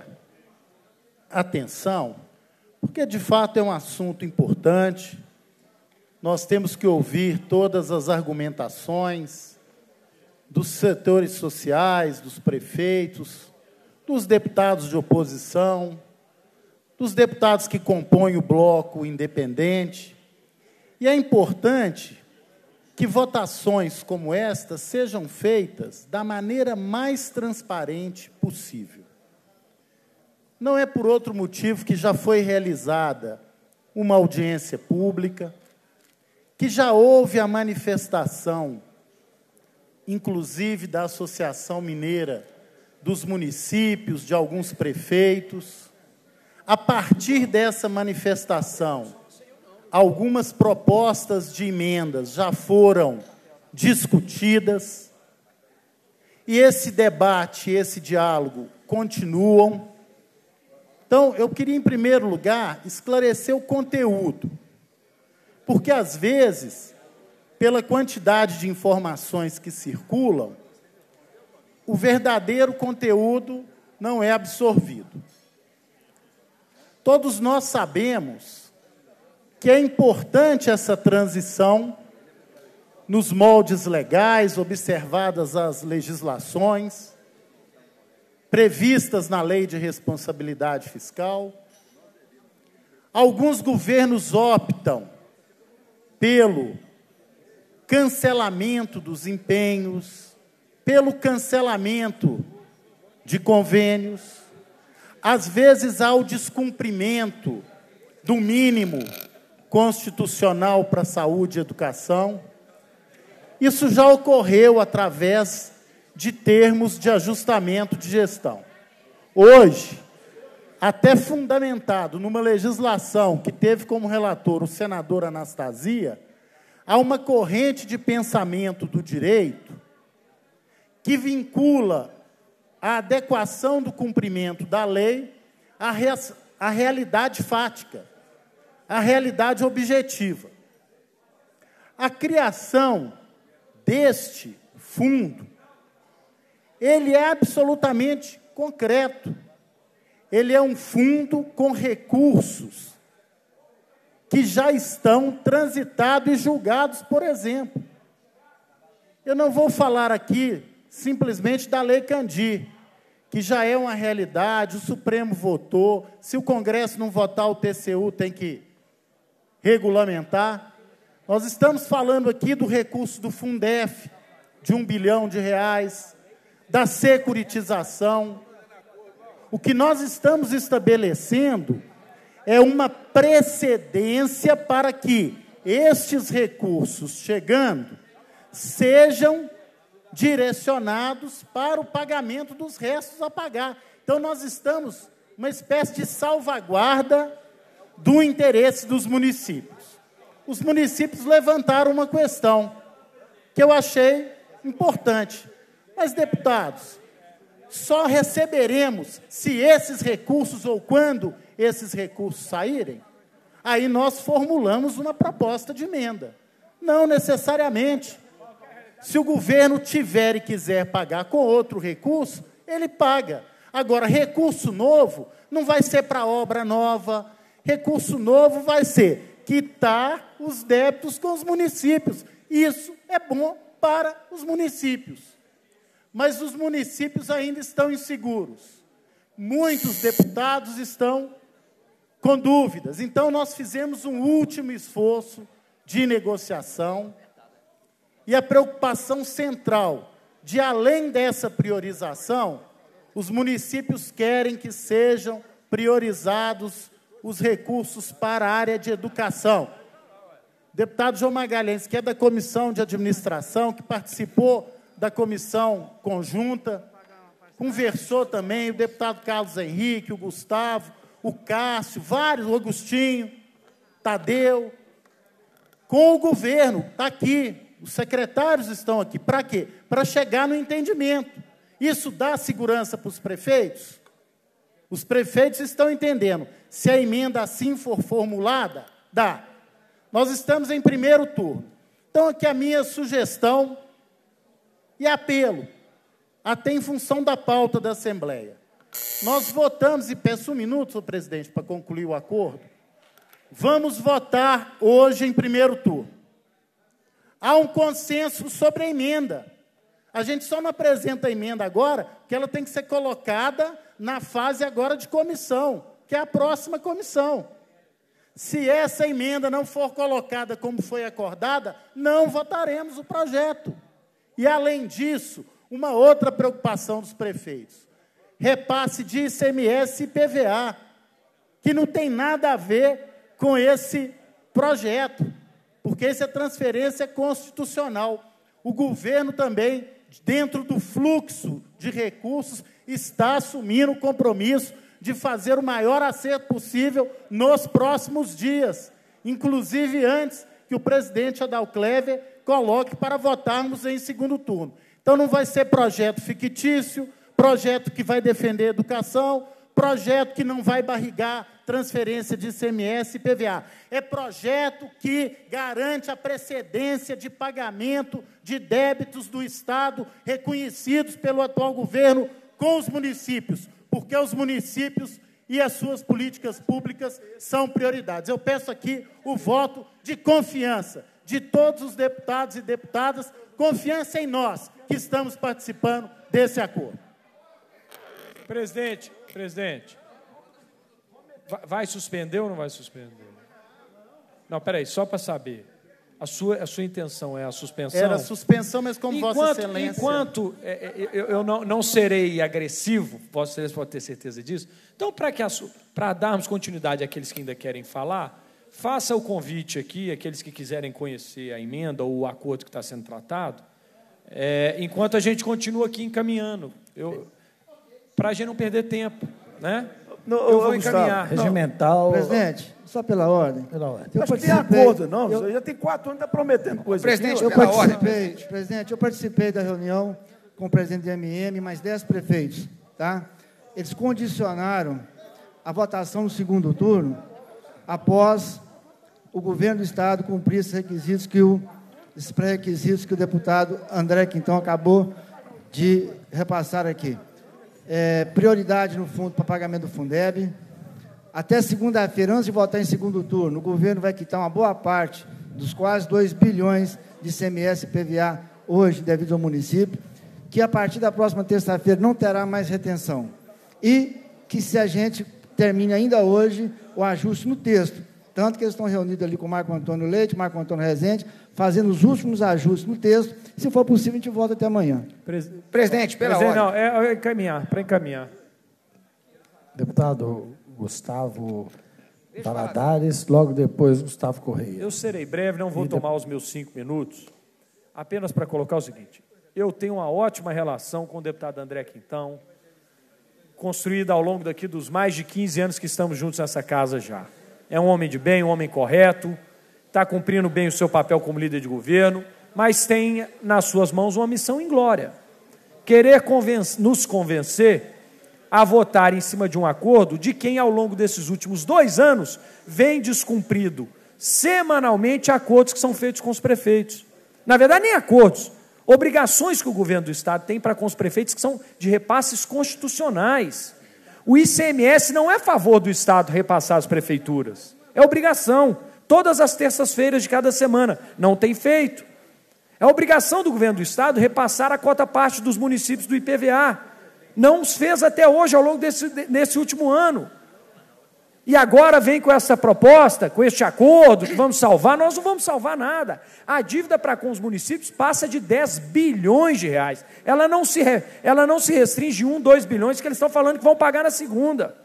S2: atenção, porque, de fato, é um assunto importante. Nós temos que ouvir todas as argumentações dos setores sociais, dos prefeitos, dos deputados de oposição, dos deputados que compõem o bloco independente. E é importante que votações como esta sejam feitas da maneira mais transparente possível. Não é por outro motivo que já foi realizada uma audiência pública, que já houve a manifestação, inclusive da Associação Mineira dos Municípios, de alguns prefeitos. A partir dessa manifestação, algumas propostas de emendas já foram discutidas, e esse debate, esse diálogo continuam. Então, eu queria, em primeiro lugar, esclarecer o conteúdo, porque, às vezes, pela quantidade de informações que circulam, o verdadeiro conteúdo não é absorvido. Todos nós sabemos que é importante essa transição nos moldes legais, observadas as legislações previstas na Lei de Responsabilidade Fiscal. Alguns governos optam pelo cancelamento dos empenhos, pelo cancelamento de convênios. Às vezes há o descumprimento do mínimo constitucional para saúde e educação. Isso já ocorreu através de termos de ajustamento de gestão. Hoje, até fundamentado numa legislação que teve como relator o senador Anastasia, há uma corrente de pensamento do direito que vincula a adequação do cumprimento da lei à, re à realidade fática, à realidade objetiva. A criação deste fundo, ele é absolutamente concreto. Ele é um fundo com recursos que já estão transitados e julgados, por exemplo. Eu não vou falar aqui simplesmente da Lei Candir, que já é uma realidade, o Supremo votou, se o Congresso não votar, o T C U tem que regulamentar. Nós estamos falando aqui do recurso do Fundef, de um bilhão de reais, da securitização. O que nós estamos estabelecendo é uma precedência para que estes recursos, chegando, sejam direcionados para o pagamento dos restos a pagar. Então, nós estamos uma espécie de salvaguarda do interesse dos municípios. Os municípios levantaram uma questão que eu achei importante. Mas, deputados, só receberemos se esses recursos ou quando esses recursos saírem? Aí nós formulamos uma proposta de emenda. Não necessariamente. Se o governo tiver e quiser pagar com outro recurso, ele paga. Agora, recurso novo não vai ser para obra nova. Recurso novo vai ser quitar os débitos com os municípios. Isso é bom para os municípios. Mas os municípios ainda estão inseguros. Muitos deputados estão com dúvidas. Então, nós fizemos um último esforço de negociação e a preocupação central de, além dessa priorização, os municípios querem que sejam priorizados os recursos para a área de educação. O deputado João Magalhães, que é da Comissão de Administração, que participou da comissão conjunta, conversou também, o deputado Carlos Henrique, o Gustavo, o Cássio, vários, o Agostinho, Tadeu, com o governo, está aqui, os secretários estão aqui. Para quê? Para chegar no entendimento. Isso dá segurança para os prefeitos? Os prefeitos estão entendendo. Se a emenda assim for formulada, dá. Nós estamos em primeiro turno. Então, aqui a minha sugestão e apelo, até em função da pauta da Assembleia. Nós votamos, e peço um minuto, senhor presidente, para concluir o acordo. Vamos votar hoje em primeiro turno. Há um consenso sobre a emenda. A gente só não apresenta a emenda agora, porque ela tem que ser colocada na fase agora de comissão, que é a próxima comissão. Se essa emenda não for colocada como foi acordada, não votaremos o projeto. E, além disso, uma outra preocupação dos prefeitos. Repasse de I C M S e I P V A, que não tem nada a ver com esse projeto, porque isso é transferência constitucional. O governo também, dentro do fluxo de recursos, está assumindo o compromisso de fazer o maior acerto possível nos próximos dias, inclusive antes que o presidente Adalclever coloque para votarmos em segundo turno. Então, não vai ser projeto fictício, projeto que vai defender a educação, projeto que não vai barrigar transferência de I C M S e I P V A. É projeto que garante a precedência de pagamento de débitos do Estado reconhecidos pelo atual governo com os municípios, porque os municípios e as suas políticas públicas são prioridades. Eu peço aqui o voto de confiança de todos os deputados e deputadas, confiança em nós que estamos participando desse acordo.
S7: Presidente, presidente, vai suspender ou não vai suspender? Não, peraí, só para saber. A sua, a sua intenção é a suspensão?
S2: Era a suspensão, mas como
S7: enquanto,
S2: Vossa Excelência...
S7: Enquanto é, é, eu, eu não, não serei agressivo, Vossa Excelência pode ter certeza disso, então, para darmos continuidade àqueles que ainda querem falar, faça o convite aqui, aqueles que quiserem conhecer a emenda ou o acordo que está sendo tratado, é, enquanto a gente continua aqui encaminhando, para a gente não perder tempo, né?
S9: No,
S7: eu vou
S9: Gustavo,
S7: encaminhar.
S9: Regimental. Presidente, só pela ordem.
S1: Pela ordem.
S9: Eu
S19: Acho que tem
S9: participei-
S19: acordo, não.
S9: eu-
S19: Já tem quatro anos, está prometendo coisa.
S9: Presidente,
S19: aqui,
S9: eu
S19: ó.
S9: participei, presidente, eu participei da reunião com o presidente do M M, mais dez prefeitos, tá? Eles condicionaram a votação no segundo turno após o governo do Estado cumprir esses requisitos que o, esses pré-requisitos que o deputado André Quintão acabou de repassar aqui. É, prioridade no fundo para pagamento do Fundeb. Até segunda-feira, antes de votar em segundo turno, o governo vai quitar uma boa parte dos quase dois bilhões de I C M S e I P V A hoje devido ao município, que a partir da próxima terça-feira não terá mais retenção. E que se a gente termine ainda hoje o ajuste no texto, tanto que eles estão reunidos ali com o Marco Antônio Leite, Marco Antônio Rezende, fazendo os últimos ajustes no texto. Se for possível, a gente volta até amanhã.
S7: Pres...
S20: Presidente, pela
S7: Presidente,
S20: ordem.
S7: não, é, é encaminhar, para encaminhar.
S1: Deputado Gustavo Valadares, logo depois Gustavo Correia.
S7: Eu serei breve, não vou
S1: E
S7: tomar os meus cinco minutos, apenas para colocar o seguinte: eu tenho uma ótima relação com o deputado André Quintão, construída ao longo daqui dos mais de quinze anos que estamos juntos nessa casa já. É um homem de bem, um homem correto, está cumprindo bem o seu papel como líder de governo, mas tem nas suas mãos uma missão inglória. Querer convencer, nos convencer a votar em cima de um acordo de quem, ao longo desses últimos dois anos, vem descumprido semanalmente acordos que são feitos com os prefeitos. Na verdade, nem acordos, obrigações que o governo do Estado tem para com os prefeitos, que são de repasses constitucionais. O I C M S não é a favor do Estado repassar às prefeituras, é obrigação, todas as terças-feiras de cada semana, não tem feito. É obrigação do governo do Estado repassar a cota parte dos municípios do I P V A. Não os fez até hoje, ao longo desse, desse último ano. E agora vem com essa proposta, com este acordo, que vamos salvar. Nós não vamos salvar nada. A dívida para com os municípios passa de dez bilhões de reais. Ela não se, ela não se restringe a um, dois bilhões, que eles estão falando que vão pagar na segunda.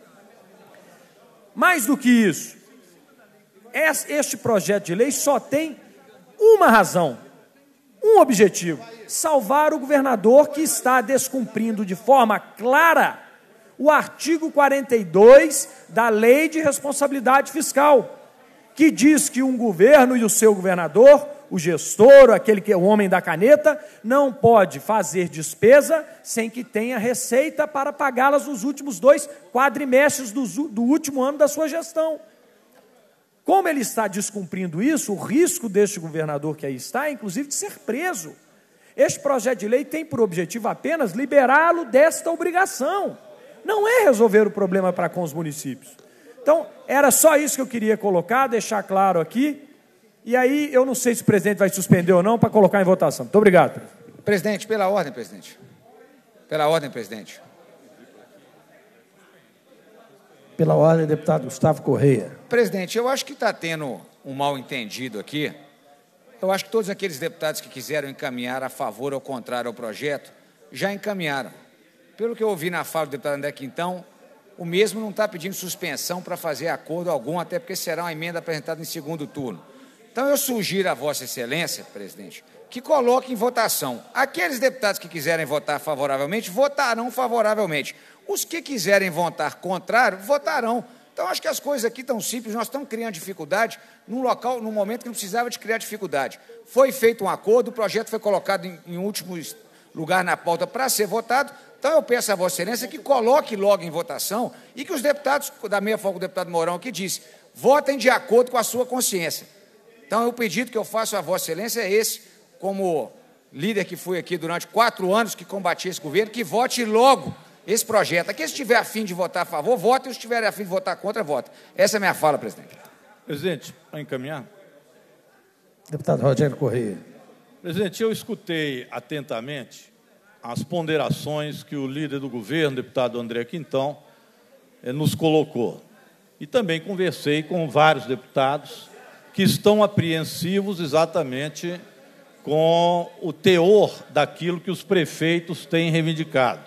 S7: Mais do que isso, este projeto de lei só tem uma razão, um objetivo: salvar o governador que está descumprindo de forma clara o artigo quarenta e dois da Lei de Responsabilidade Fiscal, que diz que um governo e o seu governador, o gestor, aquele que é o homem da caneta, não pode fazer despesa sem que tenha receita para pagá-las nos últimos dois quadrimestres do, do último ano da sua gestão. Como ele está descumprindo isso, o risco deste governador que aí está é, inclusive, de ser preso. Este projeto de lei tem por objetivo apenas liberá-lo desta obrigação. Não é resolver o problema para com os municípios. Então, era só isso que eu queria colocar, deixar claro aqui. E aí, eu não sei se o presidente vai suspender ou não para colocar em votação. Muito obrigado.
S6: Presidente, pela ordem, presidente. Pela ordem, presidente.
S1: Pela ordem, deputado Gustavo Correia.
S6: Presidente, eu acho que está tendo um mal-entendido aqui. Eu acho que todos aqueles deputados que quiseram encaminhar a favor ou contrário ao projeto, já encaminharam. Pelo que eu ouvi na fala do deputado André Quintão, o mesmo não está pedindo suspensão para fazer acordo algum, até porque será uma emenda apresentada em segundo turno. Então, eu sugiro a Vossa Excelência, presidente, que coloque em votação. Aqueles deputados que quiserem votar favoravelmente, votarão favoravelmente. Os que quiserem votar contrário, votarão. Então, acho que as coisas aqui estão simples, nós estamos criando dificuldade num local, num momento que não precisava de criar dificuldade. Foi feito um acordo, o projeto foi colocado em, em último lugar na pauta para ser votado. Então, eu peço a Vossa Excelência que coloque logo em votação e que os deputados, da mesma forma que o deputado Mourão aqui disse, votem de acordo com a sua consciência. Então, o pedido que eu faço a Vossa Excelência é esse, como líder que fui aqui durante quatro anos que combati esse governo, que vote logo esse projeto. Aqueles que estiver a fim de votar a favor, votem, e os que estiverem a fim de votar contra, votem. Essa é a minha fala, presidente.
S3: Presidente, para encaminhar.
S1: Deputado Rogério Correia.
S3: Presidente, eu escutei atentamente as ponderações que o líder do governo, deputado André Quintão, eh, nos colocou. E também conversei com vários deputados que estão apreensivos exatamente com o teor daquilo que os prefeitos têm reivindicado.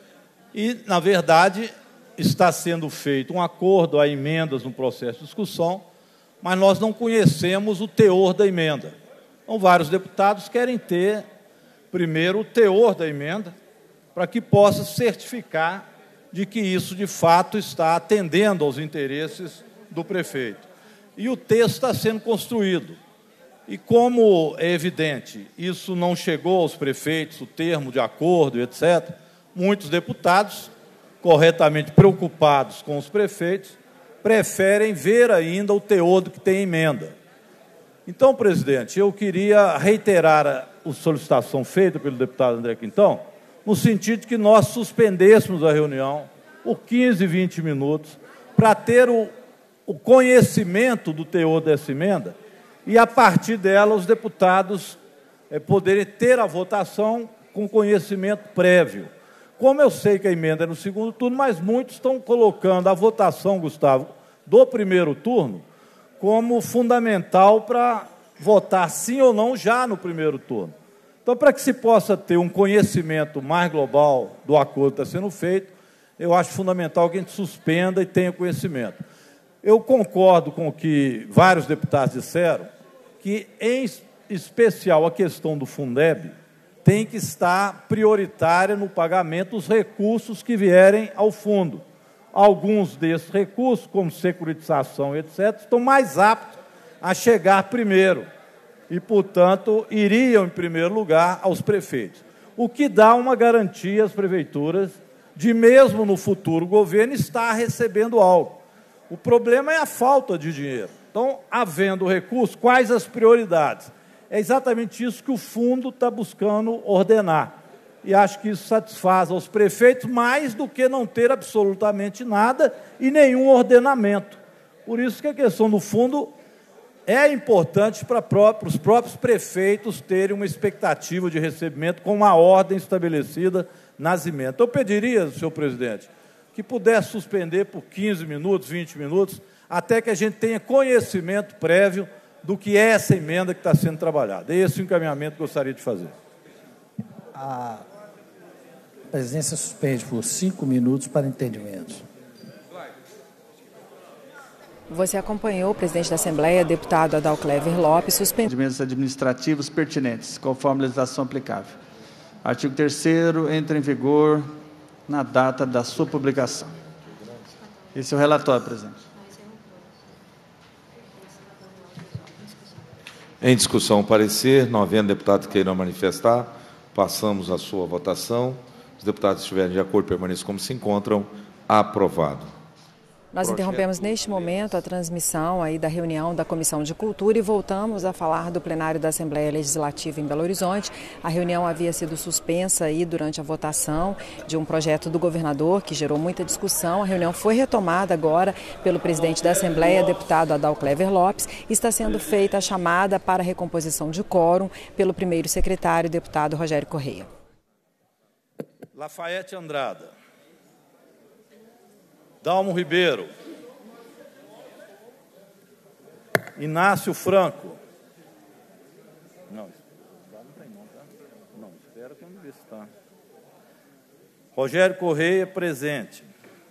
S3: E, na verdade, está sendo feito um acordo, há emendas no processo de discussão, mas nós não conhecemos o teor da emenda. Então, vários deputados querem ter, primeiro, o teor da emenda, para que possa certificar de que isso, de fato, está atendendo aos interesses do prefeito. E o texto está sendo construído. E, como é evidente, isso não chegou aos prefeitos, o termo de acordo, etcétera, muitos deputados, corretamente preocupados com os prefeitos, preferem ver ainda o teor do que tem emenda. Então, presidente, eu queria reiterar a solicitação feita pelo deputado André Quintão, no sentido de que nós suspendêssemos a reunião por quinze, vinte minutos, para ter o, o conhecimento do teor dessa emenda e, a partir dela, os deputados é, poderem ter a votação com conhecimento prévio. Como eu sei que a emenda é no segundo turno, mas muitos estão colocando a votação, Gustavo, do primeiro turno como fundamental para votar sim ou não já no primeiro turno. Então, para que se possa ter um conhecimento mais global do acordo que está sendo feito, eu acho fundamental que a gente suspenda e tenha conhecimento. Eu concordo com o que vários deputados disseram, que, em especial, a questão do Fundeb tem que estar prioritária no pagamento dos recursos que vierem ao fundo. Alguns desses recursos, como securitização, etcétera, estão mais aptos a chegar primeiro e, portanto, iriam, em primeiro lugar, aos prefeitos. O que dá uma garantia às prefeituras de, mesmo no futuro governo, estar recebendo algo. O problema é a falta de dinheiro. Então, havendo recursos, quais as prioridades? É exatamente isso que o fundo está buscando ordenar. E acho que isso satisfaz aos prefeitos mais do que não ter absolutamente nada e nenhum ordenamento. Por isso que a questão do fundo é importante para os próprios prefeitos terem uma expectativa de recebimento com uma ordem estabelecida nas emendas. Então, eu pediria, senhor presidente, que pudesse suspender por quinze minutos, vinte minutos, até que a gente tenha conhecimento prévio do que é essa emenda que está sendo trabalhada. É esse o encaminhamento que eu gostaria de fazer.
S1: A presidência suspende por cinco minutos para entendimentos.
S5: Você acompanhou o presidente da Assembleia, deputado Adalclever Lopes, suspendendo
S8: procedimentos administrativos pertinentes, conforme a legislação aplicável. Artigo terceiro, entra em vigor na data da sua publicação. Esse é o relatório, presidente.
S15: Em discussão, o parecer. Não havendo deputados que queiram manifestar, passamos à sua votação. Os deputados estiverem de acordo, permaneçam como se encontram. Aprovado.
S5: Nós interrompemos neste momento a transmissão aí da reunião da Comissão de Cultura e voltamos a falar do plenário da Assembleia Legislativa em Belo Horizonte. A reunião havia sido suspensa aí durante a votação de um projeto do governador que gerou muita discussão. A reunião foi retomada agora pelo presidente da Assembleia, deputado Adalclever Lopes, e está sendo feita a chamada para a recomposição de quórum pelo primeiro secretário, deputado Rogério Correia.
S3: Lafayette Andrada. Dalmo Ribeiro. Inácio Franco. Não, não tem não, tá? Não, espera que eu não vi se está. Rogério Correia, presente.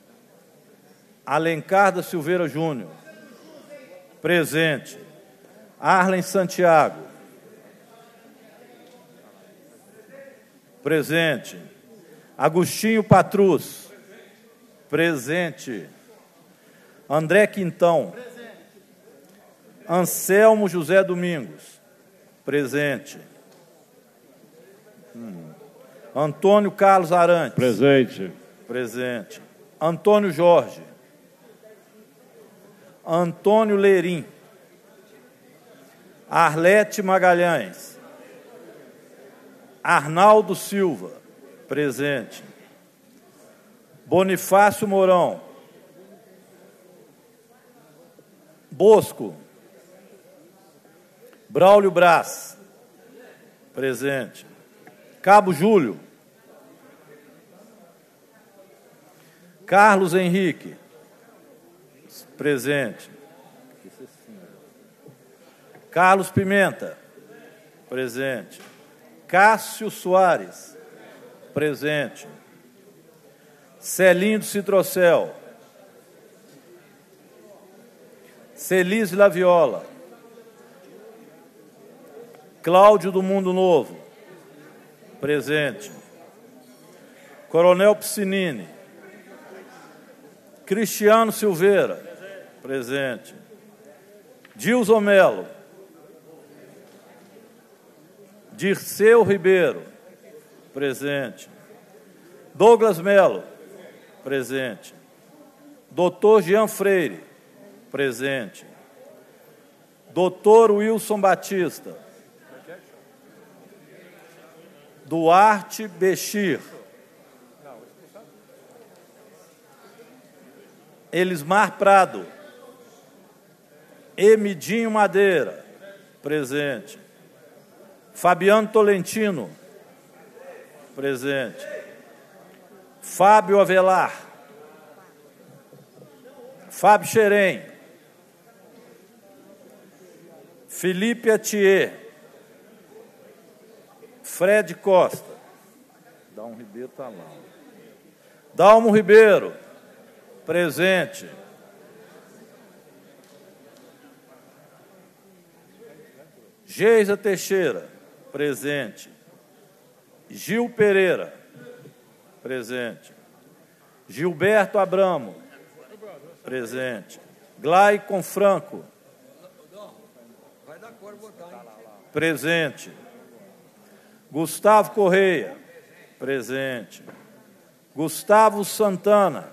S3: Alencar da Silveira Júnior. Presente. Arlen Santiago. Presente. Agostinho Patrus. Presente. André Quintão. Presente. Anselmo José Domingos. Presente. Hum. Antônio Carlos Arantes.
S19: Presente.
S3: Presente. Antônio Jorge. Antônio Lerim. Arlete Magalhães. Arnaldo Silva. Presente. Bonifácio Mourão. Bosco. Braulio Braz. Presente. Cabo Júlio. Carlos Henrique. Presente. Carlos Pimenta. Presente. Cássio Soares. Presente. Celinho do Citrocel. Celise Laviola. Cláudio do Mundo Novo. Presente. Coronel Piscinini. Cristiano Silveira. Presente. Dilson Melo. Dirceu Ribeiro. Presente. Douglas Melo. Presente. Doutor Jean Freire. Presente. Doutor Wilson Batista. Duarte Bechir. Elismar Prado. Emidinho Madeira. Presente. Fabiano Tolentino. Presente. Fábio Avelar. Fábio Xerém. Felipe Atier. Fred Costa. Dalmo Ribeiro está lá. Dalmo Ribeiro. Presente. Geisa Teixeira. Presente. Gil Pereira. Presente. Gilberto Abramo. Presente. Glaicon Franco. Presente. Gustavo Correia. Presente. Gustavo Santana.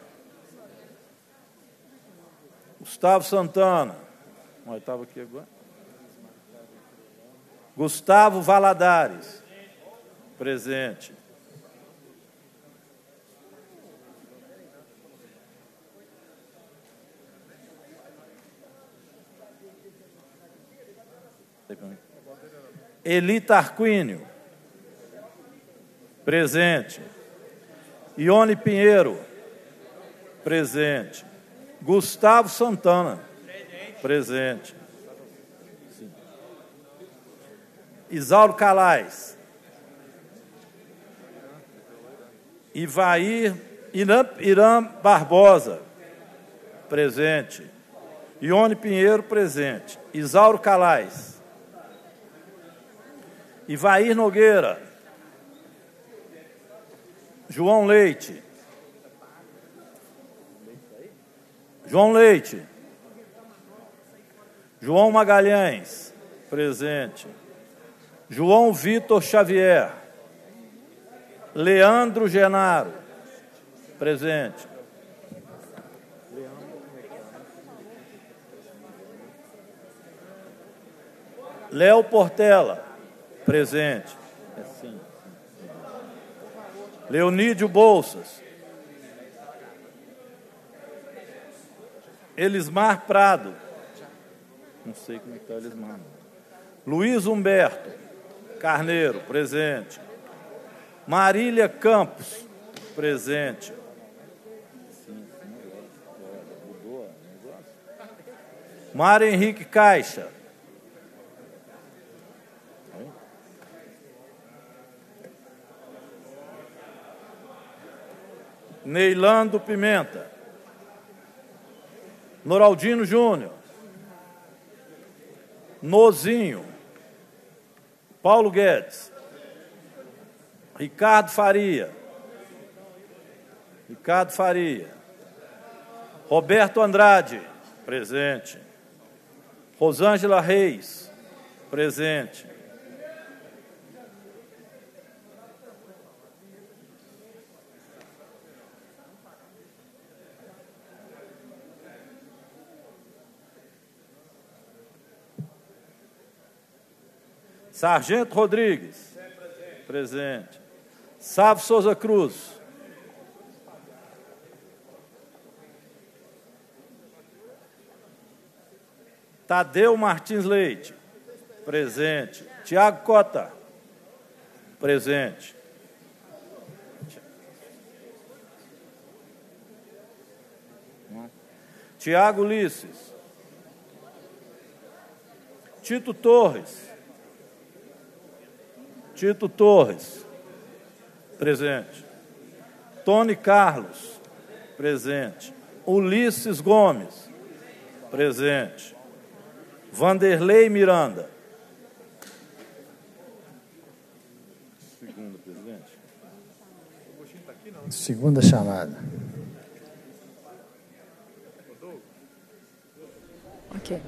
S3: Gustavo Santana. Mas estava aqui agora. Gustavo Valadares. Presente. Eli Tarquínio. Presente. Ione Pinheiro. Presente. Gustavo Santana. Presente. Isauro Calais. Ivair Irã, Irã Barbosa. Presente. Ione Pinheiro, presente. Isauro Calais. Ivair Nogueira. João Leite. João Leite. João Magalhães, presente. João Vitor Xavier. Leandro Genaro, presente. Léo Portela, presente. Leonídio Bolsas. Elismar Prado. Não sei como está Elismar. Luiz Humberto Carneiro, presente. Marília Campos, presente. Mário Henrique Caixa. Neilando Pimenta. Noraldino Júnior. Nozinho. Paulo Guedes. Ricardo Faria. Ricardo Faria. Roberto Andrade, presente. Rosângela Reis, presente. Sargento Rodrigues, presente. Sávio Souza Cruz. Tadeu Martins Leite, presente. Tiago Cota, presente. Tiago Ulisses. Tito Torres. Tito Torres, presente. Tony Carlos, presente. Ulisses Gomes, presente. Vanderlei Miranda.
S1: Segunda, presidente. Segunda chamada.
S5: Ok.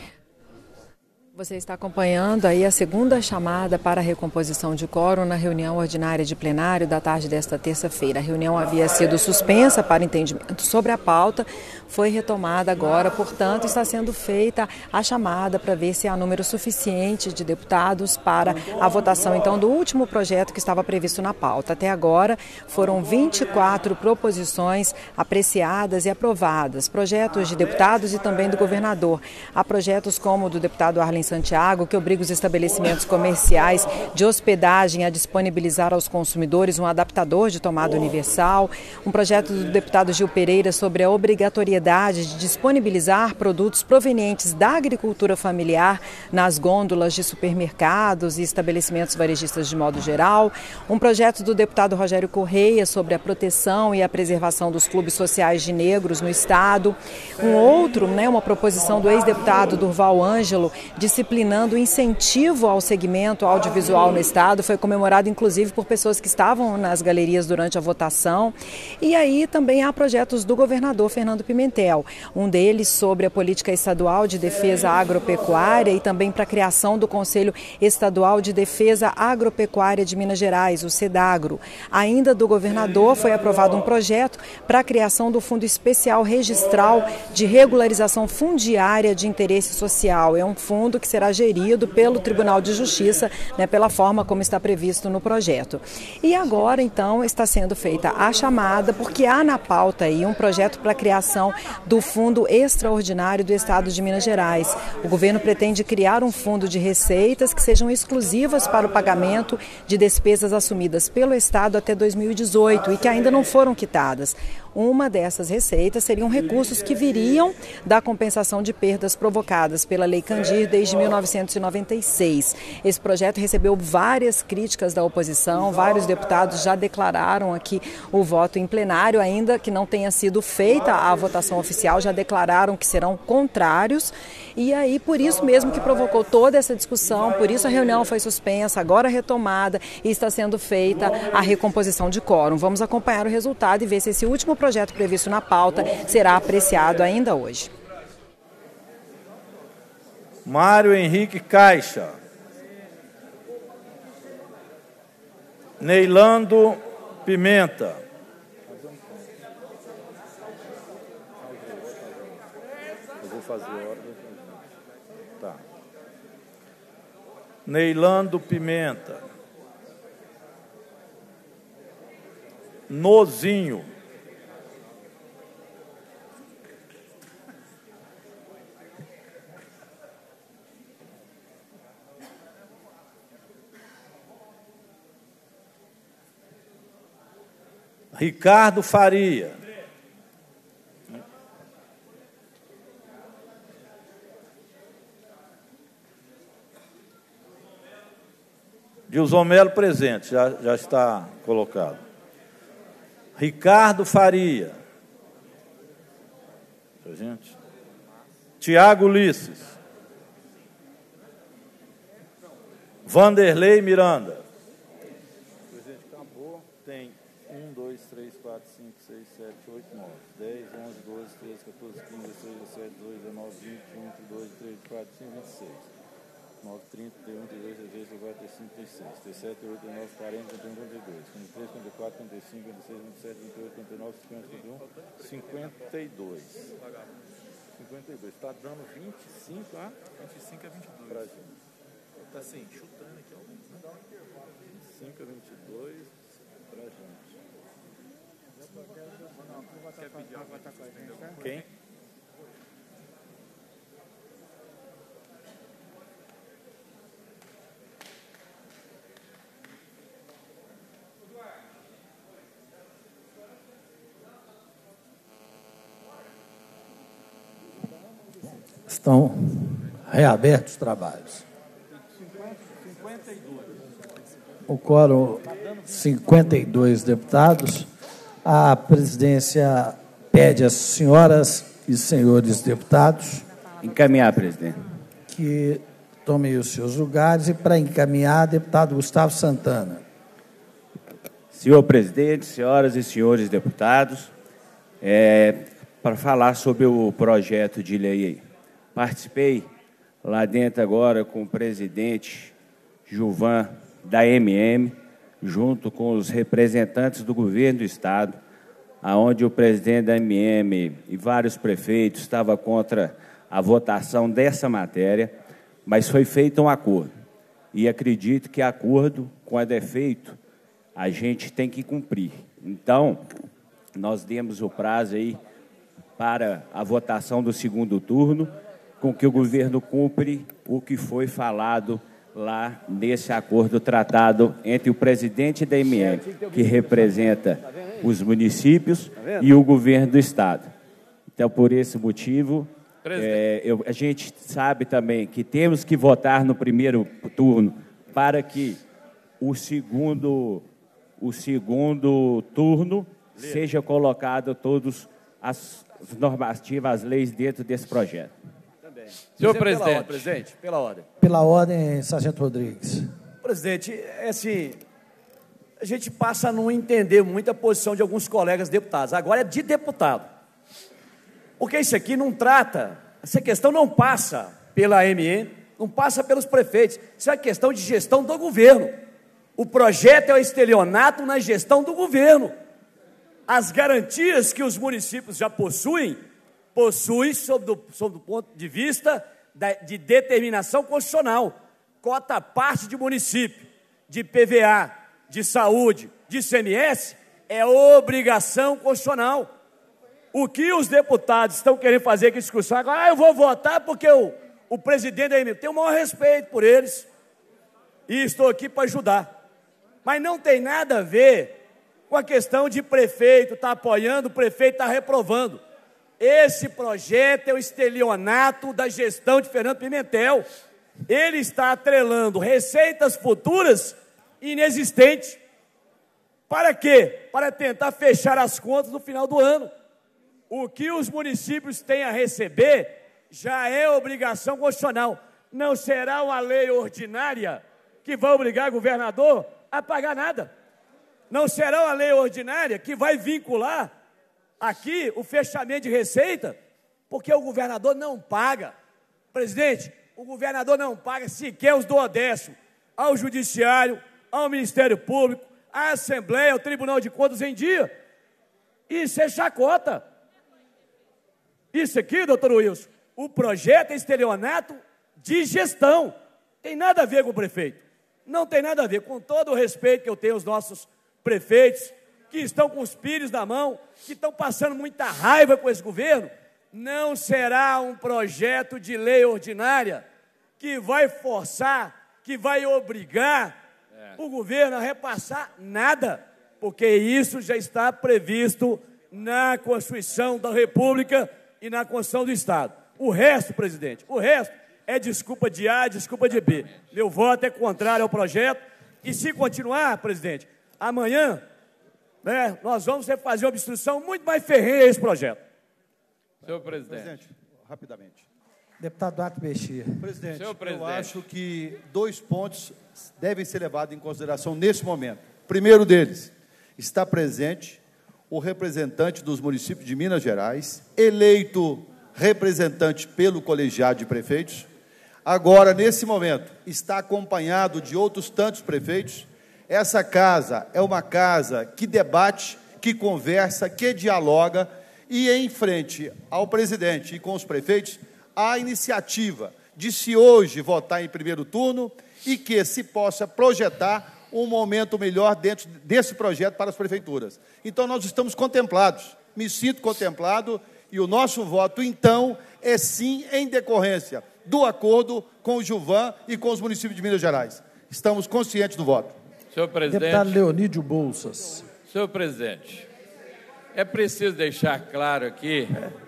S5: Você está acompanhando aí a segunda chamada para a recomposição de quórum na reunião ordinária de plenário da tarde desta terça-feira. A reunião havia sido suspensa para entendimento sobre a pauta, foi retomada agora, portanto, está sendo feita a chamada para ver se há número suficiente de deputados para a votação, então, do último projeto que estava previsto na pauta. Até agora, foram vinte e quatro proposições apreciadas e aprovadas, projetos de deputados e também do governador. Há projetos como o do deputado Arlen Santiago, que obriga os estabelecimentos comerciais de hospedagem a disponibilizar aos consumidores um adaptador de tomada universal, um projeto do deputado Gil Pereira sobre a obrigatoriedade de disponibilizar produtos provenientes da agricultura familiar nas gôndolas de supermercados e estabelecimentos varejistas de modo geral, um projeto do deputado Rogério Correia sobre a proteção e a preservação dos clubes sociais de negros no Estado, um outro, né, uma proposição do ex-deputado Durval Ângelo, disciplinando o incentivo ao segmento audiovisual no Estado, foi comemorado inclusive por pessoas que estavam nas galerias durante a votação. E aí também há projetos do governador Fernando Pimentel, um deles sobre a política estadual de defesa agropecuária e também para a criação do Conselho Estadual de Defesa Agropecuária de Minas Gerais, o SEDAGRO. Ainda do governador foi aprovado um projeto para a criação do Fundo Especial Registral de Regularização Fundiária de Interesse Social. É um fundo que será gerido pelo Tribunal de Justiça, né, pela forma como está previsto no projeto. E agora, então, está sendo feita a chamada, porque há na pauta aí um projeto para a criação do Fundo Extraordinário do Estado de Minas Gerais. O governo pretende criar um fundo de receitas que sejam exclusivas para o pagamento de despesas assumidas pelo Estado até dois mil e dezoito e que ainda não foram quitadas. Uma dessas receitas seriam recursos que viriam da compensação de perdas provocadas pela Lei Candir desde desde mil novecentos e noventa e seis. Esse projeto recebeu várias críticas da oposição, vários deputados já declararam aqui o voto em plenário, ainda que não tenha sido feita a votação oficial, já declararam que serão contrários, e aí por isso mesmo que provocou toda essa discussão, por isso a reunião foi suspensa, agora retomada, e está sendo feita a recomposição de quórum. Vamos acompanhar o resultado e ver se esse último projeto previsto na pauta será apreciado ainda hoje.
S3: Mário Henrique Caixa. Neilando Pimenta. Eu vou fazer ordem. Tá. Neilando Pimenta. Nozinho. Ricardo Faria. Dilson Melo presente, já, já está colocado. Ricardo Faria. Gente. Tiago Ulisses. Vanderlei Miranda. Presidente, acabou. Tem um, dois, três, quatro, cinco, seis, sete, oito, nove, dez, onze, doze, treze, quatorze, quinze, dezesseis, dezessete, dezoito, dezenove, vinte, vinte e um, vinte e dois, vinte e três, vinte e quatro, vinte e cinco, vinte e seis. nove, trinta, trinta e um, trinta e dois, trinta e três, trinta e quatro, trinta e cinco, trinta e seis, trinta e sete, trinta e oito, trinta e nove, quarenta, trinta e um, trinta e dois, trinta e três, trinta e quatro, trinta e cinco, trinta e seis, trinta e sete, trinta e oito, trinta e nove, cinquenta, trinta e um, cinquenta e dois. cinquenta e dois. Está dando vinte e cinco a vinte e cinco a vinte e dois. Pra gente. Está assim, chutando aqui alguns, né? vinte e cinco a vinte e dois para a gente. Quer pedir algo? Quem?
S1: Estão reabertos os trabalhos. O quórum, cinquenta e dois deputados. A presidência pede às senhoras e senhores deputados
S13: encaminhar, presidente,
S1: que tomem os seus lugares, e para encaminhar, deputado Gustavo Santana.
S13: Senhor presidente, senhoras e senhores deputados, é, para falar sobre o projeto de lei aí. Participei lá dentro agora com o presidente Gilvan da M M, junto com os representantes do governo do Estado, aonde o presidente da M M e vários prefeitos estavam contra a votação dessa matéria, mas foi feito um acordo. E acredito que acordo, quando é feito, a gente tem que cumprir. Então, nós demos o prazo aí para a votação do segundo turno, com que o governo cumpre o que foi falado lá nesse acordo tratado entre o presidente da M M, que representa os municípios, e o governo do Estado. Então, por esse motivo, é, eu, a gente sabe também que temos que votar no primeiro turno para que o segundo, o segundo turno seja colocado todas as normativas, as leis dentro desse projeto.
S14: Senhor presidente. Pela ordem, presidente, pela ordem.
S1: Pela ordem, Sargento Rodrigues.
S14: Presidente, é assim, a gente passa a não entender muito a posição de alguns colegas deputados. Agora é de deputado. Porque isso aqui não trata, essa questão não passa pela M M, não passa pelos prefeitos. Isso é uma questão de gestão do governo. O projeto é o estelionato na gestão do governo. As garantias que os municípios já possuem, possui, sob do, sob do ponto de vista da, de determinação constitucional, cota parte de município, de P V A, de saúde, de I C M S, é obrigação constitucional. O que os deputados estão querendo fazer aqui discussão agora, ah, eu vou votar porque o, o presidente da M M tem o maior respeito por eles, e estou aqui para ajudar. Mas não tem nada a ver com a questão de prefeito estar apoiando, o prefeito estar reprovando. Esse projeto é o estelionato da gestão de Fernando Pimentel. ele está atrelando receitas futuras inexistentes. Para quê? Para tentar fechar as contas no final do ano. O que os municípios têm a receber já é obrigação constitucional. Não será uma lei ordinária que vai obrigar o governador a pagar nada. Não será uma lei ordinária que vai vincular aqui o fechamento de receita, porque o governador não paga. Presidente, o governador não paga sequer os duodécimos ao Judiciário, ao Ministério Público, à Assembleia, ao Tribunal de Contas em dia. Isso é chacota. Isso aqui, doutor Wilson, o projeto é estelionato de gestão. Tem nada a ver com o prefeito. Não tem nada a ver. Com todo o respeito que eu tenho aos nossos prefeitos, que estão com os pires na mão, que estão passando muita raiva com esse governo, não será um projeto de lei ordinária que vai forçar, que vai obrigar é. o governo a repassar nada, porque isso já está previsto na Constituição da República e na Constituição do Estado. O resto, presidente, o resto é desculpa de A, desculpa de B. Meu voto é contrário ao projeto e, se continuar, presidente, amanhã, né, nós vamos fazer uma obstrução muito mais ferrenha a esse projeto.
S16: Senhor presidente.
S17: Presidente, rapidamente.
S1: Deputado Duarte Bexia.
S17: Presidente,
S16: Senhor presidente,
S17: eu acho que dois pontos devem ser levados em consideração nesse momento. Primeiro deles, está presente o representante dos municípios de Minas Gerais, eleito representante pelo colegiado de prefeitos. Agora, nesse momento, está acompanhado de outros tantos prefeitos. Essa casa é uma casa que debate, que conversa, que dialoga, e em frente ao presidente e com os prefeitos, há a iniciativa de se hoje votar em primeiro turno e que se possa projetar um momento melhor dentro desse projeto para as prefeituras. Então, nós estamos contemplados, me sinto contemplado, e o nosso voto, então, é sim em decorrência do acordo com o Gilvan e com os municípios de Minas Gerais. Estamos conscientes do voto.
S16: Senhor presidente.
S1: Deputado Leonídio Bolsas.
S16: Senhor presidente, é preciso deixar claro aqui,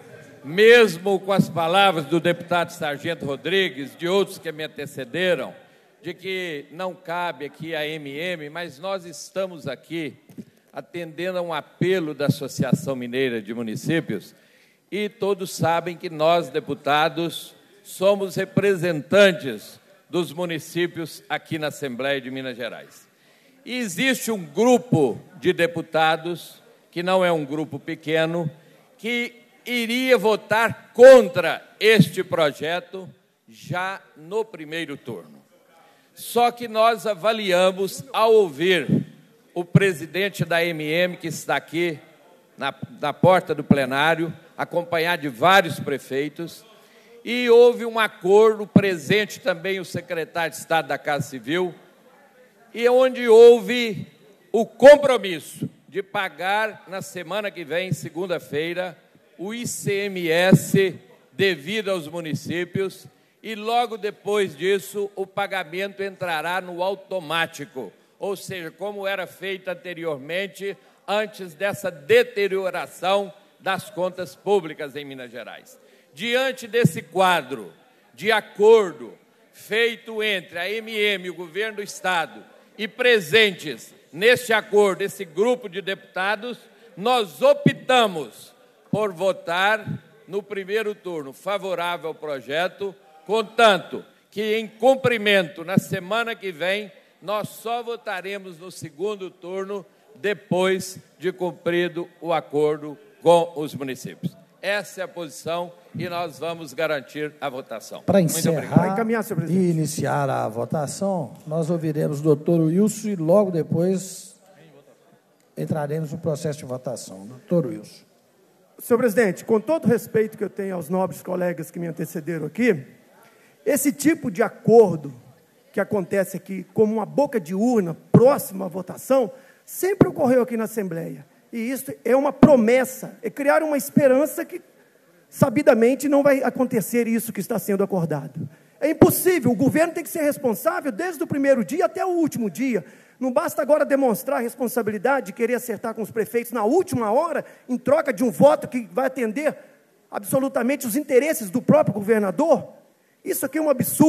S16: mesmo com as palavras do deputado Sargento Rodrigues, de outros que me antecederam, de que não cabe aqui a M M, mas nós estamos aqui atendendo a um apelo da Associação Mineira de Municípios, e todos sabem que nós, deputados, somos representantes dos municípios aqui na Assembleia de Minas Gerais. E existe um grupo de deputados, que não é um grupo pequeno, que iria votar contra este projeto já no primeiro turno. Só que nós avaliamos, ao ouvir o presidente da M M, que está aqui na, na porta do plenário, acompanhado de vários prefeitos, e houve um acordo, presente também o secretário de Estado da Casa Civil, e onde houve o compromisso de pagar na semana que vem, segunda-feira, o I C M S devido aos municípios, e logo depois disso o pagamento entrará no automático, ou seja, como era feito anteriormente, antes dessa deterioração das contas públicas em Minas Gerais. Diante desse quadro de acordo feito entre a M M e o governo do Estado e presentes neste acordo, esse grupo de deputados, nós optamos por votar no primeiro turno favorável ao projeto, contanto que, em cumprimento, na semana que vem, nós só votaremos no segundo turno depois de cumprido o acordo com os municípios. Essa é a posição e nós vamos garantir a votação.
S1: Para encerrar e iniciar a votação, nós ouviremos o doutor Wilson e logo depois entraremos no processo de votação. Doutor Wilson.
S23: Senhor presidente, com todo o respeito que eu tenho aos nobres colegas que me antecederam aqui, esse tipo de acordo que acontece aqui como uma boca de urna próxima à votação, sempre ocorreu aqui na Assembleia. E isso é uma promessa, é criar uma esperança que, sabidamente, não vai acontecer isso que está sendo acordado. É impossível, o governo tem que ser responsável desde o primeiro dia até o último dia. Não basta agora demonstrar a responsabilidade de querer acertar com os prefeitos na última hora, em troca de um voto que vai atender absolutamente os interesses do próprio governador. Isso aqui é um absurdo.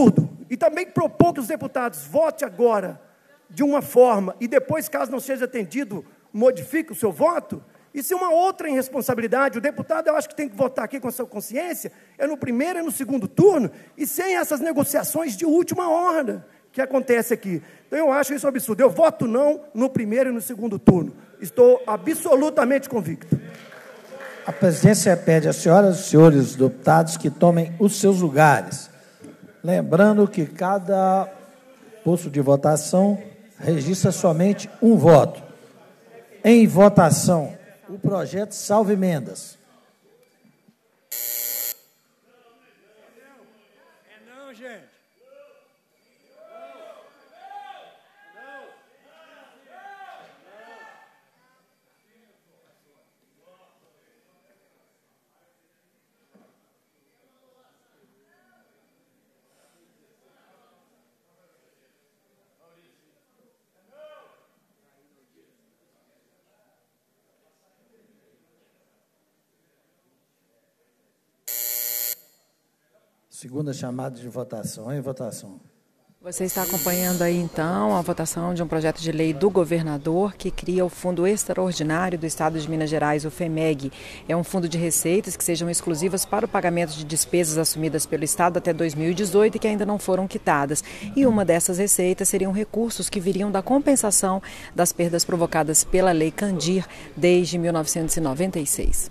S23: E também propor que os deputados votem agora de uma forma e depois, caso não seja atendido, modifique o seu voto, isso é uma outra irresponsabilidade. O deputado, eu acho que tem que votar aqui com a sua consciência, é no primeiro e no segundo turno, e sem essas negociações de última hora que acontece aqui. Então, eu acho isso um absurdo. Eu voto não no primeiro e no segundo turno. Estou absolutamente convicto.
S1: A presidência pede às senhoras e senhores deputados que tomem os seus lugares. Lembrando que cada posto de votação registra somente um voto. Em votação, o projeto salvo emendas.
S20: É não, gente.
S1: Segunda chamada de votação. Em votação.
S5: Você está acompanhando aí, então, a votação de um projeto de lei do governador que cria o Fundo Extraordinário do Estado de Minas Gerais, o FEMEG. É um fundo de receitas que sejam exclusivas para o pagamento de despesas assumidas pelo Estado até dois mil e dezoito e que ainda não foram quitadas. E uma dessas receitas seriam recursos que viriam da compensação das perdas provocadas pela Lei Candir desde mil novecentos e noventa e seis.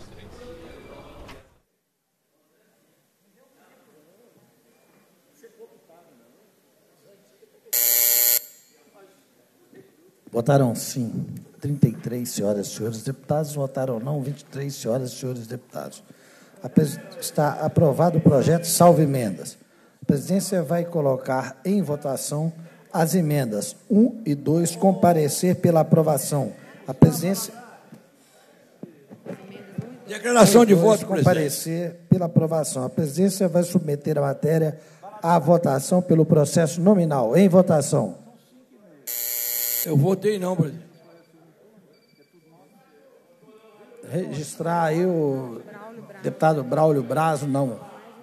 S1: Votaram sim, trinta e três senhoras e senhores deputados. Votaram não, vinte e três senhoras e senhores deputados. Está aprovado o projeto salvo emendas. A presidência vai colocar em votação as emendas um e dois com parecer pela aprovação. A presidência...
S20: Declaração de voto,
S1: com
S20: presidente.
S1: parecer pela aprovação. A presidência vai submeter a matéria à votação pelo processo nominal. Em votação.
S20: Eu votei não, presidente.
S1: Registrar aí o deputado Braulio Brazo, não.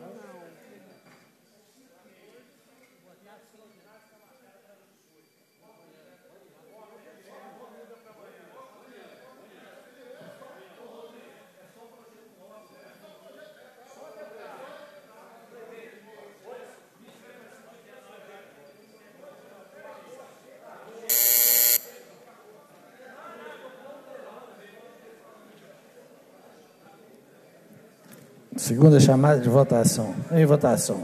S1: Segunda chamada de votação. Em votação.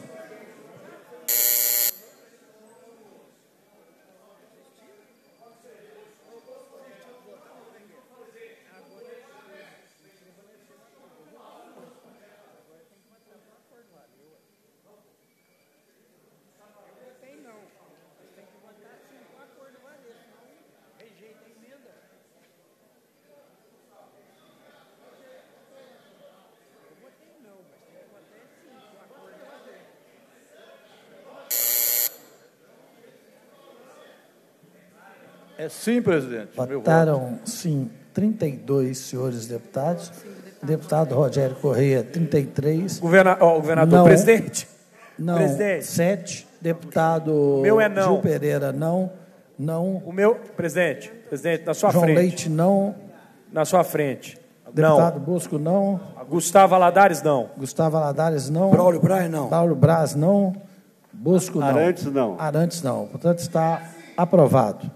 S3: É sim, presidente.
S1: Votaram sim trinta e dois senhores deputados. Deputado Rogério Correia, trinta e três.
S7: Governa... Oh, governador,
S1: não,
S7: presidente.
S1: Não,
S7: presidente.
S1: sete. Deputado
S7: meu é não.
S1: Gil Pereira, não. Não.
S7: O meu, presidente, presidente, na sua
S1: João
S7: frente.
S1: Leite, não.
S7: Na sua frente.
S1: Deputado
S7: não.
S1: Bosco, não.
S7: Gustavo Aladares, não.
S1: Gustavo Aladares, não.
S20: Braulio Braz, não.
S1: Braulio Braz, não. Bosco, não.
S19: Arantes, não.
S1: Arantes, não. Portanto, está aprovado.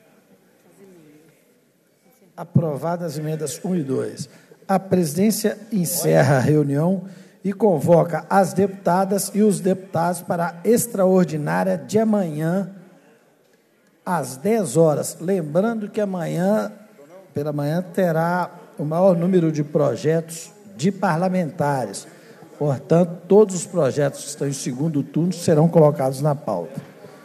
S1: Aprovadas as emendas um e dois. A presidência encerra a reunião e convoca as deputadas e os deputados para a extraordinária de amanhã, às dez horas. Lembrando que amanhã, pela manhã, terá o maior número de projetos de parlamentares. Portanto, todos os projetos que estão em segundo turno serão colocados na pauta.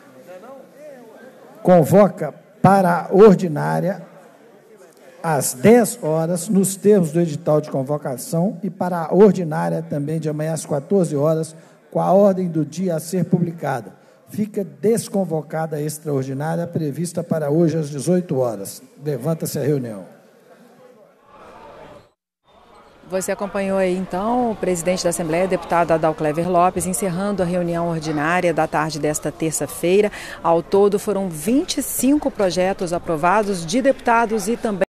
S1: Convoca para a ordinária às dez horas, nos termos do edital de convocação, e para a ordinária também de amanhã às quatorze horas, com a ordem do dia a ser publicada. Fica desconvocada a extraordinária prevista para hoje às dezoito horas. Levanta-se a reunião.
S5: Você acompanhou aí, então, o presidente da Assembleia, deputado Adalclever Lopes, encerrando a reunião ordinária da tarde desta terça-feira. Ao todo, foram vinte e cinco projetos aprovados de deputados e também